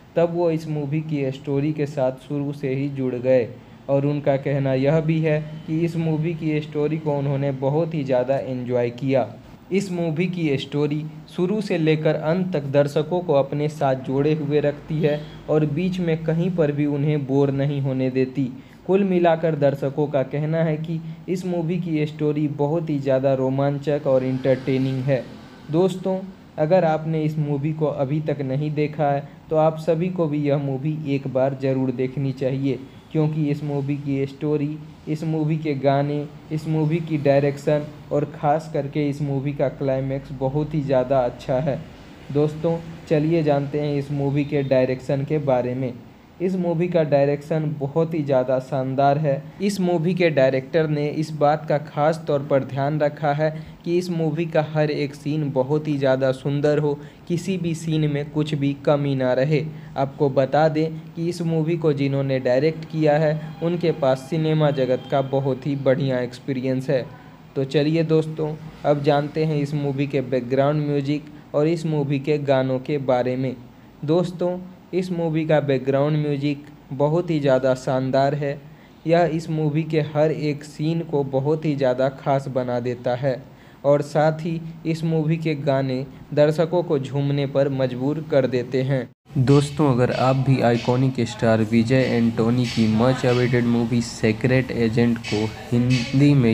तब वो इस मूवी की स्टोरी के साथ शुरू से ही जुड़ गए और उनका कहना यह भी है कि इस मूवी की स्टोरी को उन्होंने बहुत ही ज़्यादा एंजॉय किया। इस मूवी की स्टोरी शुरू से लेकर अंत तक दर्शकों को अपने साथ जोड़े हुए रखती है और बीच में कहीं पर भी उन्हें बोर नहीं होने देती। कुल मिलाकर दर्शकों का कहना है कि इस मूवी की स्टोरी बहुत ही ज़्यादा रोमांचक और इंटरटेनिंग है। दोस्तों, अगर आपने इस मूवी को अभी तक नहीं देखा है तो आप सभी को भी यह मूवी एक बार ज़रूर देखनी चाहिए, क्योंकि इस मूवी की स्टोरी, इस मूवी के गाने, इस मूवी की डायरेक्शन और ख़ास करके इस मूवी का क्लाइमैक्स बहुत ही ज़्यादा अच्छा है। दोस्तों, चलिए जानते हैं इस मूवी के डायरेक्शन के बारे में। इस मूवी का डायरेक्शन बहुत ही ज़्यादा शानदार है। इस मूवी के डायरेक्टर ने इस बात का ख़ास तौर पर ध्यान रखा है कि इस मूवी का हर एक सीन बहुत ही ज़्यादा सुंदर हो, किसी भी सीन में कुछ भी कमी ना रहे। आपको बता दें कि इस मूवी को जिन्होंने डायरेक्ट किया है उनके पास सिनेमा जगत का बहुत ही बढ़िया एक्सपीरियंस है। तो चलिए दोस्तों, अब जानते हैं इस मूवी के बैकग्राउंड म्यूजिक और इस मूवी के गानों के बारे में। दोस्तों, इस मूवी का बैकग्राउंड म्यूजिक बहुत ही ज़्यादा शानदार है। यह इस मूवी के हर एक सीन को बहुत ही ज़्यादा खास बना देता है और साथ ही इस मूवी के गाने दर्शकों को झूमने पर मजबूर कर देते हैं। दोस्तों, अगर आप भी आइकॉनिक स्टार विजय एंटोनी की much awaited movie secret agent को हिंदी में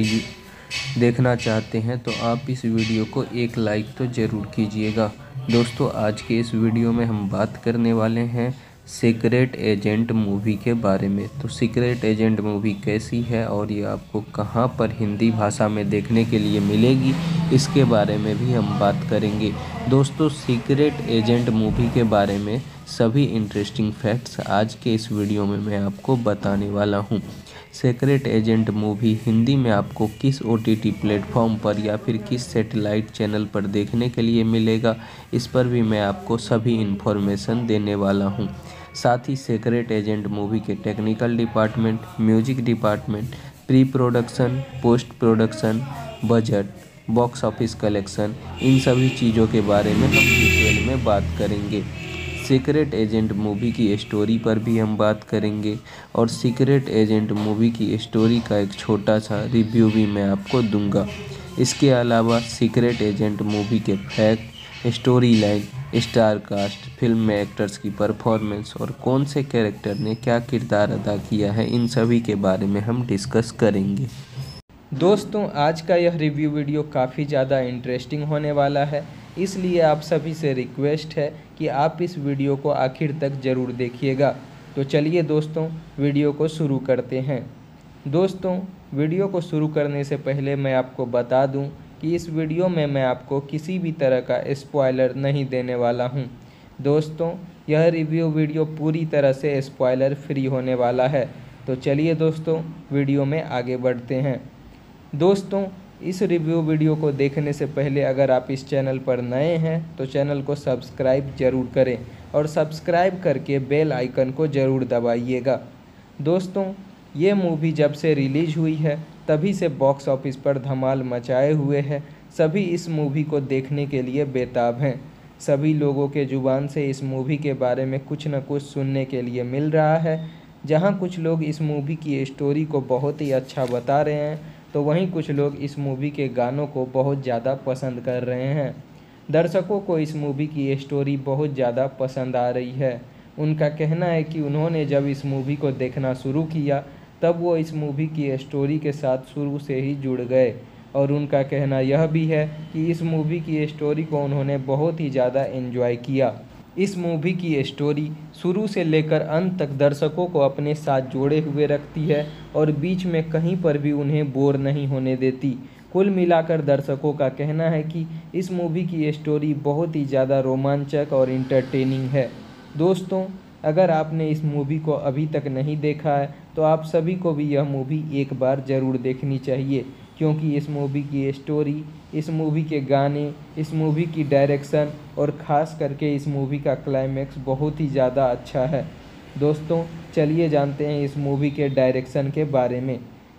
देखना चाहते हैं तो आप इस वीडियो को एक लाइक तो ज़रूर कीजिएगा। दोस्तों, आज के इस वीडियो में हम बात करने वाले हैं सीक्रेट एजेंट मूवी के बारे में। तो सीक्रेट एजेंट मूवी कैसी है और ये आपको कहां पर हिंदी भाषा में देखने के लिए मिलेगी, इसके बारे में भी हम बात करेंगे। दोस्तों, सीक्रेट एजेंट मूवी के बारे में सभी इंटरेस्टिंग फैक्ट्स आज के इस वीडियो में मैं आपको बताने वाला हूं। सीक्रेट एजेंट मूवी हिंदी में आपको किस ओटीटी प्लेटफॉर्म पर या फिर किस सैटेलाइट चैनल पर देखने के लिए मिलेगा, इस पर भी मैं आपको सभी इन्फॉर्मेशन देने वाला हूं। साथ ही सीक्रेट एजेंट मूवी के technical department, music department, pre production, post production, budget, box office collection, इन सभी चीज़ों के बारे में हम डिटेल में बात करेंगे। सीक्रेट एजेंट मूवी की स्टोरी पर भी हम बात करेंगे और सीक्रेट एजेंट मूवी की स्टोरी का एक छोटा सा रिव्यू भी मैं आपको दूंगा। इसके अलावा सीक्रेट एजेंट मूवी के fact, story line, star cast, film में एक्टर्स की परफॉर्मेंस और कौन से कैरेक्टर ने क्या किरदार अदा किया है, इन सभी के बारे में हम डिस्कस करेंगे। दोस्तों, आज का यह रिव्यू वीडियो काफ़ी ज़्यादा इंटरेस्टिंग होने वाला है, इसलिए आप सभी से रिक्वेस्ट है कि आप इस वीडियो को आखिर तक ज़रूर देखिएगा। तो चलिए दोस्तों, वीडियो को शुरू करते हैं। दोस्तों, वीडियो को शुरू करने से पहले मैं आपको बता दूं कि इस वीडियो में मैं आपको किसी भी तरह का स्पॉइलर नहीं देने वाला हूं। दोस्तों, यह रिव्यू वीडियो पूरी तरह से स्पॉइलर फ्री होने वाला है। तो चलिए दोस्तों, वीडियो में आगे बढ़ते हैं। दोस्तों, इस रिव्यू वीडियो को देखने से पहले अगर आप इस चैनल पर नए हैं तो चैनल को सब्सक्राइब जरूर करें और सब्सक्राइब करके बेल आइकन को ज़रूर दबाइएगा। दोस्तों, ये मूवी जब से रिलीज हुई है तभी से बॉक्स ऑफिस पर धमाल मचाए हुए है। सभी इस मूवी को देखने के लिए बेताब हैं। सभी लोगों के ज़ुबान से इस मूवी के बारे में कुछ न कुछ सुनने के लिए मिल रहा है। जहाँ कुछ लोग इस मूवी की स्टोरी को बहुत ही अच्छा बता रहे हैं तो वहीं कुछ लोग इस मूवी के गानों को बहुत ज़्यादा पसंद कर रहे हैं। दर्शकों को इस मूवी की स्टोरी बहुत ज़्यादा पसंद आ रही है। उनका कहना है कि उन्होंने जब इस मूवी को देखना शुरू किया तब वो इस मूवी की स्टोरी के साथ शुरू से ही जुड़ गए और उनका कहना यह भी है कि इस मूवी की स्टोरी को उन्होंने बहुत ही ज़्यादा एंजॉय किया। इस मूवी की स्टोरी शुरू से लेकर अंत तक दर्शकों को अपने साथ जोड़े हुए रखती है और बीच में कहीं पर भी उन्हें बोर नहीं होने देती। कुल मिलाकर दर्शकों का कहना है कि इस मूवी की स्टोरी बहुत ही ज़्यादा रोमांचक और इंटरटेनिंग है। दोस्तों, अगर आपने इस मूवी को अभी तक नहीं देखा है तो आप सभी को भी यह मूवी एक बार ज़रूर देखनी चाहिए, क्योंकि इस मूवी की स्टोरी, इस मूवी के गाने, इस मूवी की डायरेक्शन और ख़ास करके इस मूवी का क्लाइमैक्स बहुत ही ज़्यादा अच्छा है। दोस्तों, चलिए जानते हैं इस मूवी के डायरेक्शन के बारे में।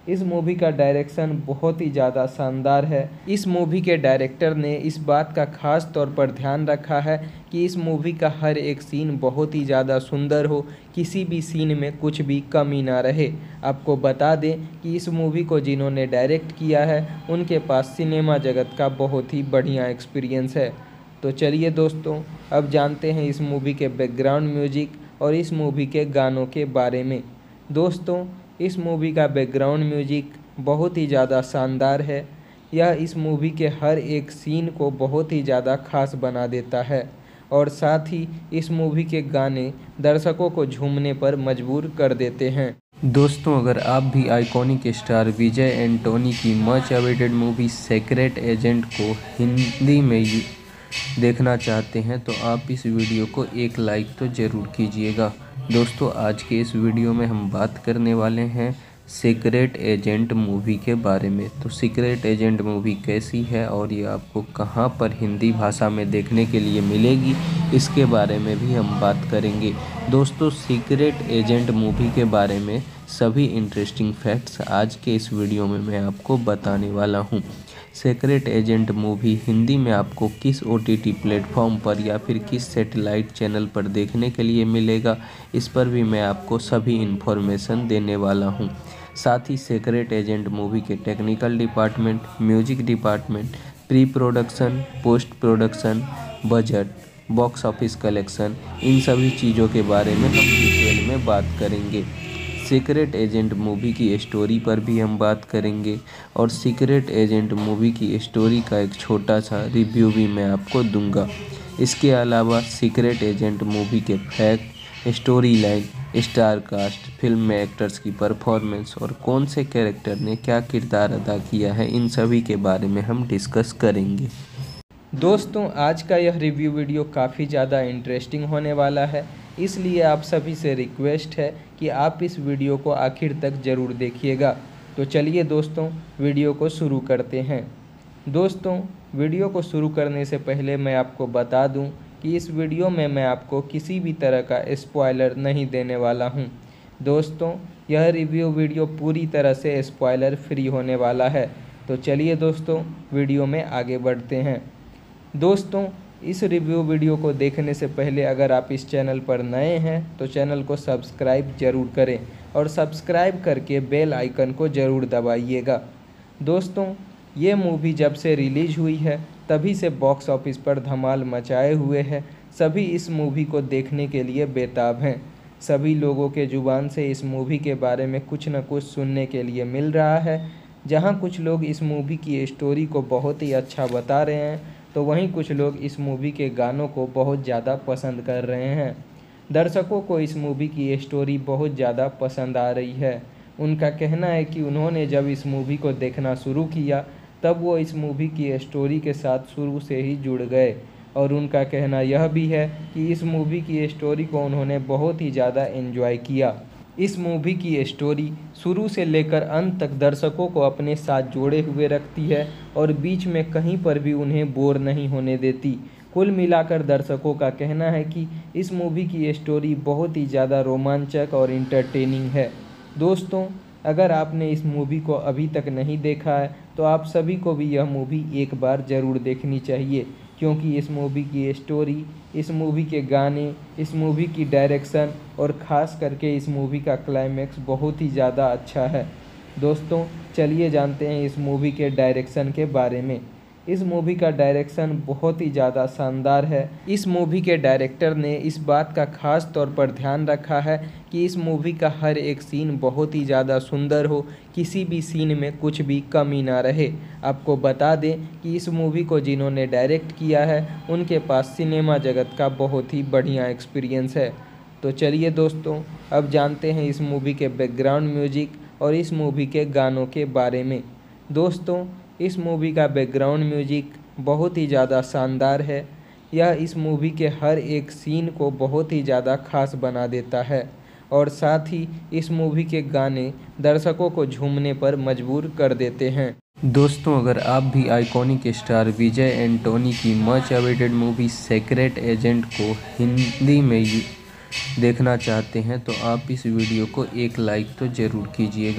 इस मूवी का डायरेक्शन बहुत ही ज़्यादा शानदार है। इस मूवी के डायरेक्टर ने इस बात का खास तौर पर ध्यान रखा है कि इस मूवी का हर एक सीन बहुत ही ज़्यादा सुंदर हो, किसी भी सीन में कुछ भी कमी ना रहे। आपको बता दें कि इस मूवी को जिन्होंने डायरेक्ट किया है उनके पास सिनेमा जगत का बहुत ही बढ़िया एक्सपीरियंस है। तो चलिए दोस्तों, अब जानते हैं इस मूवी के बैकग्राउंड म्यूजिक और इस मूवी के गानों के बारे में। दोस्तों, इस मूवी का बैकग्राउंड म्यूजिक बहुत ही ज़्यादा शानदार है। यह इस मूवी के हर एक सीन को बहुत ही ज़्यादा खास बना देता है और साथ ही इस मूवी के गाने दर्शकों को झूमने पर मजबूर कर देते हैं। दोस्तों, अगर आप भी आइकॉनिक स्टार विजय एंटोनी की much awaited movie secret agent को हिंदी में देखना चाहते हैं तो आप इस वीडियो को एक लाइक तो ज़रूर कीजिएगा। दोस्तों, आज के इस वीडियो में हम बात करने वाले हैं सीक्रेट एजेंट मूवी के बारे में। तो सीक्रेट एजेंट मूवी कैसी है और ये आपको कहां पर हिंदी भाषा में देखने के लिए मिलेगी, इसके बारे में भी हम बात करेंगे। दोस्तों, सीक्रेट एजेंट मूवी के बारे में सभी इंटरेस्टिंग फैक्ट्स आज के इस वीडियो में मैं आपको बताने वाला हूं। सीक्रेट एजेंट मूवी हिंदी में आपको किस ओटीटी प्लेटफॉर्म पर या फिर किस सैटेलाइट चैनल पर देखने के लिए मिलेगा, इस पर भी मैं आपको सभी इन्फॉर्मेशन देने वाला हूं। साथ ही सीक्रेट एजेंट मूवी के technical department, music department, pre production, post production, budget, box office collection, इन सभी चीज़ों के बारे में हम डिटेल में बात करेंगे। सीक्रेट एजेंट मूवी की स्टोरी पर भी हम बात करेंगे और सीक्रेट एजेंट मूवी की स्टोरी का एक छोटा सा रिव्यू भी मैं आपको दूंगा। इसके अलावा सीक्रेट एजेंट मूवी के fact, story line, star cast, film में एक्टर्स की परफॉर्मेंस और कौन से कैरेक्टर ने क्या किरदार अदा किया है, इन सभी के बारे में हम डिस्कस करेंगे। दोस्तों, आज का यह रिव्यू वीडियो काफ़ी ज़्यादा इंटरेस्टिंग होने वाला है, इसलिए आप सभी से रिक्वेस्ट है कि आप इस वीडियो को आखिर तक ज़रूर देखिएगा। तो चलिए दोस्तों, वीडियो को शुरू करते हैं। दोस्तों, वीडियो को शुरू करने से पहले मैं आपको बता दूं कि इस वीडियो में मैं आपको किसी भी तरह का स्पॉइलर नहीं देने वाला हूं। दोस्तों, यह रिव्यू वीडियो पूरी तरह से स्पॉइलर फ्री होने वाला है। तो चलिए दोस्तों, वीडियो में आगे बढ़ते हैं। दोस्तों, इस रिव्यू वीडियो को देखने से पहले अगर आप इस चैनल पर नए हैं तो चैनल को सब्सक्राइब जरूर करें और सब्सक्राइब करके बेल आइकन को ज़रूर दबाइएगा। दोस्तों, ये मूवी जब से रिलीज हुई है तभी से बॉक्स ऑफिस पर धमाल मचाए हुए है। सभी इस मूवी को देखने के लिए बेताब हैं। सभी लोगों के ज़ुबान से इस मूवी के बारे में कुछ न कुछ सुनने के लिए मिल रहा है। जहाँ कुछ लोग इस मूवी की स्टोरी को बहुत ही अच्छा बता रहे हैं तो वहीं कुछ लोग इस मूवी के गानों को बहुत ज़्यादा पसंद कर रहे हैं। दर्शकों को इस मूवी की स्टोरी बहुत ज़्यादा पसंद आ रही है। उनका कहना है कि उन्होंने जब इस मूवी को देखना शुरू किया तब वो इस मूवी की स्टोरी के साथ शुरू से ही जुड़ गए और उनका कहना यह भी है कि इस मूवी की स्टोरी को उन्होंने बहुत ही ज़्यादा एंजॉय किया। इस मूवी की स्टोरी शुरू से लेकर अंत तक दर्शकों को अपने साथ जोड़े हुए रखती है और बीच में कहीं पर भी उन्हें बोर नहीं होने देती। कुल मिलाकर दर्शकों का कहना है कि इस मूवी की स्टोरी बहुत ही ज़्यादा रोमांचक और इंटरटेनिंग है। दोस्तों, अगर आपने इस मूवी को अभी तक नहीं देखा है तो आप सभी को भी यह मूवी एक बार ज़रूर देखनी चाहिए, क्योंकि इस मूवी की स्टोरी, इस मूवी के गाने, इस मूवी की डायरेक्शन और ख़ास करके इस मूवी का क्लाइमैक्स बहुत ही ज़्यादा अच्छा है। दोस्तों, चलिए जानते हैं इस मूवी के डायरेक्शन के बारे में। इस मूवी का डायरेक्शन बहुत ही ज़्यादा शानदार है। इस मूवी के डायरेक्टर ने इस बात का खास तौर पर ध्यान रखा है कि इस मूवी का हर एक सीन बहुत ही ज़्यादा सुंदर हो, किसी भी सीन में कुछ भी कमी ना रहे। आपको बता दें कि इस मूवी को जिन्होंने डायरेक्ट किया है उनके पास सिनेमा जगत का बहुत ही बढ़िया एक्सपीरियंस है। तो चलिए दोस्तों, अब जानते हैं इस मूवी के बैकग्राउंड म्यूजिक और इस मूवी के गानों के बारे में। दोस्तों, इस मूवी का बैकग्राउंड म्यूजिक बहुत ही ज़्यादा शानदार है। यह इस मूवी के हर एक सीन को बहुत ही ज़्यादा खास बना देता है और साथ ही इस मूवी के गाने दर्शकों को झूमने पर मजबूर कर देते हैं। दोस्तों, अगर आप भी आइकॉनिक स्टार विजय एंटोनी की much awaited movie secret agent को हिंदी में देखना चाहते हैं तो आप इस वीडियो को एक लाइक तो ज़रूर कीजिएगा।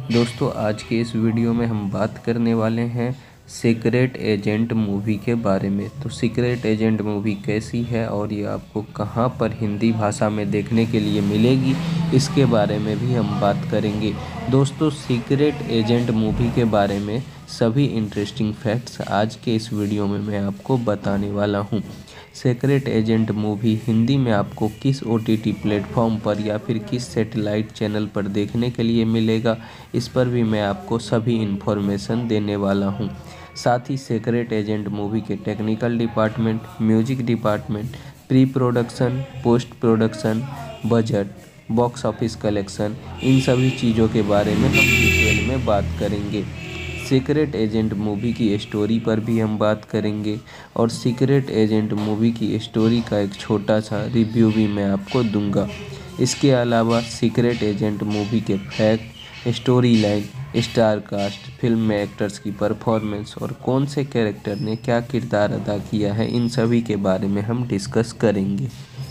दोस्तों आज के इस वीडियो में हम बात करने वाले हैं सीक्रेट एजेंट मूवी के बारे में। तो सीक्रेट एजेंट मूवी कैसी है और ये आपको कहां पर हिंदी भाषा में देखने के लिए मिलेगी, इसके बारे में भी हम बात करेंगे। दोस्तों सीक्रेट एजेंट मूवी के बारे में सभी इंटरेस्टिंग फैक्ट्स आज के इस वीडियो में मैं आपको बताने वाला हूं। सीक्रेट एजेंट मूवी हिंदी में आपको किस ओटीटी प्लेटफॉर्म पर या फिर किस सैटेलाइट चैनल पर देखने के लिए मिलेगा, इस पर भी मैं आपको सभी इन्फॉर्मेशन देने वाला हूं। साथ ही सीक्रेट एजेंट मूवी के technical department, music department, pre production, post production, budget, box office collection, इन सभी चीज़ों के बारे में हम डिटेल में बात करेंगे। सीक्रेट एजेंट मूवी की स्टोरी पर भी हम बात करेंगे और सीक्रेट एजेंट मूवी की स्टोरी का एक छोटा सा रिव्यू भी मैं आपको दूंगा। इसके अलावा सीक्रेट एजेंट मूवी के fact, story line, star cast, film में एक्टर्स की परफॉर्मेंस और कौन से कैरेक्टर ने क्या किरदार अदा किया है, इन सभी के बारे में हम डिस्कस करेंगे।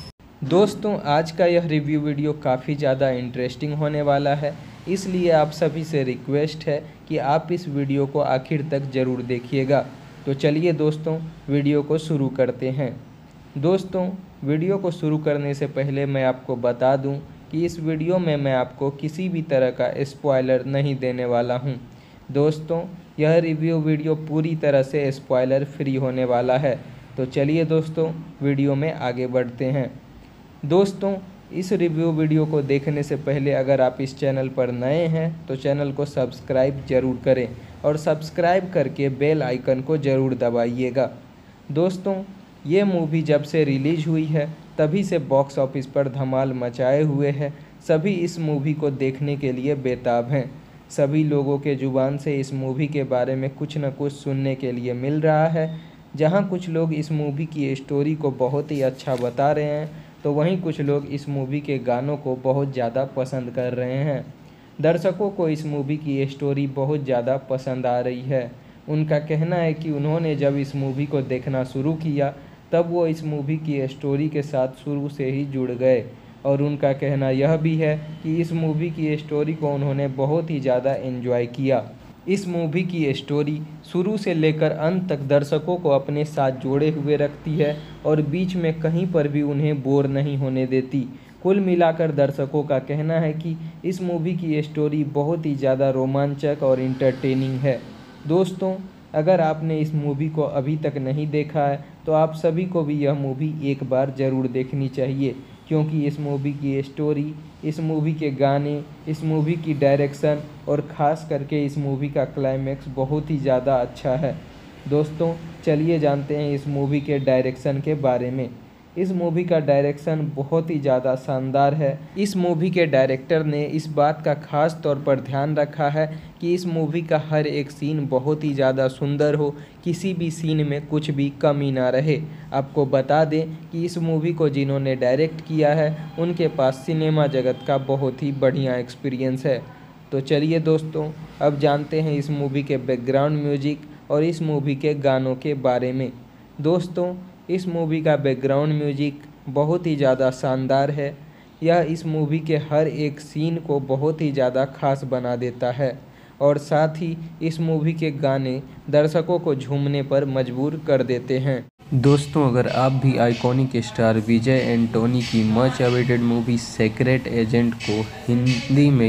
दोस्तों आज का यह रिव्यू वीडियो काफ़ी ज़्यादा इंटरेस्टिंग होने वाला है, इसलिए आप सभी से रिक्वेस्ट है कि आप इस वीडियो को आखिर तक ज़रूर देखिएगा। तो चलिए दोस्तों वीडियो को शुरू करते हैं। दोस्तों वीडियो को शुरू करने से पहले मैं आपको बता दूं कि इस वीडियो में मैं आपको किसी भी तरह का स्पॉइलर नहीं देने वाला हूं। दोस्तों यह रिव्यू वीडियो पूरी तरह से स्पॉइलर फ्री होने वाला है। तो चलिए दोस्तों वीडियो में आगे बढ़ते हैं। दोस्तों इस रिव्यू वीडियो को देखने से पहले अगर आप इस चैनल पर नए हैं तो चैनल को सब्सक्राइब जरूर करें और सब्सक्राइब करके बेल आइकन को ज़रूर दबाइएगा। दोस्तों ये मूवी जब से रिलीज़ हुई है तभी से बॉक्स ऑफिस पर धमाल मचाए हुए है। सभी इस मूवी को देखने के लिए बेताब हैं। सभी लोगों के ज़ुबान से इस मूवी के बारे में कुछ न कुछ सुनने के लिए मिल रहा है। जहाँ कुछ लोग इस मूवी की स्टोरी को बहुत ही अच्छा बता रहे हैं तो वहीं कुछ लोग इस मूवी के गानों को बहुत ज़्यादा पसंद कर रहे हैं। दर्शकों को इस मूवी की स्टोरी बहुत ज़्यादा पसंद आ रही है। उनका कहना है कि उन्होंने जब इस मूवी को देखना शुरू किया तब वो इस मूवी की स्टोरी के साथ शुरू से ही जुड़ गए और उनका कहना यह भी है कि इस मूवी की स्टोरी को उन्होंने बहुत ही ज़्यादा एंजॉय किया। इस मूवी की स्टोरी शुरू से लेकर अंत तक दर्शकों को अपने साथ जोड़े हुए रखती है और बीच में कहीं पर भी उन्हें बोर नहीं होने देती। कुल मिलाकर दर्शकों का कहना है कि इस मूवी की स्टोरी बहुत ही ज़्यादा रोमांचक और इंटरटेनिंग है। दोस्तों अगर आपने इस मूवी को अभी तक नहीं देखा है तो आप सभी को भी यह मूवी एक बार ज़रूर देखनी चाहिए, क्योंकि इस मूवी की स्टोरी, इस मूवी के गाने, इस मूवी की डायरेक्शन और ख़ास करके इस मूवी का क्लाइमैक्स बहुत ही ज़्यादा अच्छा है। दोस्तों चलिए जानते हैं इस मूवी के डायरेक्शन के बारे में। इस मूवी का डायरेक्शन बहुत ही ज़्यादा शानदार है। इस मूवी के डायरेक्टर ने इस बात का ख़ास तौर पर ध्यान रखा है कि इस मूवी का हर एक सीन बहुत ही ज़्यादा सुंदर हो, किसी भी सीन में कुछ भी कमी ना रहे। आपको बता दें कि इस मूवी को जिन्होंने डायरेक्ट किया है उनके पास सिनेमा जगत का बहुत ही बढ़िया एक्सपीरियंस है। तो चलिए दोस्तों अब जानते हैं इस मूवी के बैकग्राउंड म्यूजिक और इस मूवी के गानों के बारे में। दोस्तों इस मूवी का बैकग्राउंड म्यूजिक बहुत ही ज़्यादा शानदार है। यह इस मूवी के हर एक सीन को बहुत ही ज़्यादा खास बना देता है और साथ ही इस मूवी के गाने दर्शकों को झूमने पर मजबूर कर देते हैं। दोस्तों अगर आप भी आइकॉनिक स्टार विजय एंटोनी की much awaited movie secret agent को हिंदी में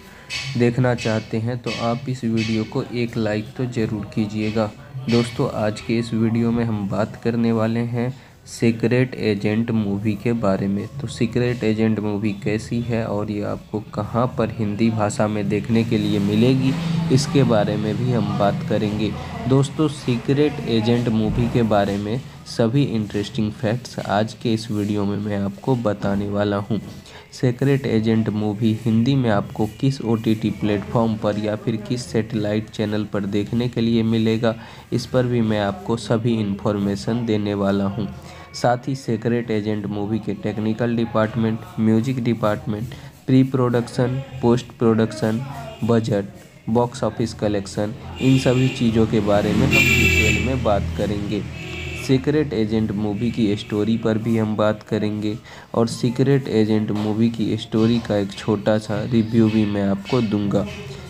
देखना चाहते हैं तो आप इस वीडियो को एक लाइक तो ज़रूर कीजिएगा। दोस्तों आज के इस वीडियो में हम बात करने वाले हैं सीक्रेट एजेंट मूवी के बारे में। तो सीक्रेट एजेंट मूवी कैसी है और ये आपको कहां पर हिंदी भाषा में देखने के लिए मिलेगी, इसके बारे में भी हम बात करेंगे। दोस्तों सीक्रेट एजेंट मूवी के बारे में सभी इंटरेस्टिंग फैक्ट्स आज के इस वीडियो में मैं आपको बताने वाला हूं। सीक्रेट एजेंट मूवी हिंदी में आपको किस ओटीटी प्लेटफॉर्म पर या फिर किस सैटेलाइट चैनल पर देखने के लिए मिलेगा, इस पर भी मैं आपको सभी इन्फॉर्मेशन देने वाला हूं। साथ ही सीक्रेट एजेंट मूवी के technical department, music department, pre production, post production, budget, box office collection, इन सभी चीज़ों के बारे में हम डिटेल में बात करेंगे। सीक्रेट एजेंट मूवी की स्टोरी पर भी हम बात करेंगे और सीक्रेट एजेंट मूवी की स्टोरी का एक छोटा सा रिव्यू भी मैं आपको दूंगा।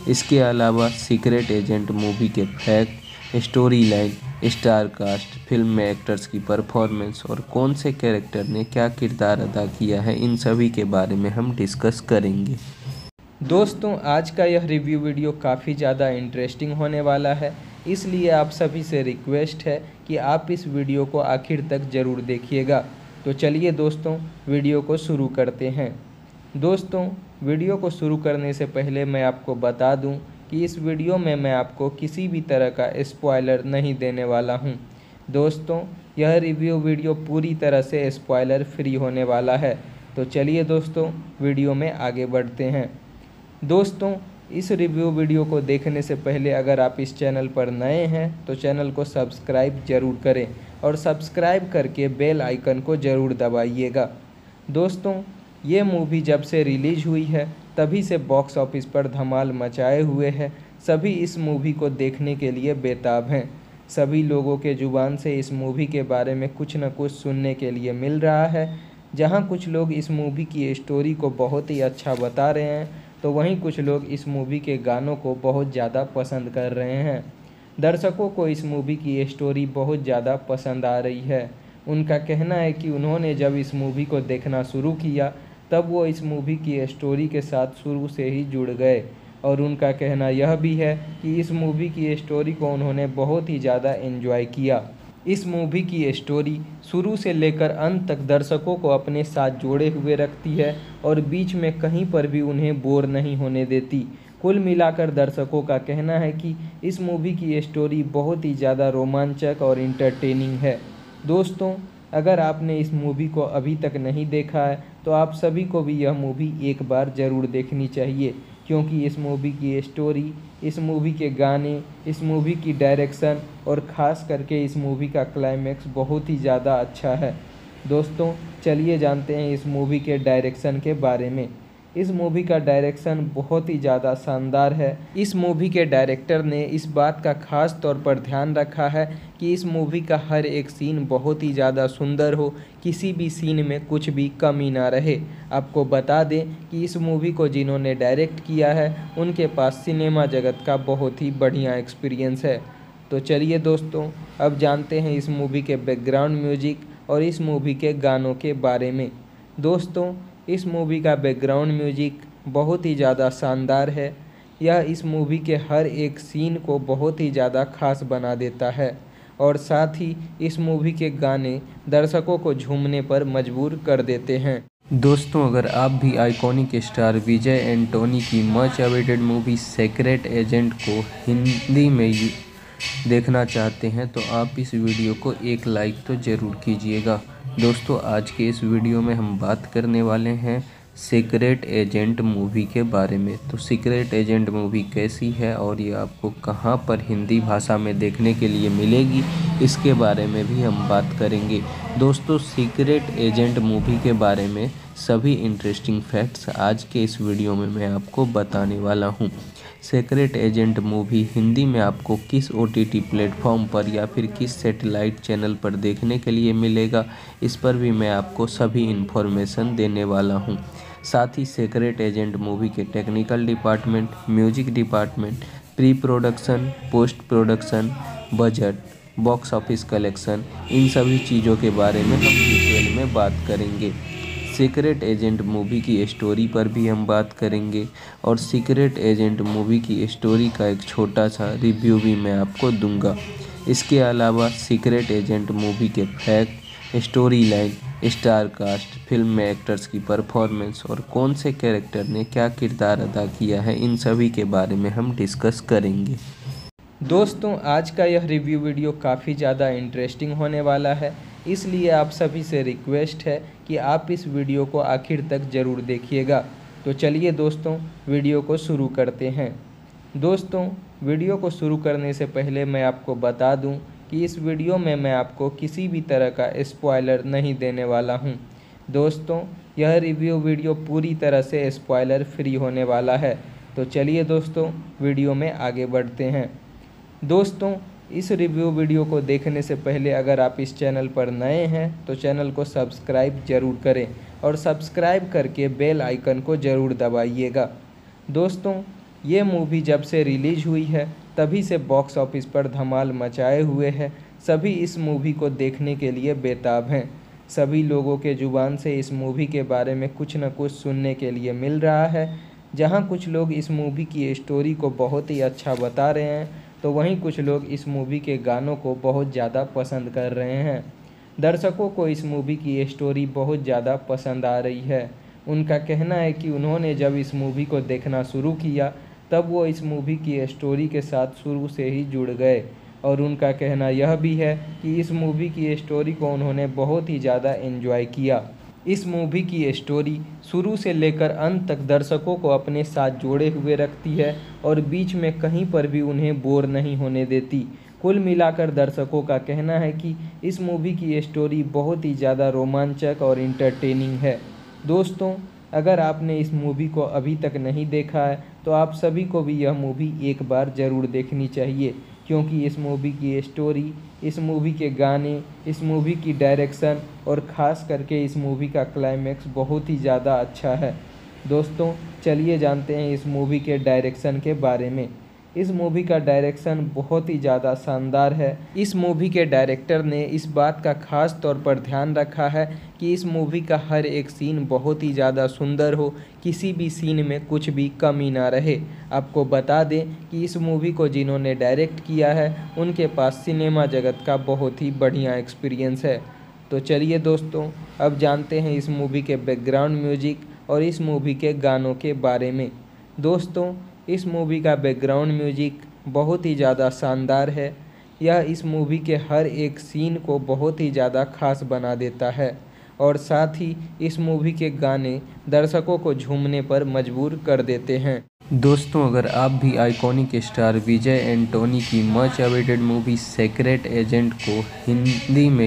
इसके अलावा सीक्रेट एजेंट मूवी के fact, story line, star cast, film में एक्टर्स की परफॉर्मेंस और कौन से कैरेक्टर ने क्या किरदार अदा किया है, इन सभी के बारे में हम डिस्कस करेंगे। दोस्तों, आज का यह रिव्यू वीडियो काफ़ी ज़्यादा इंटरेस्टिंग होने वाला है, इसलिए आप सभी से रिक्वेस्ट है कि आप इस वीडियो को आखिर तक ज़रूर देखिएगा। तो चलिए दोस्तों, वीडियो को शुरू करते हैं। दोस्तों, वीडियो को शुरू करने से पहले मैं आपको बता दूं कि इस वीडियो में मैं आपको किसी भी तरह का स्पॉइलर नहीं देने वाला हूं। दोस्तों, यह रिव्यू वीडियो पूरी तरह से स्पॉइलर फ्री होने वाला है। तो चलिए दोस्तों, वीडियो में आगे बढ़ते हैं। दोस्तों, इस रिव्यू वीडियो को देखने से पहले अगर आप इस चैनल पर नए हैं तो चैनल को सब्सक्राइब जरूर करें और सब्सक्राइब करके बेल आइकन को ज़रूर दबाइएगा। दोस्तों, ये मूवी जब से रिलीज़ हुई है तभी से बॉक्स ऑफिस पर धमाल मचाए हुए है। सभी इस मूवी को देखने के लिए बेताब हैं। सभी लोगों के ज़ुबान से इस मूवी के बारे में कुछ न कुछ सुनने के लिए मिल रहा है। जहाँ कुछ लोग इस मूवी की स्टोरी को बहुत ही अच्छा बता रहे हैं तो वहीं कुछ लोग इस मूवी के गानों को बहुत ज़्यादा पसंद कर रहे हैं। दर्शकों को इस मूवी की स्टोरी बहुत ज़्यादा पसंद आ रही है। उनका कहना है कि उन्होंने जब इस मूवी को देखना शुरू किया तब वो इस मूवी की स्टोरी के साथ शुरू से ही जुड़ गए और उनका कहना यह भी है कि इस मूवी की स्टोरी को उन्होंने बहुत ही ज़्यादा एंजॉय किया। इस मूवी की स्टोरी शुरू से लेकर अंत तक दर्शकों को अपने साथ जोड़े हुए रखती है और बीच में कहीं पर भी उन्हें बोर नहीं होने देती। कुल मिलाकर दर्शकों का कहना है कि इस मूवी की स्टोरी बहुत ही ज़्यादा रोमांचक और इंटरटेनिंग है। दोस्तों, अगर आपने इस मूवी को अभी तक नहीं देखा है तो आप सभी को भी यह मूवी एक बार ज़रूर देखनी चाहिए, क्योंकि इस मूवी की स्टोरी, इस मूवी के गाने, इस मूवी की डायरेक्शन और ख़ास करके इस मूवी का क्लाइमैक्स बहुत ही ज़्यादा अच्छा है। दोस्तों, चलिए जानते हैं इस मूवी के डायरेक्शन के बारे में। इस मूवी का डायरेक्शन बहुत ही ज़्यादा शानदार है। इस मूवी के डायरेक्टर ने इस बात का ख़ास तौर पर ध्यान रखा है कि इस मूवी का हर एक सीन बहुत ही ज़्यादा सुंदर हो, किसी भी सीन में कुछ भी कमी ना रहे। आपको बता दें कि इस मूवी को जिन्होंने डायरेक्ट किया है उनके पास सिनेमा जगत का बहुत ही बढ़िया एक्सपीरियंस है। तो चलिए दोस्तों, अब जानते हैं इस मूवी के बैकग्राउंड म्यूजिक और इस मूवी के गानों के बारे में। दोस्तों, इस मूवी का बैकग्राउंड म्यूजिक बहुत ही ज़्यादा शानदार है। यह इस मूवी के हर एक सीन को बहुत ही ज़्यादा खास बना देता है और साथ ही इस मूवी के गाने दर्शकों को झूमने पर मजबूर कर देते हैं। दोस्तों, अगर आप भी आइकॉनिक स्टार विजय एंटोनी की much awaited movie secret agent को हिंदी में देखना चाहते हैं तो आप इस वीडियो को एक लाइक तो ज़रूर कीजिएगा। दोस्तों, आज के इस वीडियो में हम बात करने वाले हैं सीक्रेट एजेंट मूवी के बारे में। तो सीक्रेट एजेंट मूवी कैसी है और ये आपको कहां पर हिंदी भाषा में देखने के लिए मिलेगी, इसके बारे में भी हम बात करेंगे। दोस्तों, सीक्रेट एजेंट मूवी के बारे में सभी इंटरेस्टिंग फैक्ट्स आज के इस वीडियो में मैं आपको बताने वाला हूं। सीक्रेट एजेंट मूवी हिंदी में आपको किस ओटीटी प्लेटफॉर्म पर या फिर किस सैटेलाइट चैनल पर देखने के लिए मिलेगा, इस पर भी मैं आपको सभी इन्फॉर्मेशन देने वाला हूं। साथ ही सीक्रेट एजेंट मूवी के technical department, music department, pre production, post production, budget, box office collection, इन सभी चीज़ों के बारे में हम डिटेल में बात करेंगे। सीक्रेट एजेंट मूवी की स्टोरी पर भी हम बात करेंगे और सीक्रेट एजेंट मूवी की स्टोरी का एक छोटा सा रिव्यू भी मैं आपको दूंगा। इसके अलावा सीक्रेट एजेंट मूवी के fact, story line, star cast, film में एक्टर्स की परफॉर्मेंस और कौन से कैरेक्टर ने क्या किरदार अदा किया है, इन सभी के बारे में हम डिस्कस करेंगे। दोस्तों, आज का यह रिव्यू वीडियो काफ़ी ज़्यादा इंटरेस्टिंग होने वाला है, इसलिए आप सभी से रिक्वेस्ट है कि आप इस वीडियो को आखिर तक ज़रूर देखिएगा। तो चलिए दोस्तों, वीडियो को शुरू करते हैं। दोस्तों, वीडियो को शुरू करने से पहले मैं आपको बता दूं कि इस वीडियो में मैं आपको किसी भी तरह का स्पॉइलर नहीं देने वाला हूं। दोस्तों, यह रिव्यू वीडियो पूरी तरह से स्पॉइलर फ्री होने वाला है। तो चलिए दोस्तों, वीडियो में आगे बढ़ते हैं। दोस्तों, इस रिव्यू वीडियो को देखने से पहले अगर आप इस चैनल पर नए हैं तो चैनल को सब्सक्राइब जरूर करें और सब्सक्राइब करके बेल आइकन को ज़रूर दबाइएगा। दोस्तों, ये मूवी जब से रिलीज हुई है तभी से बॉक्स ऑफिस पर धमाल मचाए हुए है। सभी इस मूवी को देखने के लिए बेताब हैं। सभी लोगों के ज़ुबान से इस मूवी के बारे में कुछ न कुछ सुनने के लिए मिल रहा है। जहां कुछ लोग इस मूवी की स्टोरी को बहुत ही अच्छा बता रहे हैं तो वहीं कुछ लोग इस मूवी के गानों को बहुत ज़्यादा पसंद कर रहे हैं। दर्शकों को इस मूवी की स्टोरी बहुत ज़्यादा पसंद आ रही है। उनका कहना है कि उन्होंने जब इस मूवी को देखना शुरू किया तब वो इस मूवी की स्टोरी के साथ शुरू से ही जुड़ गए और उनका कहना यह भी है कि इस मूवी की स्टोरी को उन्होंने बहुत ही ज़्यादा एंजॉय किया। इस मूवी की स्टोरी शुरू से लेकर अंत तक दर्शकों को अपने साथ जोड़े हुए रखती है और बीच में कहीं पर भी उन्हें बोर नहीं होने देती। कुल मिलाकर दर्शकों का कहना है कि इस मूवी की स्टोरी बहुत ही ज़्यादा रोमांचक और इंटरटेनिंग है। दोस्तों, अगर आपने इस मूवी को अभी तक नहीं देखा है तो आप सभी को भी यह मूवी एक बार ज़रूर देखनी चाहिए, क्योंकि इस मूवी की स्टोरी, इस मूवी के गाने, इस मूवी की डायरेक्शन और ख़ास करके इस मूवी का क्लाइमैक्स बहुत ही ज़्यादा अच्छा है। दोस्तों, चलिए जानते हैं इस मूवी के डायरेक्शन के बारे में। इस मूवी का डायरेक्शन बहुत ही ज़्यादा शानदार है। इस मूवी के डायरेक्टर ने इस बात का ख़ास तौर पर ध्यान रखा है कि इस मूवी का हर एक सीन बहुत ही ज़्यादा सुंदर हो, किसी भी सीन में कुछ भी कमी ना रहे। आपको बता दें कि इस मूवी को जिन्होंने डायरेक्ट किया है उनके पास सिनेमा जगत का बहुत ही बढ़िया एक्सपीरियंस है। तो चलिए दोस्तों, अब जानते हैं इस मूवी के बैकग्राउंड म्यूजिक और इस मूवी के गानों के बारे में। दोस्तों, इस मूवी का बैकग्राउंड म्यूजिक बहुत ही ज़्यादा शानदार है। यह इस मूवी के हर एक सीन को बहुत ही ज़्यादा खास बना देता है और साथ ही इस मूवी के गाने दर्शकों को झूमने पर मजबूर कर देते हैं। दोस्तों, अगर आप भी आइकॉनिक स्टार विजय एंटोनी की much awaited movie secret agent को हिंदी में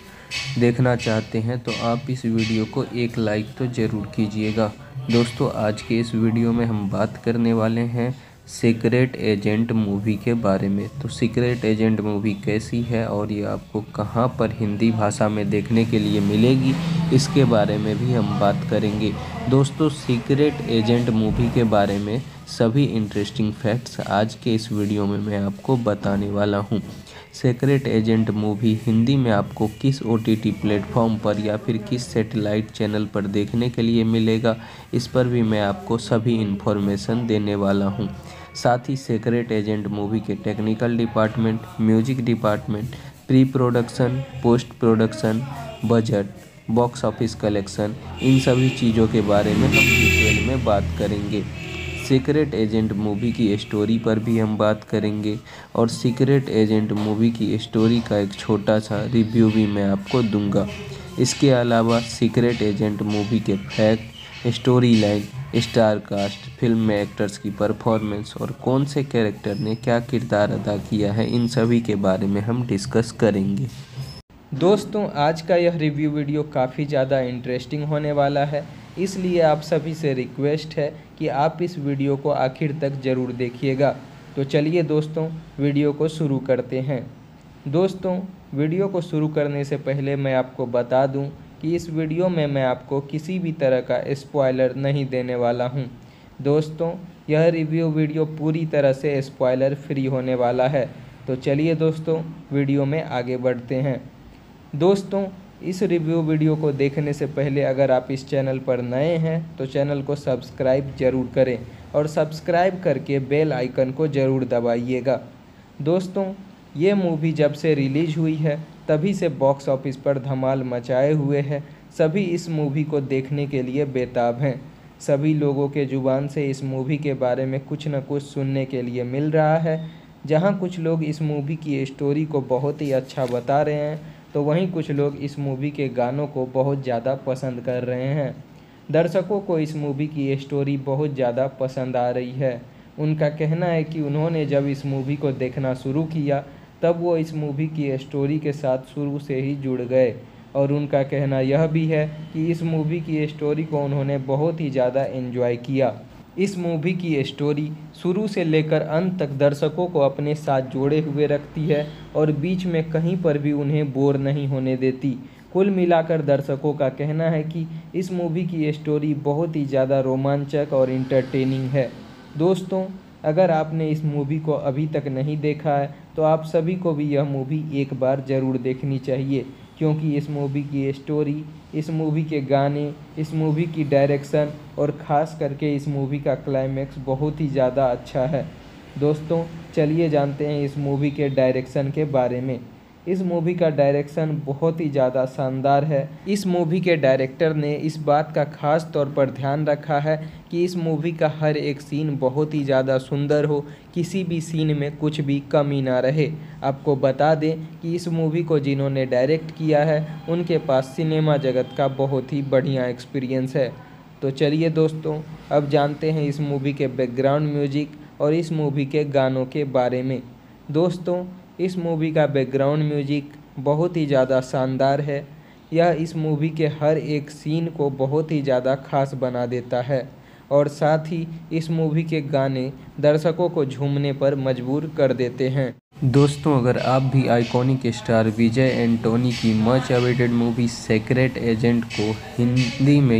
देखना चाहते हैं तो आप इस वीडियो को एक लाइक तो ज़रूर कीजिएगा। दोस्तों, आज के इस वीडियो में हम बात करने वाले हैं सीक्रेट एजेंट मूवी के बारे में। तो सीक्रेट एजेंट मूवी कैसी है और ये आपको कहां पर हिंदी भाषा में देखने के लिए मिलेगी, इसके बारे में भी हम बात करेंगे। दोस्तों, सीक्रेट एजेंट मूवी के बारे में सभी इंटरेस्टिंग फैक्ट्स आज के इस वीडियो में मैं आपको बताने वाला हूं। सीक्रेट एजेंट मूवी हिंदी में आपको किस ओटीटी प्लेटफॉर्म पर या फिर किस सैटेलाइट चैनल पर देखने के लिए मिलेगा, इस पर भी मैं आपको सभी इन्फॉर्मेशन देने वाला हूं। साथ ही सीक्रेट एजेंट मूवी के technical department, music department, pre production, post production, budget, box office collection, इन सभी चीज़ों के बारे में हम डिटेल में बात करेंगे। सीक्रेट एजेंट मूवी की स्टोरी पर भी हम बात करेंगे और सीक्रेट एजेंट मूवी की स्टोरी का एक छोटा सा रिव्यू भी मैं आपको दूंगा। इसके अलावा सीक्रेट एजेंट मूवी के fact, story line, star cast, film में एक्टर्स की परफॉर्मेंस और कौन से कैरेक्टर ने क्या किरदार अदा किया है, इन सभी के बारे में हम डिस्कस करेंगे। दोस्तों, आज का यह रिव्यू वीडियो काफ़ी ज़्यादा इंटरेस्टिंग होने वाला है, इसलिए आप सभी से रिक्वेस्ट है कि आप इस वीडियो को आखिर तक ज़रूर देखिएगा। तो चलिए दोस्तों, वीडियो को शुरू करते हैं। दोस्तों, वीडियो को शुरू करने से पहले मैं आपको बता दूं कि इस वीडियो में मैं आपको किसी भी तरह का स्पॉइलर नहीं देने वाला हूं। दोस्तों, यह रिव्यू वीडियो पूरी तरह से स्पॉइलर फ्री होने वाला है। तो चलिए दोस्तों, वीडियो में आगे बढ़ते हैं। दोस्तों, इस रिव्यू वीडियो को देखने से पहले अगर आप इस चैनल पर नए हैं तो चैनल को सब्सक्राइब जरूर करें और सब्सक्राइब करके बेल आइकन को ज़रूर दबाइएगा। दोस्तों, ये मूवी जब से रिलीज हुई है तभी से बॉक्स ऑफिस पर धमाल मचाए हुए है। सभी इस मूवी को देखने के लिए बेताब हैं। सभी लोगों के ज़ुबान से इस मूवी के बारे में कुछ न कुछ सुनने के लिए मिल रहा है। जहाँ कुछ लोग इस मूवी की स्टोरी को बहुत ही अच्छा बता रहे हैं तो वहीं कुछ लोग इस मूवी के गानों को बहुत ज़्यादा पसंद कर रहे हैं। दर्शकों को इस मूवी की स्टोरी बहुत ज़्यादा पसंद आ रही है। उनका कहना है कि उन्होंने जब इस मूवी को देखना शुरू किया तब वो इस मूवी की स्टोरी के साथ शुरू से ही जुड़ गए और उनका कहना यह भी है कि इस मूवी की स्टोरी को उन्होंने बहुत ही ज़्यादा एंजॉय किया। इस मूवी की स्टोरी शुरू से लेकर अंत तक दर्शकों को अपने साथ जोड़े हुए रखती है और बीच में कहीं पर भी उन्हें बोर नहीं होने देती। कुल मिलाकर दर्शकों का कहना है कि इस मूवी की स्टोरी बहुत ही ज़्यादा रोमांचक और इंटरटेनिंग है। दोस्तों, अगर आपने इस मूवी को अभी तक नहीं देखा है तो आप सभी को भी यह मूवी एक बार ज़रूर देखनी चाहिए, क्योंकि इस मूवी की स्टोरी, इस मूवी के गाने, इस मूवी की डायरेक्शन और ख़ास करके इस मूवी का क्लाइमैक्स बहुत ही ज़्यादा अच्छा है। दोस्तों, चलिए जानते हैं इस मूवी के डायरेक्शन के बारे में। इस मूवी का डायरेक्शन बहुत ही ज़्यादा शानदार है। इस मूवी के डायरेक्टर ने इस बात का ख़ास तौर पर ध्यान रखा है कि इस मूवी का हर एक सीन बहुत ही ज़्यादा सुंदर हो, किसी भी सीन में कुछ भी कमी ना रहे। आपको बता दें कि इस मूवी को जिन्होंने डायरेक्ट किया है उनके पास सिनेमा जगत का बहुत ही बढ़िया एक्सपीरियंस है। तो चलिए दोस्तों, अब जानते हैं इस मूवी के बैकग्राउंड म्यूजिक और इस मूवी के गानों के बारे में। दोस्तों, इस मूवी का बैकग्राउंड म्यूजिक बहुत ही ज़्यादा शानदार है। यह इस मूवी के हर एक सीन को बहुत ही ज़्यादा खास बना देता है और साथ ही इस मूवी के गाने दर्शकों को झूमने पर मजबूर कर देते हैं। दोस्तों, अगर आप भी आइकॉनिक स्टार विजय एंटोनी की much awaited movie secret agent को हिंदी में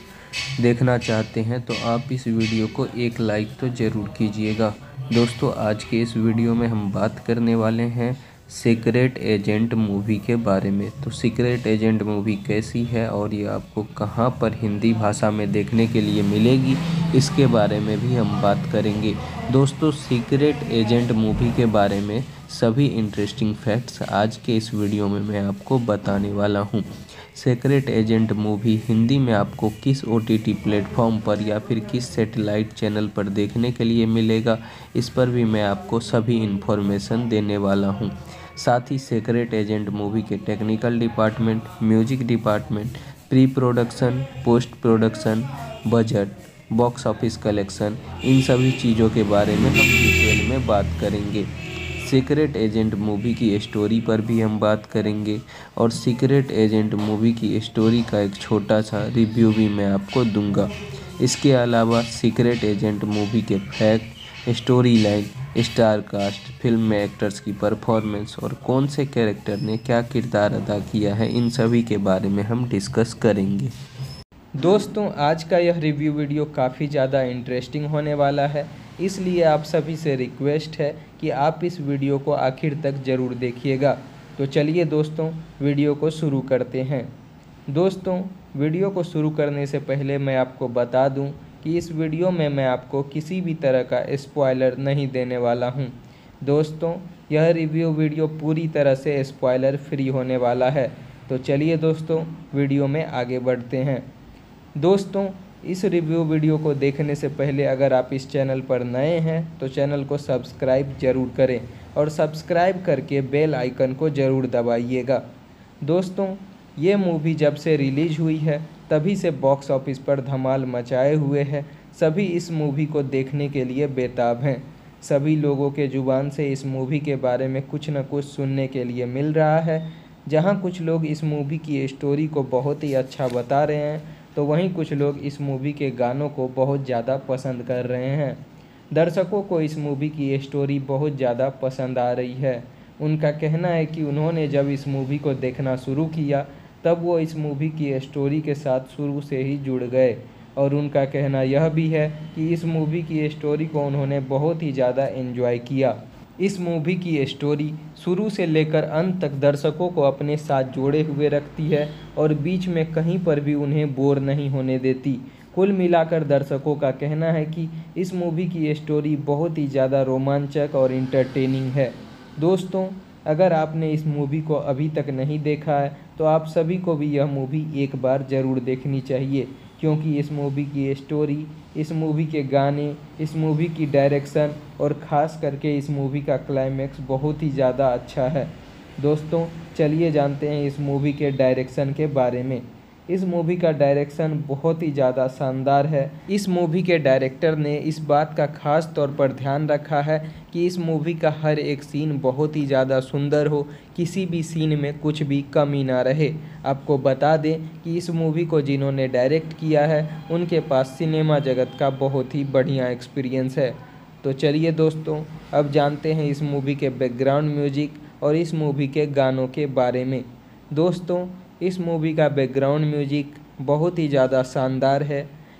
देखना चाहते हैं तो आप इस वीडियो को एक लाइक तो ज़रूर कीजिएगा। दोस्तों, आज के इस वीडियो में हम बात करने वाले हैं सीक्रेट एजेंट मूवी के बारे में। तो सीक्रेट एजेंट मूवी कैसी है और ये आपको कहां पर हिंदी भाषा में देखने के लिए मिलेगी, इसके बारे में भी हम बात करेंगे। दोस्तों, सीक्रेट एजेंट मूवी के बारे में सभी इंटरेस्टिंग फैक्ट्स आज के इस वीडियो में मैं आपको बताने वाला हूं। सीक्रेट एजेंट मूवी हिंदी में आपको किस ओटीटी प्लेटफॉर्म पर या फिर किस सैटेलाइट चैनल पर देखने के लिए मिलेगा, इस पर भी मैं आपको सभी इन्फॉर्मेशन देने वाला हूं। साथ ही सीक्रेट एजेंट मूवी के technical department, music department, pre production, post production, budget, box office collection, इन सभी चीज़ों के बारे में हम डिटेल में बात करेंगे। सीक्रेट एजेंट मूवी की स्टोरी पर भी हम बात करेंगे और सीक्रेट एजेंट मूवी की स्टोरी का एक छोटा सा रिव्यू भी मैं आपको दूंगा। इसके अलावा सीक्रेट एजेंट मूवी के fact, story line, star cast, film में एक्टर्स की परफॉर्मेंस और कौन से कैरेक्टर ने क्या किरदार अदा किया है, इन सभी के बारे में हम डिस्कस करेंगे। दोस्तों, आज का यह रिव्यू वीडियो काफ़ी ज़्यादा इंटरेस्टिंग होने वाला है, इसलिए आप सभी से रिक्वेस्ट है कि आप इस वीडियो को आखिर तक ज़रूर देखिएगा। तो चलिए दोस्तों, वीडियो को शुरू करते हैं। दोस्तों, वीडियो को शुरू करने से पहले मैं आपको बता दूं कि इस वीडियो में मैं आपको किसी भी तरह का स्पॉइलर नहीं देने वाला हूं। दोस्तों, यह रिव्यू वीडियो पूरी तरह से स्पॉइलर फ्री होने वाला है। तो चलिए दोस्तों, वीडियो में आगे बढ़ते हैं। दोस्तों, इस रिव्यू वीडियो को देखने से पहले अगर आप इस चैनल पर नए हैं तो चैनल को सब्सक्राइब जरूर करें और सब्सक्राइब करके बेल आइकन को ज़रूर दबाइएगा। दोस्तों, ये मूवी जब से रिलीज हुई है तभी से बॉक्स ऑफिस पर धमाल मचाए हुए है। सभी इस मूवी को देखने के लिए बेताब हैं। सभी लोगों के ज़ुबान से इस मूवी के बारे में कुछ न कुछ सुनने के लिए मिल रहा है। जहाँ कुछ लोग इस मूवी की स्टोरी को बहुत ही अच्छा बता रहे हैं तो वहीं कुछ लोग इस मूवी के गानों को बहुत ज़्यादा पसंद कर रहे हैं। दर्शकों को इस मूवी की स्टोरी बहुत ज़्यादा पसंद आ रही है। उनका कहना है कि उन्होंने जब इस मूवी को देखना शुरू किया तब वो इस मूवी की स्टोरी के साथ शुरू से ही जुड़ गए और उनका कहना यह भी है कि इस मूवी की स्टोरी को उन्होंने बहुत ही ज़्यादा एंजॉय किया। इस मूवी की स्टोरी शुरू से लेकर अंत तक दर्शकों को अपने साथ जोड़े हुए रखती है और बीच में कहीं पर भी उन्हें बोर नहीं होने देती। कुल मिलाकर दर्शकों का कहना है कि इस मूवी की स्टोरी बहुत ही ज़्यादा रोमांचक और इंटरटेनिंग है। दोस्तों, अगर आपने इस मूवी को अभी तक नहीं देखा है तो आप सभी को भी यह मूवी एक बार ज़रूर देखनी चाहिए, क्योंकि इस मूवी की स्टोरी, इस मूवी के गाने, इस मूवी की डायरेक्शन और ख़ास करके इस मूवी का क्लाइमैक्स बहुत ही ज़्यादा अच्छा है। दोस्तों, चलिए जानते हैं इस मूवी के डायरेक्शन के बारे में। इस मूवी का डायरेक्शन बहुत ही ज़्यादा शानदार है। इस मूवी के डायरेक्टर ने इस बात का ख़ास तौर पर ध्यान रखा है कि इस मूवी का हर एक सीन बहुत ही ज़्यादा सुंदर हो, किसी भी सीन में कुछ भी कमी ना रहे। आपको बता दें कि इस मूवी को जिन्होंने डायरेक्ट किया है उनके पास सिनेमा जगत का बहुत ही बढ़िया एक्सपीरियंस है। तो चलिए दोस्तों, अब जानते हैं इस मूवी के बैकग्राउंड म्यूजिक और इस मूवी के गानों के बारे में। दोस्तों, इस मूवी का बैकग्राउंड म्यूजिक बहुत ही ज़्यादा शानदार है।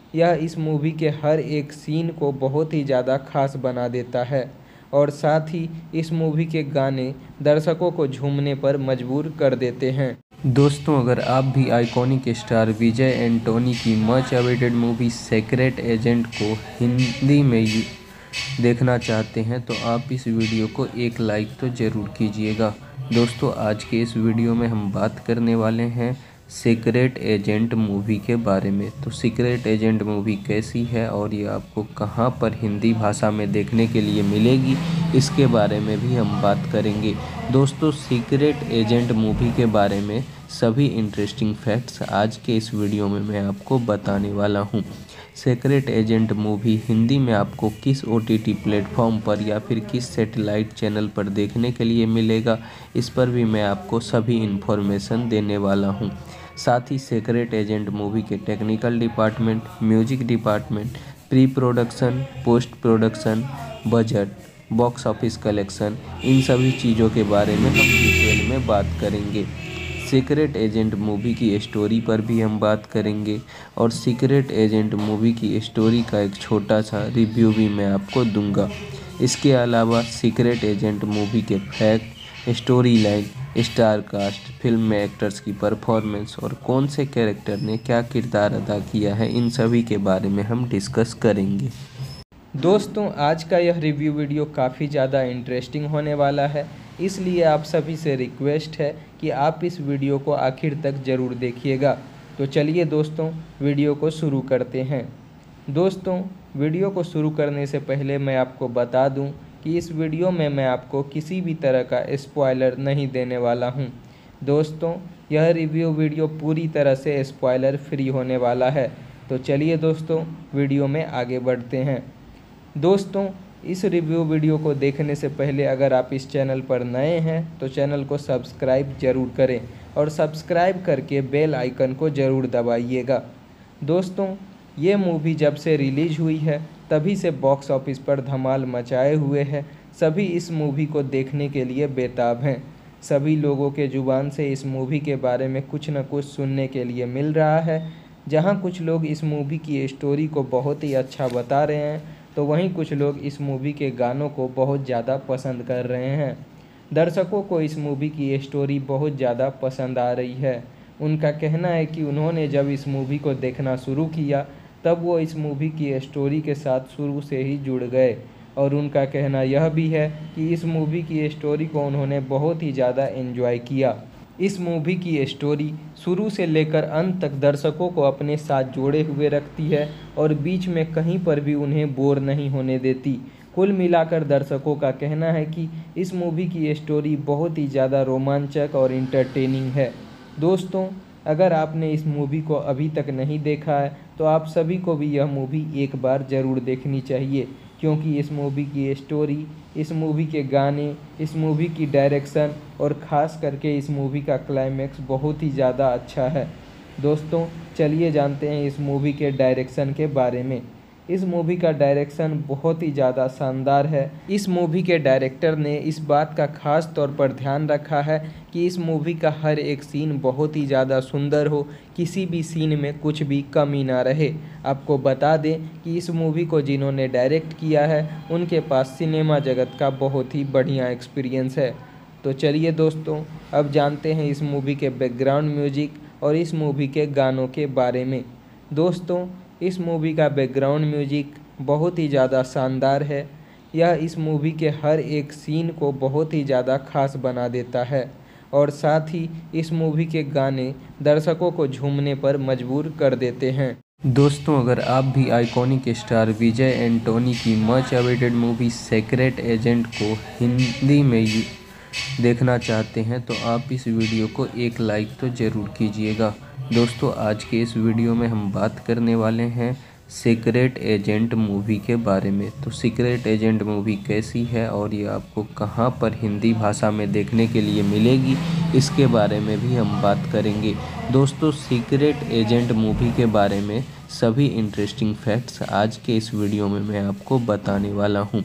यह इस मूवी के हर एक सीन को बहुत ही ज़्यादा खास बना देता है और साथ ही इस मूवी के गाने दर्शकों को झूमने पर मजबूर कर देते हैं। दोस्तों, अगर आप भी आइकॉनिक स्टार विजय एंटोनी की much awaited movie secret agent को हिंदी में देखना चाहते हैं तो आप इस वीडियो को एक लाइक तो ज़रूर कीजिएगा। दोस्तों, आज के इस वीडियो में हम बात करने वाले हैं सीक्रेट एजेंट मूवी के बारे में। तो सीक्रेट एजेंट मूवी कैसी है और ये आपको कहां पर हिंदी भाषा में देखने के लिए मिलेगी, इसके बारे में भी हम बात करेंगे। दोस्तों, सीक्रेट एजेंट मूवी के बारे में सभी इंटरेस्टिंग फैक्ट्स आज के इस वीडियो में मैं आपको बताने वाला हूं। सीक्रेट एजेंट मूवी हिंदी में आपको किस ओटीटी प्लेटफॉर्म पर या फिर किस सैटेलाइट चैनल पर देखने के लिए मिलेगा, इस पर भी मैं आपको सभी इन्फॉर्मेशन देने वाला हूं। साथ ही सीक्रेट एजेंट मूवी के technical department, music department, pre production, post production, budget, box office collection, इन सभी चीज़ों के बारे में हम डिटेल में बात करेंगे। सीक्रेट एजेंट मूवी की स्टोरी पर भी हम बात करेंगे और सीक्रेट एजेंट मूवी की स्टोरी का एक छोटा सा रिव्यू भी मैं आपको दूंगा। इसके अलावा सीक्रेट एजेंट मूवी के fact, story line, star cast, film में एक्टर्स की परफॉर्मेंस और कौन से कैरेक्टर ने क्या किरदार अदा किया है, इन सभी के बारे में हम डिस्कस करेंगे। दोस्तों, आज का यह रिव्यू वीडियो काफ़ी ज़्यादा इंटरेस्टिंग होने वाला है, इसलिए आप सभी से रिक्वेस्ट है कि आप इस वीडियो को आखिर तक ज़रूर देखिएगा। तो चलिए दोस्तों, वीडियो को शुरू करते हैं। दोस्तों, वीडियो को शुरू करने से पहले मैं आपको बता दूं कि इस वीडियो में मैं आपको किसी भी तरह का स्पॉइलर नहीं देने वाला हूं। दोस्तों, यह रिव्यू वीडियो पूरी तरह से स्पॉइलर फ्री होने वाला है। तो चलिए दोस्तों, वीडियो में आगे बढ़ते हैं। दोस्तों, इस रिव्यू वीडियो को देखने से पहले अगर आप इस चैनल पर नए हैं तो चैनल को सब्सक्राइब जरूर करें और सब्सक्राइब करके बेल आइकन को ज़रूर दबाइएगा। दोस्तों, ये मूवी जब से रिलीज हुई है तभी से बॉक्स ऑफिस पर धमाल मचाए हुए है। सभी इस मूवी को देखने के लिए बेताब हैं। सभी लोगों के ज़ुबान से इस मूवी के बारे में कुछ न कुछ सुनने के लिए मिल रहा है। जहाँ कुछ लोग इस मूवी की स्टोरी को बहुत ही अच्छा बता रहे हैं तो वहीं कुछ लोग इस मूवी के गानों को बहुत ज़्यादा पसंद कर रहे हैं। दर्शकों को इस मूवी की स्टोरी बहुत ज़्यादा पसंद आ रही है। उनका कहना है कि उन्होंने जब इस मूवी को देखना शुरू किया तब वो इस मूवी की स्टोरी के साथ शुरू से ही जुड़ गए और उनका कहना यह भी है कि इस मूवी की स्टोरी को उन्होंने बहुत ही ज़्यादा एंजॉय किया। इस मूवी की स्टोरी शुरू से लेकर अंत तक दर्शकों को अपने साथ जोड़े हुए रखती है और बीच में कहीं पर भी उन्हें बोर नहीं होने देती। कुल मिलाकर दर्शकों का कहना है कि इस मूवी की स्टोरी बहुत ही ज़्यादा रोमांचक और इंटरटेनिंग है। दोस्तों, अगर आपने इस मूवी को अभी तक नहीं देखा है तो आप सभी को भी यह मूवी एक बार ज़रूर देखनी चाहिए, क्योंकि इस मूवी की स्टोरी, इस मूवी के गाने, इस मूवी की डायरेक्शन और ख़ास करके इस मूवी का क्लाइमैक्स बहुत ही ज़्यादा अच्छा है। दोस्तों, चलिए जानते हैं इस मूवी के डायरेक्शन के बारे में। इस मूवी का डायरेक्शन बहुत ही ज़्यादा शानदार है। इस मूवी के डायरेक्टर ने इस बात का ख़ास तौर पर ध्यान रखा है कि इस मूवी का हर एक सीन बहुत ही ज़्यादा सुंदर हो, किसी भी सीन में कुछ भी कमी ना रहे। आपको बता दें कि इस मूवी को जिन्होंने डायरेक्ट किया है उनके पास सिनेमा जगत का बहुत ही बढ़िया एक्सपीरियंस है। तो चलिए दोस्तों, अब जानते हैं इस मूवी के बैकग्राउंड म्यूजिक और इस मूवी के गानों के बारे में। दोस्तों, इस मूवी का बैकग्राउंड म्यूजिक बहुत ही ज़्यादा शानदार है। यह इस मूवी के हर एक सीन को बहुत ही ज़्यादा खास बना देता है और साथ ही इस मूवी के गाने दर्शकों को झूमने पर मजबूर कर देते हैं। दोस्तों, अगर आप भी आइकॉनिक स्टार विजय एंटोनी की much awaited movie secret agent को हिंदी में देखना चाहते हैं तो आप इस वीडियो को एक लाइक तो ज़रूर कीजिएगा। दोस्तों, आज के इस वीडियो में हम बात करने वाले हैं सीक्रेट एजेंट मूवी के बारे में। तो सीक्रेट एजेंट मूवी कैसी है और ये आपको कहां पर हिंदी भाषा में देखने के लिए मिलेगी, इसके बारे में भी हम बात करेंगे। दोस्तों, सीक्रेट एजेंट मूवी के बारे में सभी इंटरेस्टिंग फैक्ट्स आज के इस वीडियो में मैं आपको बताने वाला हूं।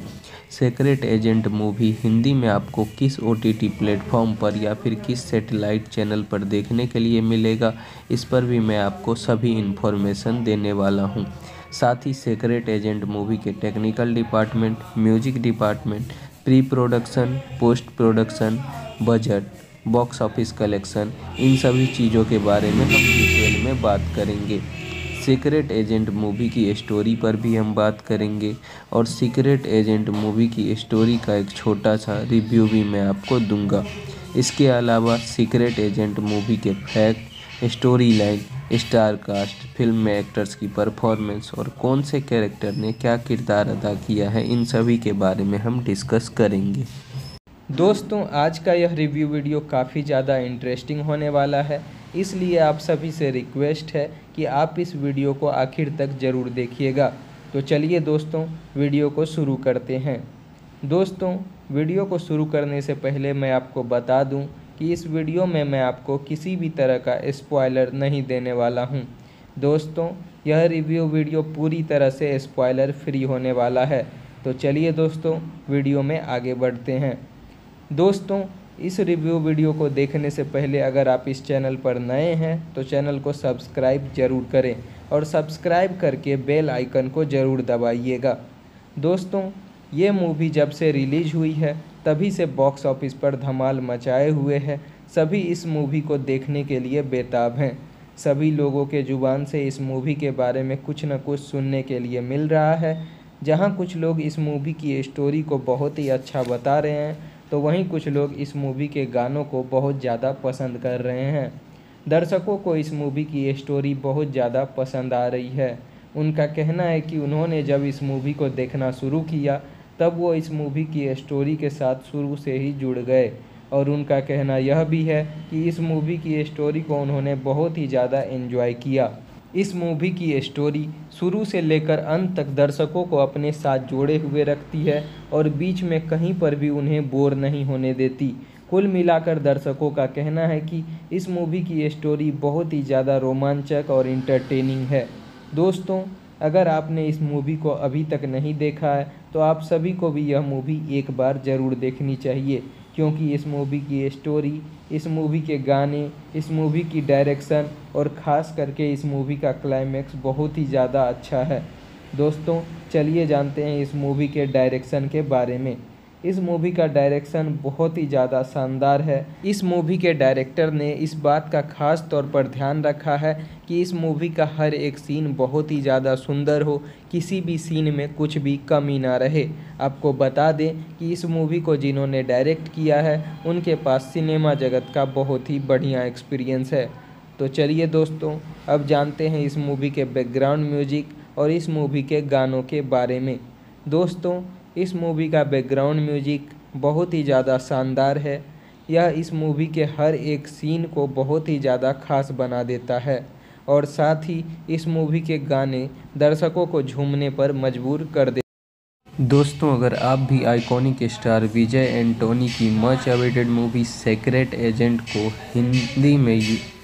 सीक्रेट एजेंट मूवी हिंदी में आपको किस ओटीटी प्लेटफॉर्म पर या फिर किस सैटेलाइट चैनल पर देखने के लिए मिलेगा, इस पर भी मैं आपको सभी इन्फॉर्मेशन देने वाला हूं। साथ ही सीक्रेट एजेंट मूवी के technical department, music department, pre production, post production, budget, box office collection, इन सभी चीज़ों के बारे में हम डिटेल में बात करेंगे। सीक्रेट एजेंट मूवी की स्टोरी पर भी हम बात करेंगे और सीक्रेट एजेंट मूवी की स्टोरी का एक छोटा सा रिव्यू भी मैं आपको दूंगा। इसके अलावा सीक्रेट एजेंट मूवी के fact, story line, star cast, film में एक्टर्स की परफॉर्मेंस और कौन से कैरेक्टर ने क्या किरदार अदा किया है, इन सभी के बारे में हम डिस्कस करेंगे। दोस्तों, आज का यह रिव्यू वीडियो काफ़ी ज़्यादा इंटरेस्टिंग होने वाला है, इसलिए आप सभी से रिक्वेस्ट है कि आप इस वीडियो को आखिर तक ज़रूर देखिएगा। तो चलिए दोस्तों, वीडियो को शुरू करते हैं। दोस्तों, वीडियो को शुरू करने से पहले मैं आपको बता दूं कि इस वीडियो में मैं आपको किसी भी तरह का स्पॉइलर नहीं देने वाला हूं। दोस्तों, यह रिव्यू वीडियो पूरी तरह से स्पॉइलर फ्री होने वाला है। तो चलिए दोस्तों, वीडियो में आगे बढ़ते हैं। दोस्तों, इस रिव्यू वीडियो को देखने से पहले अगर आप इस चैनल पर नए हैं तो चैनल को सब्सक्राइब जरूर करें और सब्सक्राइब करके बेल आइकन को ज़रूर दबाइएगा। दोस्तों, ये मूवी जब से रिलीज हुई है तभी से बॉक्स ऑफिस पर धमाल मचाए हुए है। सभी इस मूवी को देखने के लिए बेताब हैं। सभी लोगों के ज़ुबान से इस मूवी के बारे में कुछ न कुछ सुनने के लिए मिल रहा है। जहाँ कुछ लोग इस मूवी की स्टोरी को बहुत ही अच्छा बता रहे हैं तो वहीं कुछ लोग इस मूवी के गानों को बहुत ज़्यादा पसंद कर रहे हैं। दर्शकों को इस मूवी की स्टोरी बहुत ज़्यादा पसंद आ रही है। उनका कहना है कि उन्होंने जब इस मूवी को देखना शुरू किया तब वो इस मूवी की स्टोरी के साथ शुरू से ही जुड़ गए और उनका कहना यह भी है कि इस मूवी की स्टोरी को उन्होंने बहुत ही ज़्यादा एंजॉय किया। इस मूवी की स्टोरी शुरू से लेकर अंत तक दर्शकों को अपने साथ जोड़े हुए रखती है और बीच में कहीं पर भी उन्हें बोर नहीं होने देती। कुल मिलाकर दर्शकों का कहना है कि इस मूवी की स्टोरी बहुत ही ज़्यादा रोमांचक और इंटरटेनिंग है। दोस्तों, अगर आपने इस मूवी को अभी तक नहीं देखा है तो आप सभी को भी यह मूवी एक बार ज़रूर देखनी चाहिए, क्योंकि इस मूवी की स्टोरी, इस मूवी के गाने, इस मूवी की डायरेक्शन और ख़ास करके इस मूवी का क्लाइमैक्स बहुत ही ज़्यादा अच्छा है। दोस्तों, चलिए जानते हैं इस मूवी के डायरेक्शन के बारे में। इस मूवी का डायरेक्शन बहुत ही ज़्यादा शानदार है। इस मूवी के डायरेक्टर ने इस बात का ख़ास तौर पर ध्यान रखा है कि इस मूवी का हर एक सीन बहुत ही ज़्यादा सुंदर हो, किसी भी सीन में कुछ भी कमी ना रहे। आपको बता दें कि इस मूवी को जिन्होंने डायरेक्ट किया है उनके पास सिनेमा जगत का बहुत ही बढ़िया एक्सपीरियंस है। तो चलिए दोस्तों, अब जानते हैं इस मूवी के बैकग्राउंड म्यूजिक और इस मूवी के गानों के बारे में। दोस्तों, इस मूवी का बैकग्राउंड म्यूजिक बहुत ही ज़्यादा शानदार है। यह इस मूवी के हर एक सीन को बहुत ही ज़्यादा खास बना देता है और साथ ही इस मूवी के गाने दर्शकों को झूमने पर मजबूर कर देते। दोस्तों, अगर आप भी आइकॉनिक स्टार विजय एंटोनी की much awaited movie secret agent को हिंदी में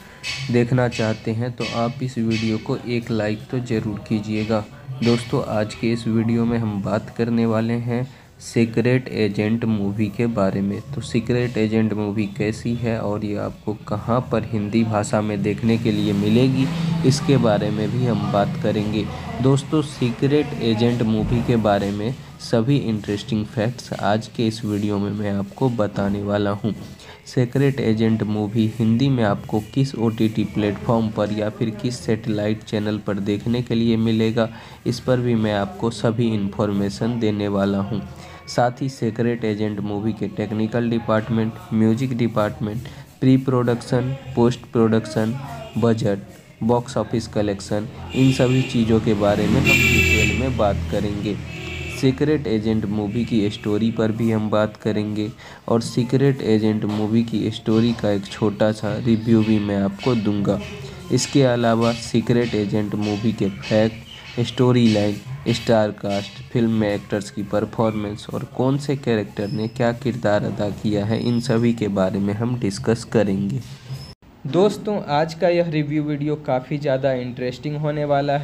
देखना चाहते हैं तो आप इस वीडियो को एक लाइक तो ज़रूर कीजिएगा। दोस्तों, आज के इस वीडियो में हम बात करने वाले हैं सीक्रेट एजेंट मूवी के बारे में। तो सीक्रेट एजेंट मूवी कैसी है और ये आपको कहां पर हिंदी भाषा में देखने के लिए मिलेगी, इसके बारे में भी हम बात करेंगे। दोस्तों, सीक्रेट एजेंट मूवी के बारे में सभी इंटरेस्टिंग फैक्ट्स आज के इस वीडियो में मैं आपको बताने वाला हूं। सीक्रेट एजेंट मूवी हिंदी में आपको किस ओटीटी प्लेटफॉर्म पर या फिर किस सैटेलाइट चैनल पर देखने के लिए मिलेगा, इस पर भी मैं आपको सभी इन्फॉर्मेशन देने वाला हूं। साथ ही सीक्रेट एजेंट मूवी के technical department, music department, pre production, post production, budget, box office collection, इन सभी चीज़ों के बारे में हम डिटेल में बात करेंगे। सीक्रेट एजेंट मूवी की स्टोरी पर भी हम बात करेंगे और सीक्रेट एजेंट मूवी की स्टोरी का एक छोटा सा रिव्यू भी मैं आपको दूंगा। इसके अलावा सीक्रेट एजेंट मूवी के fact, story line, star cast, film में एक्टर्स की परफॉर्मेंस और कौन से कैरेक्टर ने क्या किरदार अदा किया है, इन सभी के बारे में हम डिस्कस करेंगे। दोस्तों, आज का यह रिव्यू वीडियो काफ़ी ज़्यादा इंटरेस्टिंग होने वाला है,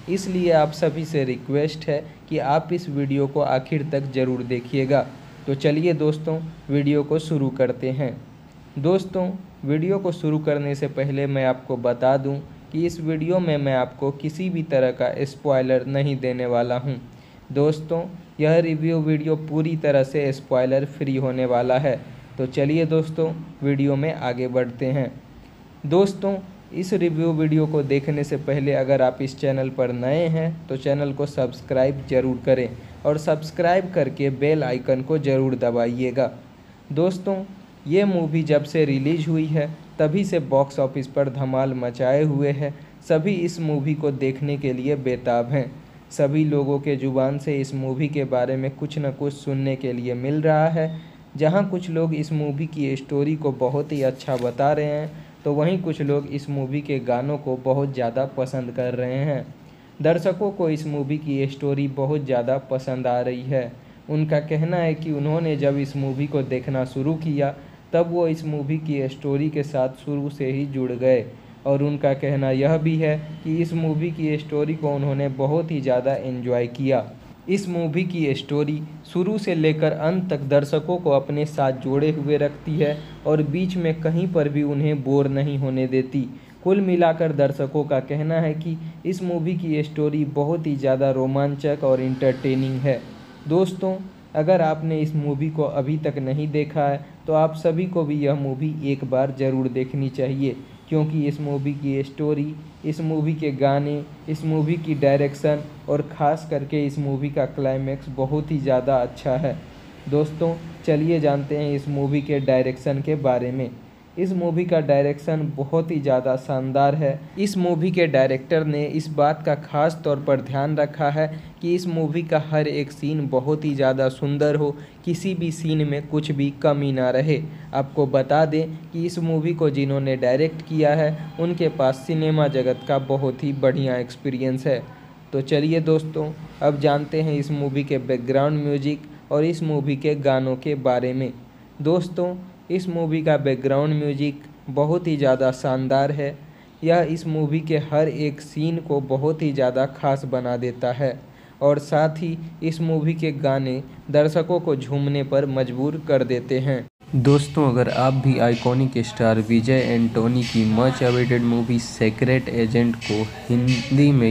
इसलिए आप सभी से रिक्वेस्ट है कि आप इस वीडियो को आखिर तक ज़रूर देखिएगा। तो चलिए दोस्तों, वीडियो को शुरू करते हैं। दोस्तों, वीडियो को शुरू करने से पहले मैं आपको बता दूं कि इस वीडियो में मैं आपको किसी भी तरह का स्पॉइलर नहीं देने वाला हूं। दोस्तों, यह रिव्यू वीडियो पूरी तरह से स्पॉइलर फ्री होने वाला है। तो चलिए दोस्तों, वीडियो में आगे बढ़ते हैं। दोस्तों, इस रिव्यू वीडियो को देखने से पहले अगर आप इस चैनल पर नए हैं तो चैनल को सब्सक्राइब जरूर करें और सब्सक्राइब करके बेल आइकन को ज़रूर दबाइएगा। दोस्तों, ये मूवी जब से रिलीज़ हुई है तभी से बॉक्स ऑफिस पर धमाल मचाए हुए है। सभी इस मूवी को देखने के लिए बेताब हैं। सभी लोगों के ज़ुबान से इस मूवी के बारे में कुछ न कुछ सुनने के लिए मिल रहा है। जहां कुछ लोग इस मूवी की स्टोरी को बहुत ही अच्छा बता रहे हैं तो वहीं कुछ लोग इस मूवी के गानों को बहुत ज़्यादा पसंद कर रहे हैं। दर्शकों को इस मूवी की स्टोरी बहुत ज़्यादा पसंद आ रही है। उनका कहना है कि उन्होंने जब इस मूवी को देखना शुरू किया तब वो इस मूवी की स्टोरी के साथ शुरू से ही जुड़ गए और उनका कहना यह भी है कि इस मूवी की स्टोरी को उन्होंने बहुत ही ज़्यादा एंजॉय किया। इस मूवी की स्टोरी शुरू से लेकर अंत तक दर्शकों को अपने साथ जोड़े हुए रखती है और बीच में कहीं पर भी उन्हें बोर नहीं होने देती। कुल मिलाकर दर्शकों का कहना है कि इस मूवी की स्टोरी बहुत ही ज़्यादा रोमांचक और इंटरटेनिंग है। दोस्तों, अगर आपने इस मूवी को अभी तक नहीं देखा है तो आप सभी को भी यह मूवी एक बार ज़रूर देखनी चाहिए, क्योंकि इस मूवी की स्टोरी, इस मूवी के गाने, इस मूवी की डायरेक्शन और ख़ास करके इस मूवी का क्लाइमैक्स बहुत ही ज़्यादा अच्छा है। दोस्तों, चलिए जानते हैं इस मूवी के डायरेक्शन के बारे में। इस मूवी का डायरेक्शन बहुत ही ज़्यादा शानदार है। इस मूवी के डायरेक्टर ने इस बात का ख़ास तौर पर ध्यान रखा है कि इस मूवी का हर एक सीन बहुत ही ज़्यादा सुंदर हो, किसी भी सीन में कुछ भी कमी ना रहे। आपको बता दें कि इस मूवी को जिन्होंने डायरेक्ट किया है उनके पास सिनेमा जगत का बहुत ही बढ़िया एक्सपीरियंस है। तो चलिए दोस्तों, अब जानते हैं इस मूवी के बैकग्राउंड म्यूजिक और इस मूवी के गानों के बारे में। दोस्तों, इस मूवी का बैकग्राउंड म्यूजिक बहुत ही ज़्यादा शानदार है। यह इस मूवी के हर एक सीन को बहुत ही ज़्यादा खास बना देता है और साथ ही इस मूवी के गाने दर्शकों को झूमने पर मजबूर कर देते हैं। दोस्तों, अगर आप भी आइकॉनिक स्टार विजय एंटोनी की much awaited movie secret agent को हिंदी में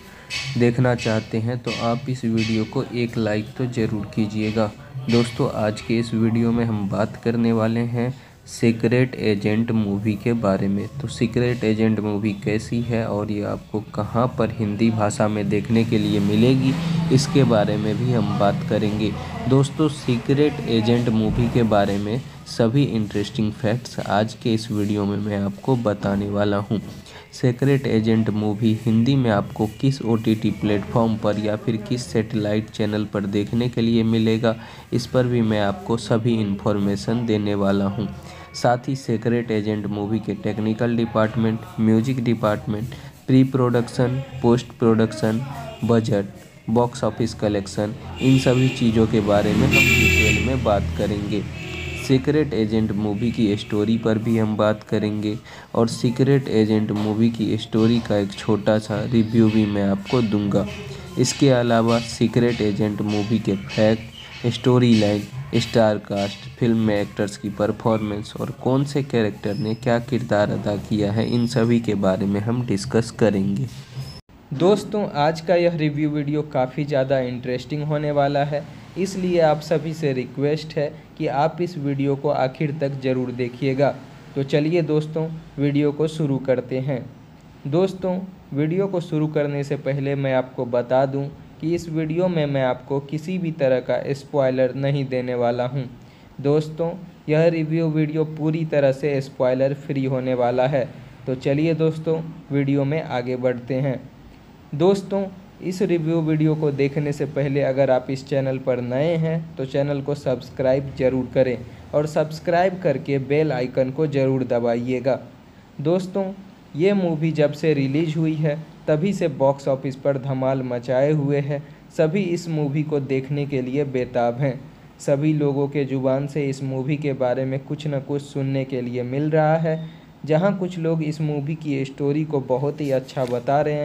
देखना चाहते हैं तो आप इस वीडियो को एक लाइक तो ज़रूर कीजिएगा। दोस्तों, आज के इस वीडियो में हम बात करने वाले हैं सीक्रेट एजेंट मूवी के बारे में। तो सीक्रेट एजेंट मूवी कैसी है और ये आपको कहां पर हिंदी भाषा में देखने के लिए मिलेगी, इसके बारे में भी हम बात करेंगे। दोस्तों, सीक्रेट एजेंट मूवी के बारे में सभी इंटरेस्टिंग फैक्ट्स आज के इस वीडियो में मैं आपको बताने वाला हूं। सीक्रेट एजेंट मूवी हिंदी में आपको किस ओटीटी प्लेटफॉर्म पर या फिर किस सैटेलाइट चैनल पर देखने के लिए मिलेगा, इस पर भी मैं आपको सभी इन्फॉर्मेशन देने वाला हूं। साथ ही सीक्रेट एजेंट मूवी के technical department, music department, pre production, post production, budget, box office collection, इन सभी चीज़ों के बारे में हम डिटेल में बात करेंगे। सीक्रेट एजेंट मूवी की स्टोरी पर भी हम बात करेंगे और सीक्रेट एजेंट मूवी की स्टोरी का एक छोटा सा रिव्यू भी मैं आपको दूंगा। इसके अलावा सीक्रेट एजेंट मूवी के fact, story line, star cast, film में एक्टर्स की परफॉर्मेंस और कौन से कैरेक्टर ने क्या किरदार अदा किया है, इन सभी के बारे में हम डिस्कस करेंगे। दोस्तों, आज का यह रिव्यू वीडियो काफ़ी ज़्यादा इंटरेस्टिंग होने वाला है, इसलिए आप सभी से रिक्वेस्ट है कि आप इस वीडियो को आखिर तक ज़रूर देखिएगा। तो चलिए दोस्तों, वीडियो को शुरू करते हैं। दोस्तों, वीडियो को शुरू करने से पहले मैं आपको बता दूं कि इस वीडियो में मैं आपको किसी भी तरह का स्पॉइलर नहीं देने वाला हूं। दोस्तों, यह रिव्यू वीडियो पूरी तरह से स्पॉइलर फ्री होने वाला है। तो चलिए दोस्तों, वीडियो में आगे बढ़ते हैं। दोस्तों, इस रिव्यू वीडियो को देखने से पहले अगर आप इस चैनल पर नए हैं तो चैनल को सब्सक्राइब जरूर करें और सब्सक्राइब करके बेल आइकन को ज़रूर दबाइएगा। दोस्तों, ये मूवी जब से रिलीज़ हुई है तभी से बॉक्स ऑफिस पर धमाल मचाए हुए है। सभी इस मूवी को देखने के लिए बेताब हैं। सभी लोगों के ज़ुबान से इस मूवी के बारे में कुछ न कुछ सुनने के लिए मिल रहा है। जहां कुछ लोग इस मूवी की स्टोरी को बहुत ही अच्छा बता रहे हैं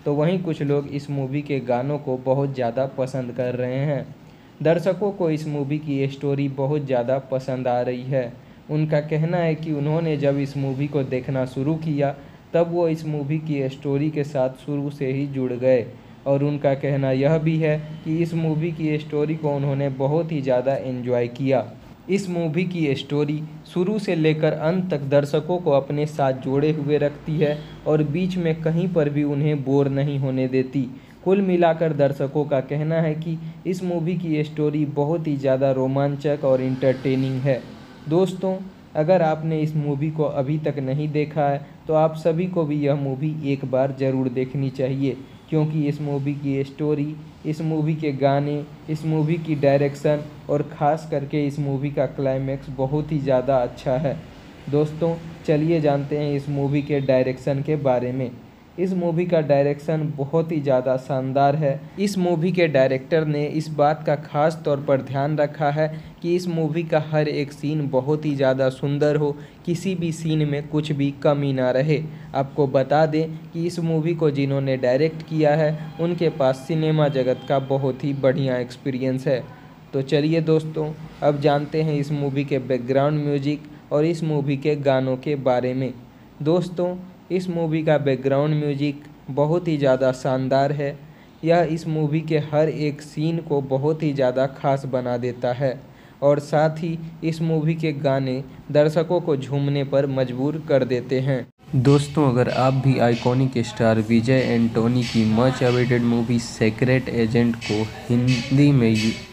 तो वहीं कुछ लोग इस मूवी के गानों को बहुत ज़्यादा पसंद कर रहे हैं। दर्शकों को इस मूवी की स्टोरी बहुत ज़्यादा पसंद आ रही है। उनका कहना है कि उन्होंने जब इस मूवी को देखना शुरू किया तब वो इस मूवी की स्टोरी के साथ शुरू से ही जुड़ गए, और उनका कहना यह भी है कि इस मूवी की स्टोरी को उन्होंने बहुत ही ज़्यादा एंजॉय किया। इस मूवी की स्टोरी शुरू से लेकर अंत तक दर्शकों को अपने साथ जोड़े हुए रखती है और बीच में कहीं पर भी उन्हें बोर नहीं होने देती। कुल मिलाकर दर्शकों का कहना है कि इस मूवी की स्टोरी बहुत ही ज़्यादा रोमांचक और इंटरटेनिंग है। दोस्तों, अगर आपने इस मूवी को अभी तक नहीं देखा है तो आप सभी को भी यह मूवी एक बार ज़रूर देखनी चाहिए, क्योंकि इस मूवी की स्टोरी, इस मूवी के गाने, इस मूवी की डायरेक्शन और ख़ास करके इस मूवी का क्लाइमैक्स बहुत ही ज़्यादा अच्छा है। दोस्तों, चलिए जानते हैं इस मूवी के डायरेक्शन के बारे में। इस मूवी का डायरेक्शन बहुत ही ज़्यादा शानदार है। इस मूवी के डायरेक्टर ने इस बात का ख़ास तौर पर ध्यान रखा है कि इस मूवी का हर एक सीन बहुत ही ज़्यादा सुंदर हो, किसी भी सीन में कुछ भी कमी ना रहे। आपको बता दें कि इस मूवी को जिन्होंने डायरेक्ट किया है उनके पास सिनेमा जगत का बहुत ही बढ़िया एक्सपीरियंस है। तो चलिए दोस्तों, अब जानते हैं इस मूवी के बैकग्राउंड म्यूजिक और इस मूवी के गानों के बारे में। दोस्तों, इस मूवी का बैकग्राउंड म्यूजिक बहुत ही ज़्यादा शानदार है। यह इस मूवी के हर एक सीन को बहुत ही ज़्यादा खास बना देता है, और साथ ही इस मूवी के गाने दर्शकों को झूमने पर मजबूर कर देते हैं। दोस्तों, अगर आप भी आइकॉनिक स्टार विजय एंटोनी की much awaited movie secret agent को हिंदी में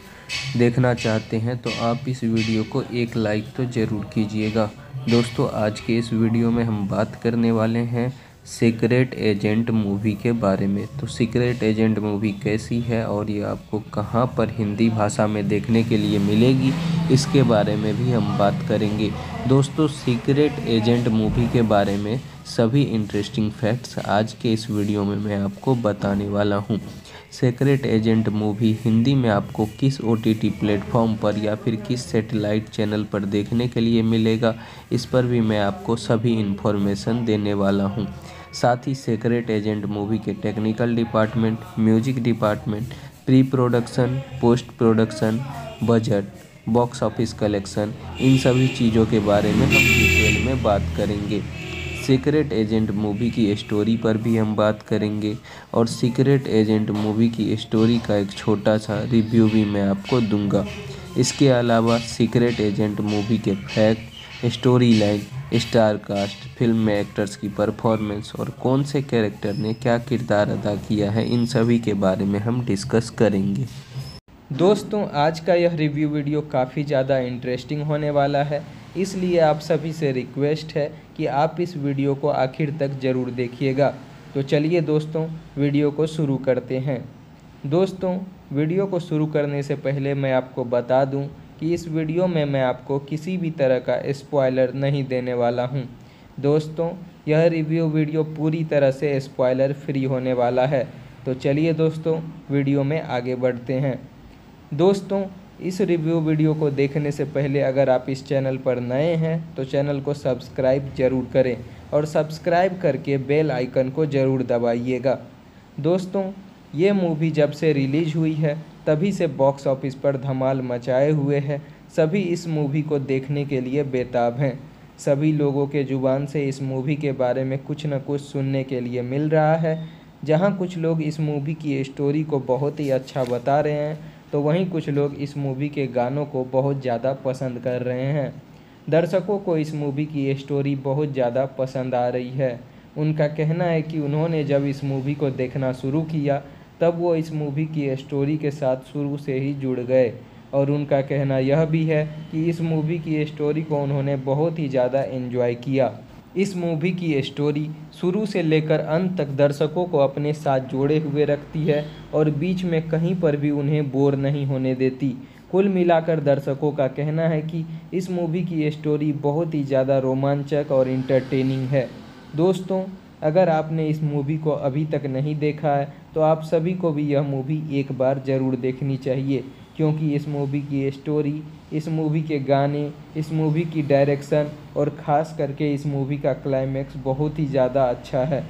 देखना चाहते हैं तो आप इस वीडियो को एक लाइक तो ज़रूर कीजिएगा। दोस्तों, आज के इस वीडियो में हम बात करने वाले हैं सीक्रेट एजेंट मूवी के बारे में। तो सीक्रेट एजेंट मूवी कैसी है और ये आपको कहां पर हिंदी भाषा में देखने के लिए मिलेगी, इसके बारे में भी हम बात करेंगे। दोस्तों, सीक्रेट एजेंट मूवी के बारे में सभी इंटरेस्टिंग फैक्ट्स आज के इस वीडियो में मैं आपको बताने वाला हूं। सीक्रेट एजेंट मूवी हिंदी में आपको किस ओटीटी प्लेटफॉर्म पर या फिर किस सैटेलाइट चैनल पर देखने के लिए मिलेगा, इस पर भी मैं आपको सभी इन्फॉर्मेशन देने वाला हूं। साथ ही सीक्रेट एजेंट मूवी के technical department, music department, pre production, post production, budget, box office collection, इन सभी चीज़ों के बारे में हम डिटेल में बात करेंगे। सीक्रेट एजेंट मूवी की स्टोरी पर भी हम बात करेंगे और सीक्रेट एजेंट मूवी की स्टोरी का एक छोटा सा रिव्यू भी मैं आपको दूंगा। इसके अलावा सीक्रेट एजेंट मूवी के fact, story line, star cast, film में एक्टर्स की परफॉर्मेंस और कौन से कैरेक्टर ने क्या किरदार अदा किया है, इन सभी के बारे में हम डिस्कस करेंगे। दोस्तों, आज का यह रिव्यू वीडियो काफ़ी ज़्यादा इंटरेस्टिंग होने वाला है, इसलिए आप सभी से रिक्वेस्ट है कि आप इस वीडियो को आखिर तक ज़रूर देखिएगा। तो चलिए दोस्तों, वीडियो को शुरू करते हैं। दोस्तों, वीडियो को शुरू करने से पहले मैं आपको बता दूं कि इस वीडियो में मैं आपको किसी भी तरह का स्पॉइलर नहीं देने वाला हूं। दोस्तों, यह रिव्यू वीडियो पूरी तरह से स्पॉइलर फ्री होने वाला है। तो चलिए दोस्तों, वीडियो में आगे बढ़ते हैं। दोस्तों, इस रिव्यू वीडियो को देखने से पहले अगर आप इस चैनल पर नए हैं तो चैनल को सब्सक्राइब जरूर करें और सब्सक्राइब करके बेल आइकन को ज़रूर दबाइएगा। दोस्तों, ये मूवी जब से रिलीज हुई है तभी से बॉक्स ऑफिस पर धमाल मचाए हुए है। सभी इस मूवी को देखने के लिए बेताब हैं। सभी लोगों के ज़ुबान से इस मूवी के बारे में कुछ न कुछ सुनने के लिए मिल रहा है। जहाँ कुछ लोग इस मूवी की स्टोरी को बहुत ही अच्छा बता रहे हैं तो वहीं कुछ लोग इस मूवी के गानों को बहुत ज़्यादा पसंद कर रहे हैं। दर्शकों को इस मूवी की स्टोरी बहुत ज़्यादा पसंद आ रही है। उनका कहना है कि उन्होंने जब इस मूवी को देखना शुरू किया तब वो इस मूवी की स्टोरी के साथ शुरू से ही जुड़ गए, और उनका कहना यह भी है कि इस मूवी की स्टोरी को उन्होंने बहुत ही ज़्यादा एंजॉय किया। इस मूवी की स्टोरी शुरू से लेकर अंत तक दर्शकों को अपने साथ जोड़े हुए रखती है और बीच में कहीं पर भी उन्हें बोर नहीं होने देती। कुल मिलाकर दर्शकों का कहना है कि इस मूवी की स्टोरी बहुत ही ज़्यादा रोमांचक और इंटरटेनिंग है। दोस्तों, अगर आपने इस मूवी को अभी तक नहीं देखा है तो आप सभी को भी यह मूवी एक बार ज़रूर देखनी चाहिए, क्योंकि इस मूवी की स्टोरी, इस मूवी के गाने, इस मूवी की डायरेक्शन और ख़ास करके इस मूवी का क्लाइमैक्स बहुत ही ज़्यादा अच्छा है।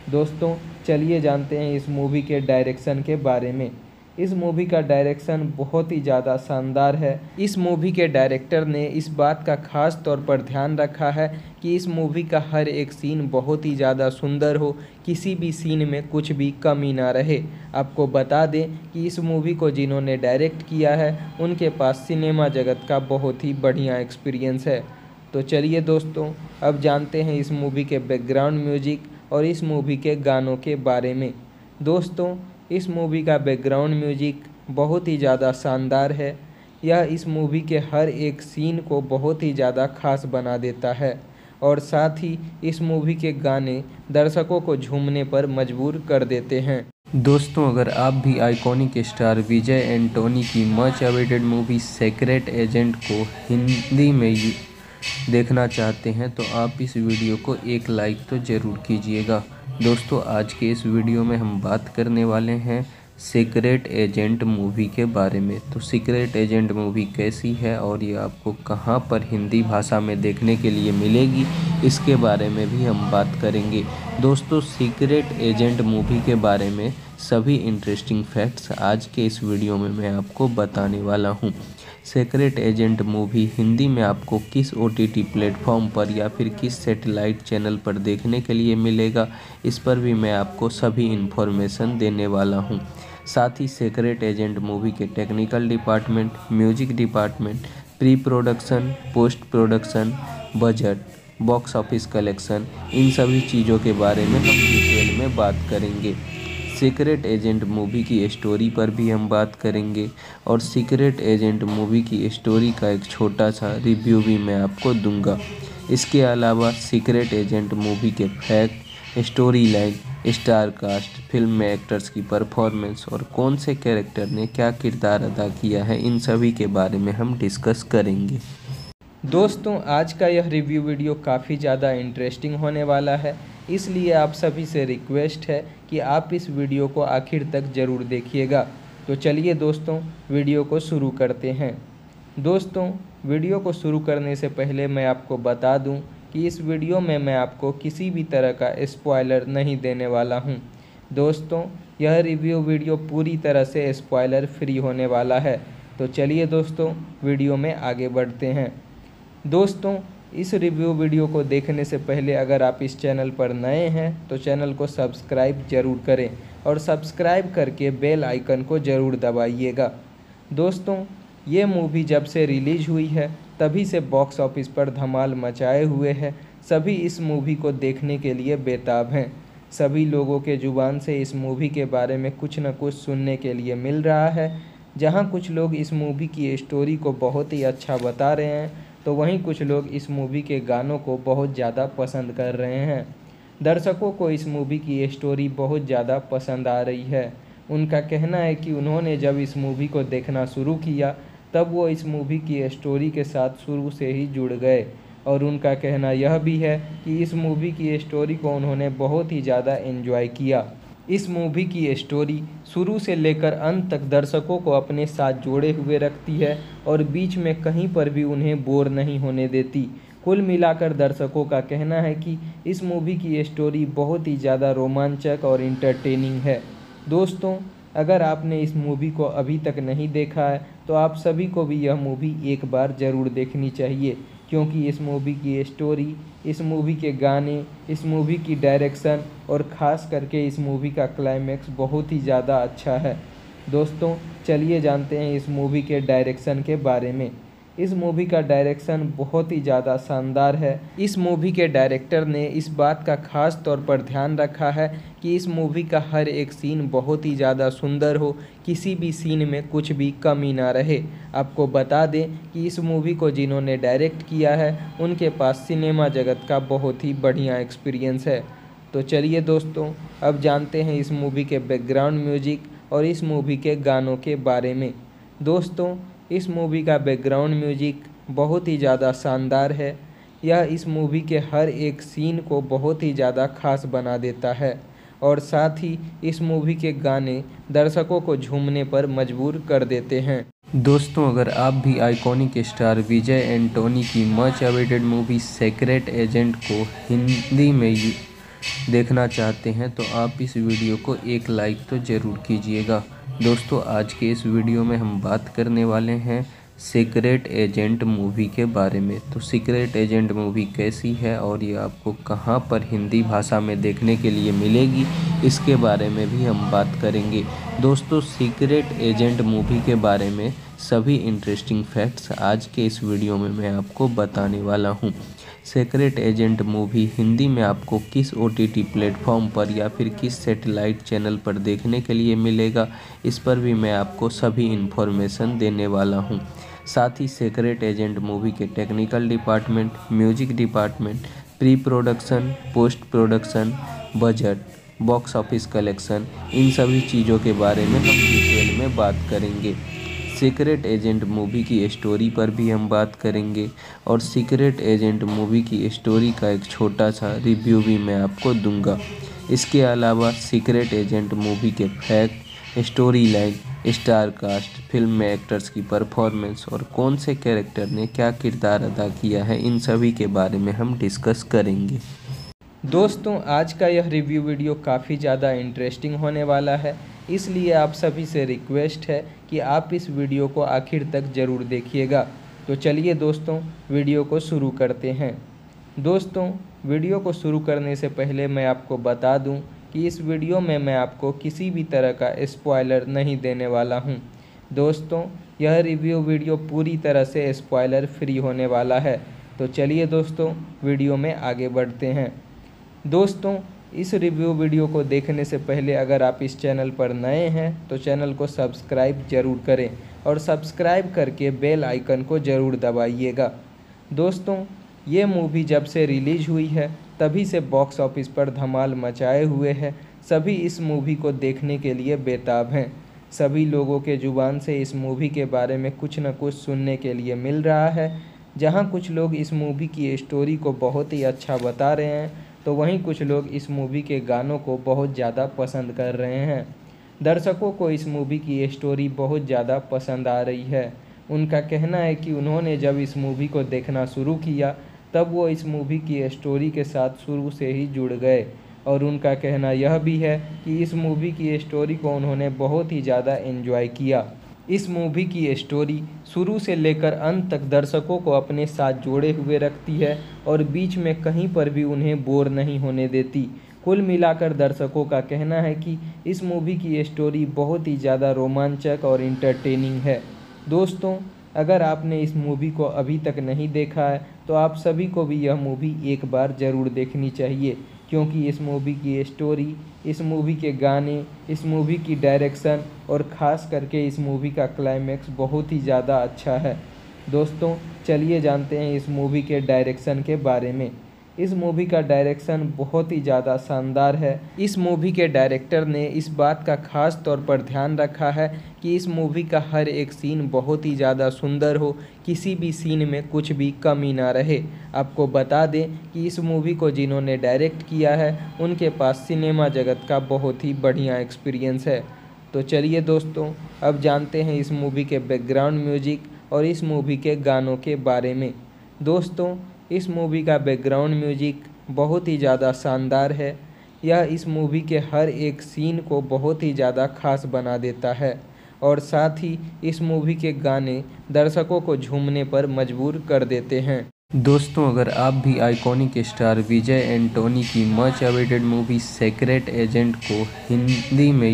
दोस्तों चलिए जानते हैं इस मूवी के डायरेक्शन के बारे में। इस मूवी का डायरेक्शन बहुत ही ज़्यादा शानदार है। इस मूवी के डायरेक्टर ने इस बात का खास तौर पर ध्यान रखा है कि इस मूवी का हर एक सीन बहुत ही ज़्यादा सुंदर हो, किसी भी सीन में कुछ भी कमी ना रहे। आपको बता दें कि इस मूवी को जिन्होंने डायरेक्ट किया है उनके पास सिनेमा जगत का बहुत ही बढ़िया एक्सपीरियंस है। तो चलिए दोस्तों अब जानते हैं इस मूवी के बैकग्राउंड म्यूजिक और इस मूवी के गानों के बारे में। दोस्तों इस मूवी का बैकग्राउंड म्यूजिक बहुत ही ज़्यादा शानदार है। यह इस मूवी के हर एक सीन को बहुत ही ज़्यादा खास बना देता है और साथ ही इस मूवी के गाने दर्शकों को झूमने पर मजबूर कर देते हैं। दोस्तों अगर आप भी आइकॉनिक स्टार विजय एंटोनी की much awaited movie secret agent को हिंदी में देखना चाहते हैं तो आप इस वीडियो को एक लाइक तो ज़रूर कीजिएगा। दोस्तों आज के इस वीडियो में हम बात करने वाले हैं सीक्रेट एजेंट मूवी के बारे में। तो सीक्रेट एजेंट मूवी कैसी है और ये आपको कहां पर हिंदी भाषा में देखने के लिए मिलेगी, इसके बारे में भी हम बात करेंगे। दोस्तों सीक्रेट एजेंट मूवी के बारे में सभी इंटरेस्टिंग फैक्ट्स आज के इस वीडियो में मैं आपको बताने वाला हूं। सीक्रेट एजेंट मूवी हिंदी में आपको किस ओटीटी प्लेटफॉर्म पर या फिर किस सैटेलाइट चैनल पर देखने के लिए मिलेगा, इस पर भी मैं आपको सभी इन्फॉर्मेशन देने वाला हूं। साथ ही सीक्रेट एजेंट मूवी के technical department, music department, pre production, post production, budget, box office collection, इन सभी चीज़ों के बारे में हम डिटेल में बात करेंगे। सीक्रेट एजेंट मूवी की स्टोरी पर भी हम बात करेंगे और सीक्रेट एजेंट मूवी की स्टोरी का एक छोटा सा रिव्यू भी मैं आपको दूंगा। इसके अलावा सीक्रेट एजेंट मूवी के fact, story line, star cast, film में एक्टर्स की परफॉर्मेंस और कौन से कैरेक्टर ने क्या किरदार अदा किया है, इन सभी के बारे में हम डिस्कस करेंगे। दोस्तों आज का यह रिव्यू वीडियो काफ़ी ज़्यादा इंटरेस्टिंग होने वाला है, इसलिए आप सभी से रिक्वेस्ट है कि आप इस वीडियो को आखिर तक ज़रूर देखिएगा। तो चलिए दोस्तों वीडियो को शुरू करते हैं। दोस्तों वीडियो को शुरू करने से पहले मैं आपको बता दूं कि इस वीडियो में मैं आपको किसी भी तरह का स्पॉइलर नहीं देने वाला हूं। दोस्तों यह रिव्यू वीडियो पूरी तरह से स्पॉइलर फ्री होने वाला है। तो चलिए दोस्तों वीडियो में आगे बढ़ते हैं। दोस्तों इस रिव्यू वीडियो को देखने से पहले अगर आप इस चैनल पर नए हैं तो चैनल को सब्सक्राइब जरूर करें और सब्सक्राइब करके बेल आइकन को ज़रूर दबाइएगा। दोस्तों ये मूवी जब से रिलीज़ हुई है तभी से बॉक्स ऑफिस पर धमाल मचाए हुए है। सभी इस मूवी को देखने के लिए बेताब हैं। सभी लोगों के ज़ुबान से इस मूवी के बारे में कुछ न कुछ सुनने के लिए मिल रहा है। जहाँ कुछ लोग इस मूवी की स्टोरी को बहुत ही अच्छा बता रहे हैं तो वहीं कुछ लोग इस मूवी के गानों को बहुत ज़्यादा पसंद कर रहे हैं। दर्शकों को इस मूवी की स्टोरी बहुत ज़्यादा पसंद आ रही है। उनका कहना है कि उन्होंने जब इस मूवी को देखना शुरू किया तब वो इस मूवी की स्टोरी के साथ शुरू से ही जुड़ गए और उनका कहना यह भी है कि इस मूवी की स्टोरी को उन्होंने बहुत ही ज़्यादा एंजॉय किया। इस मूवी की स्टोरी शुरू से लेकर अंत तक दर्शकों को अपने साथ जोड़े हुए रखती है और बीच में कहीं पर भी उन्हें बोर नहीं होने देती। कुल मिलाकर दर्शकों का कहना है कि इस मूवी की स्टोरी बहुत ही ज़्यादा रोमांचक और इंटरटेनिंग है। दोस्तों अगर आपने इस मूवी को अभी तक नहीं देखा है तो आप सभी को भी यह मूवी एक बार ज़रूर देखनी चाहिए, क्योंकि इस मूवी की स्टोरी, इस मूवी के गाने, इस मूवी की डायरेक्शन और ख़ास करके इस मूवी का क्लाइमैक्स बहुत ही ज़्यादा अच्छा है। दोस्तों चलिए जानते हैं इस मूवी के डायरेक्शन के बारे में। इस मूवी का डायरेक्शन बहुत ही ज़्यादा शानदार है। इस मूवी के डायरेक्टर ने इस बात का खास तौर पर ध्यान रखा है कि इस मूवी का हर एक सीन बहुत ही ज़्यादा सुंदर हो, किसी भी सीन में कुछ भी कमी ना रहे। आपको बता दें कि इस मूवी को जिन्होंने डायरेक्ट किया है उनके पास सिनेमा जगत का बहुत ही बढ़िया एक्सपीरियंस है। तो चलिए दोस्तों अब जानते हैं इस मूवी के बैकग्राउंड म्यूजिक और इस मूवी के गानों के बारे में। दोस्तों इस मूवी का बैकग्राउंड म्यूजिक बहुत ही ज़्यादा शानदार है। यह इस मूवी के हर एक सीन को बहुत ही ज़्यादा खास बना देता है और साथ ही इस मूवी के गाने दर्शकों को झूमने पर मजबूर कर देते हैं। दोस्तों अगर आप भी आइकॉनिक स्टार विजय एंटोनी की much awaited movie secret agent को हिंदी में देखना चाहते हैं तो आप इस वीडियो को एक लाइक तो ज़रूर कीजिएगा। दोस्तों, आज के इस वीडियो में हम बात करने वाले हैं सीक्रेट एजेंट मूवी के बारे में। तो सीक्रेट एजेंट मूवी कैसी है और ये आपको कहां पर हिंदी भाषा में देखने के लिए मिलेगी, इसके बारे में भी हम बात करेंगे। दोस्तों, सीक्रेट एजेंट मूवी के बारे में सभी इंटरेस्टिंग फैक्ट्स आज के इस वीडियो में मैं आपको बताने वाला हूं। सीक्रेट एजेंट मूवी हिंदी में आपको किस ओटीटी प्लेटफॉर्म पर या फिर किस सैटेलाइट चैनल पर देखने के लिए मिलेगा, इस पर भी मैं आपको सभी इन्फॉर्मेशन देने वाला हूं। साथ ही सीक्रेट एजेंट मूवी के technical department, music department, pre production, post production, budget, box office collection, इन सभी चीज़ों के बारे में हम डिटेल में बात करेंगे। सीक्रेट एजेंट मूवी की स्टोरी पर भी हम बात करेंगे और सीक्रेट एजेंट मूवी की स्टोरी का एक छोटा सा रिव्यू भी मैं आपको दूंगा। इसके अलावा सीक्रेट एजेंट मूवी के fact, story line, star cast, film में एक्टर्स की परफॉर्मेंस और कौन से कैरेक्टर ने क्या किरदार अदा किया है, इन सभी के बारे में हम डिस्कस करेंगे। दोस्तों, आज का यह रिव्यू वीडियो काफ़ी ज़्यादा इंटरेस्टिंग होने वाला है, इसलिए आप सभी से रिक्वेस्ट है कि आप इस वीडियो को आखिर तक ज़रूर देखिएगा। तो चलिए दोस्तों, वीडियो को शुरू करते हैं। दोस्तों, वीडियो को शुरू करने से पहले मैं आपको बता दूं कि इस वीडियो में मैं आपको किसी भी तरह का स्पॉइलर नहीं देने वाला हूं। दोस्तों, यह रिव्यू वीडियो पूरी तरह से स्पॉइलर फ्री होने वाला है। तो चलिए दोस्तों, वीडियो में आगे बढ़ते हैं। दोस्तों, इस रिव्यू वीडियो को देखने से पहले अगर आप इस चैनल पर नए हैं तो चैनल को सब्सक्राइब जरूर करें और सब्सक्राइब करके बेल आइकन को ज़रूर दबाइएगा। दोस्तों, ये मूवी जब से रिलीज हुई है तभी से बॉक्स ऑफिस पर धमाल मचाए हुए है। सभी इस मूवी को देखने के लिए बेताब हैं। सभी लोगों के ज़ुबान से इस मूवी के बारे में कुछ न कुछ सुनने के लिए मिल रहा है। जहाँ कुछ लोग इस मूवी की स्टोरी को बहुत ही अच्छा बता रहे हैं तो वहीं कुछ लोग इस मूवी के गानों को बहुत ज़्यादा पसंद कर रहे हैं। दर्शकों को इस मूवी की स्टोरी बहुत ज़्यादा पसंद आ रही है। उनका कहना है कि उन्होंने जब इस मूवी को देखना शुरू किया तब वो इस मूवी की स्टोरी के साथ शुरू से ही जुड़ गए और उनका कहना यह भी है कि इस मूवी की स्टोरी को उन्होंने बहुत ही ज़्यादा एंजॉय किया। इस मूवी की स्टोरी शुरू से लेकर अंत तक दर्शकों को अपने साथ जोड़े हुए रखती है और बीच में कहीं पर भी उन्हें बोर नहीं होने देती। कुल मिलाकर दर्शकों का कहना है कि इस मूवी की स्टोरी बहुत ही ज़्यादा रोमांचक और इंटरटेनिंग है। दोस्तों, अगर आपने इस मूवी को अभी तक नहीं देखा है तो आप सभी को भी यह मूवी एक बार ज़रूर देखनी चाहिए, क्योंकि इस मूवी की स्टोरी, इस मूवी के गाने, इस मूवी की डायरेक्शन और ख़ास करके इस मूवी का क्लाइमैक्स बहुत ही ज़्यादा अच्छा है। दोस्तों, चलिए जानते हैं इस मूवी के डायरेक्शन के बारे में। इस मूवी का डायरेक्शन बहुत ही ज़्यादा शानदार है। इस मूवी के डायरेक्टर ने इस बात का ख़ास तौर पर ध्यान रखा है कि इस मूवी का हर एक सीन बहुत ही ज़्यादा सुंदर हो, किसी भी सीन में कुछ भी कमी ना रहे। आपको बता दें कि इस मूवी को जिन्होंने डायरेक्ट किया है उनके पास सिनेमा जगत का बहुत ही बढ़िया एक्सपीरियंस है। तो चलिए दोस्तों, अब जानते हैं इस मूवी के बैकग्राउंड म्यूजिक और इस मूवी के गानों के बारे में। दोस्तों, इस मूवी का बैकग्राउंड म्यूजिक बहुत ही ज़्यादा शानदार है। यह इस मूवी के हर एक सीन को बहुत ही ज़्यादा खास बना देता है और साथ ही इस मूवी के गाने दर्शकों को झूमने पर मजबूर कर देते हैं। दोस्तों, अगर आप भी आइकॉनिक स्टार विजय एंटोनी की much awaited movie secret agent को हिंदी में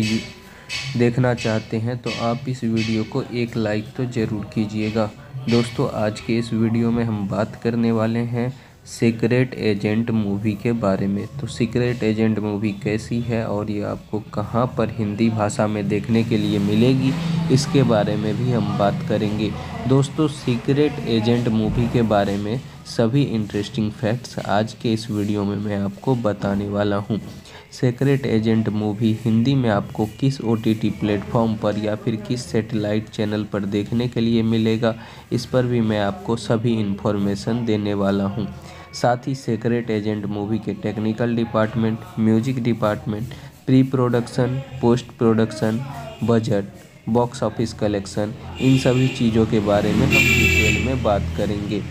देखना चाहते हैं तो आप इस वीडियो को एक लाइक तो ज़रूर कीजिएगा। दोस्तों, आज के इस वीडियो में हम बात करने वाले हैं सीक्रेट एजेंट मूवी के बारे में। तो सीक्रेट एजेंट मूवी कैसी है और ये आपको कहां पर हिंदी भाषा में देखने के लिए मिलेगी, इसके बारे में भी हम बात करेंगे। दोस्तों, सीक्रेट एजेंट मूवी के बारे में सभी इंटरेस्टिंग फैक्ट्स आज के इस वीडियो में मैं आपको बताने वाला हूं। सीक्रेट एजेंट मूवी हिंदी में आपको किस ओटीटी प्लेटफॉर्म पर या फिर किस सैटेलाइट चैनल पर देखने के लिए मिलेगा, इस पर भी मैं आपको सभी इन्फॉर्मेशन देने वाला हूं। साथ ही सीक्रेट एजेंट मूवी के technical department, music department, pre production, post production, budget, box office collection, इन सभी चीज़ों के बारे में हम डिटेल में बात करेंगे।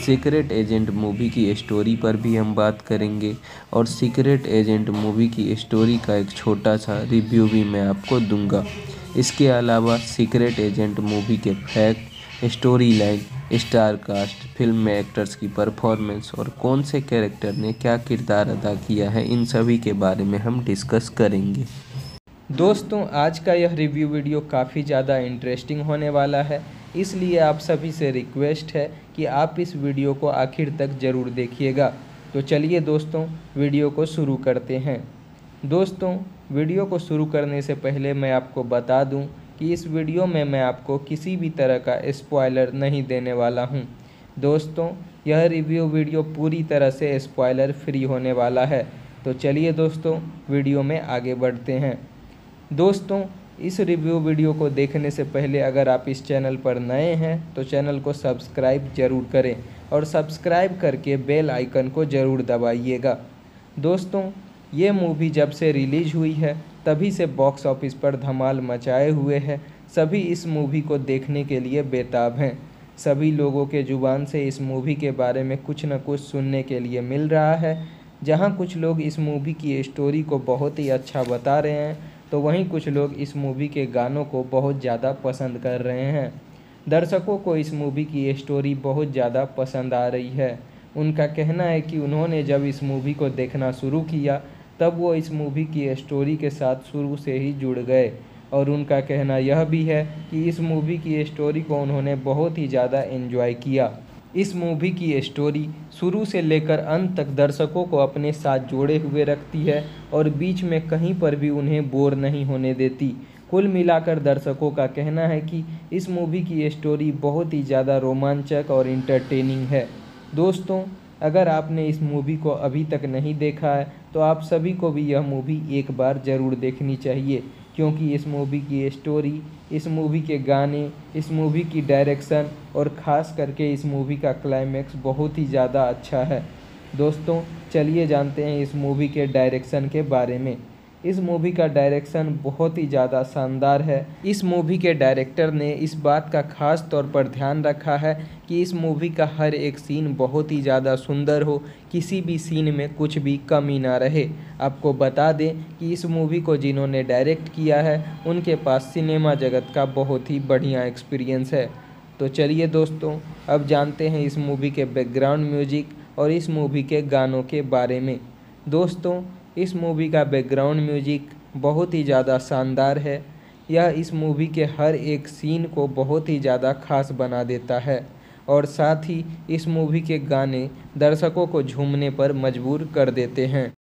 सीक्रेट एजेंट मूवी की स्टोरी पर भी हम बात करेंगे और सीक्रेट एजेंट मूवी की स्टोरी का एक छोटा सा रिव्यू भी मैं आपको दूंगा। इसके अलावा सीक्रेट एजेंट मूवी के fact, story line, star cast, film में एक्टर्स की परफॉर्मेंस और कौन से कैरेक्टर ने क्या किरदार अदा किया है, इन सभी के बारे में हम डिस्कस करेंगे। दोस्तों, आज का यह रिव्यू वीडियो काफ़ी ज़्यादा इंटरेस्टिंग होने वाला है, इसलिए आप सभी से रिक्वेस्ट है कि आप इस वीडियो को आखिर तक ज़रूर देखिएगा। तो चलिए दोस्तों, वीडियो को शुरू करते हैं। दोस्तों, वीडियो को शुरू करने से पहले मैं आपको बता दूं कि इस वीडियो में मैं आपको किसी भी तरह का स्पॉइलर नहीं देने वाला हूं। दोस्तों, यह रिव्यू वीडियो पूरी तरह से स्पॉइलर फ्री होने वाला है। तो चलिए दोस्तों, वीडियो में आगे बढ़ते हैं। दोस्तों, इस रिव्यू वीडियो को देखने से पहले अगर आप इस चैनल पर नए हैं तो चैनल को सब्सक्राइब ज़रूर करें और सब्सक्राइब करके बेल आइकन को ज़रूर दबाइएगा। दोस्तों, ये मूवी जब से रिलीज़ हुई है तभी से बॉक्स ऑफिस पर धमाल मचाए हुए है। सभी इस मूवी को देखने के लिए बेताब हैं। सभी लोगों के ज़ुबान से इस मूवी के बारे में कुछ न कुछ सुनने के लिए मिल रहा है। जहां कुछ लोग इस मूवी की स्टोरी को बहुत ही अच्छा बता रहे हैं तो वहीं कुछ लोग इस मूवी के गानों को बहुत ज़्यादा पसंद कर रहे हैं। दर्शकों को इस मूवी की स्टोरी बहुत ज़्यादा पसंद आ रही है। उनका कहना है कि उन्होंने जब इस मूवी को देखना शुरू किया तब वो इस मूवी की स्टोरी के साथ शुरू से ही जुड़ गए और उनका कहना यह भी है कि इस मूवी की स्टोरी को उन्होंने बहुत ही ज़्यादा एंजॉय किया। इस मूवी की स्टोरी शुरू से लेकर अंत तक दर्शकों को अपने साथ जोड़े हुए रखती है और बीच में कहीं पर भी उन्हें बोर नहीं होने देती। कुल मिलाकर दर्शकों का कहना है कि इस मूवी की स्टोरी बहुत ही ज़्यादा रोमांचक और इंटरटेनिंग है। दोस्तों, अगर आपने इस मूवी को अभी तक नहीं देखा है तो आप सभी को भी यह मूवी एक बार ज़रूर देखनी चाहिए, क्योंकि इस मूवी की स्टोरी, इस मूवी के गाने, इस मूवी की डायरेक्शन और ख़ास करके इस मूवी का क्लाइमैक्स बहुत ही ज़्यादा अच्छा है। दोस्तों, चलिए जानते हैं इस मूवी के डायरेक्शन के बारे में। इस मूवी का डायरेक्शन बहुत ही ज़्यादा शानदार है। इस मूवी के डायरेक्टर ने इस बात का ख़ास तौर पर ध्यान रखा है कि इस मूवी का हर एक सीन बहुत ही ज़्यादा सुंदर हो, किसी भी सीन में कुछ भी कमी ना रहे। आपको बता दें कि इस मूवी को जिन्होंने डायरेक्ट किया है उनके पास सिनेमा जगत का बहुत ही बढ़िया एक्सपीरियंस है। तो चलिए दोस्तों, अब जानते हैं इस मूवी के बैकग्राउंड म्यूजिक और इस मूवी के गानों के बारे में। दोस्तों, इस मूवी का बैकग्राउंड म्यूजिक बहुत ही ज़्यादा शानदार है। यह इस मूवी के हर एक सीन को बहुत ही ज़्यादा खास बना देता है और साथ ही इस मूवी के गाने दर्शकों को झूमने पर मजबूर कर देते हैं।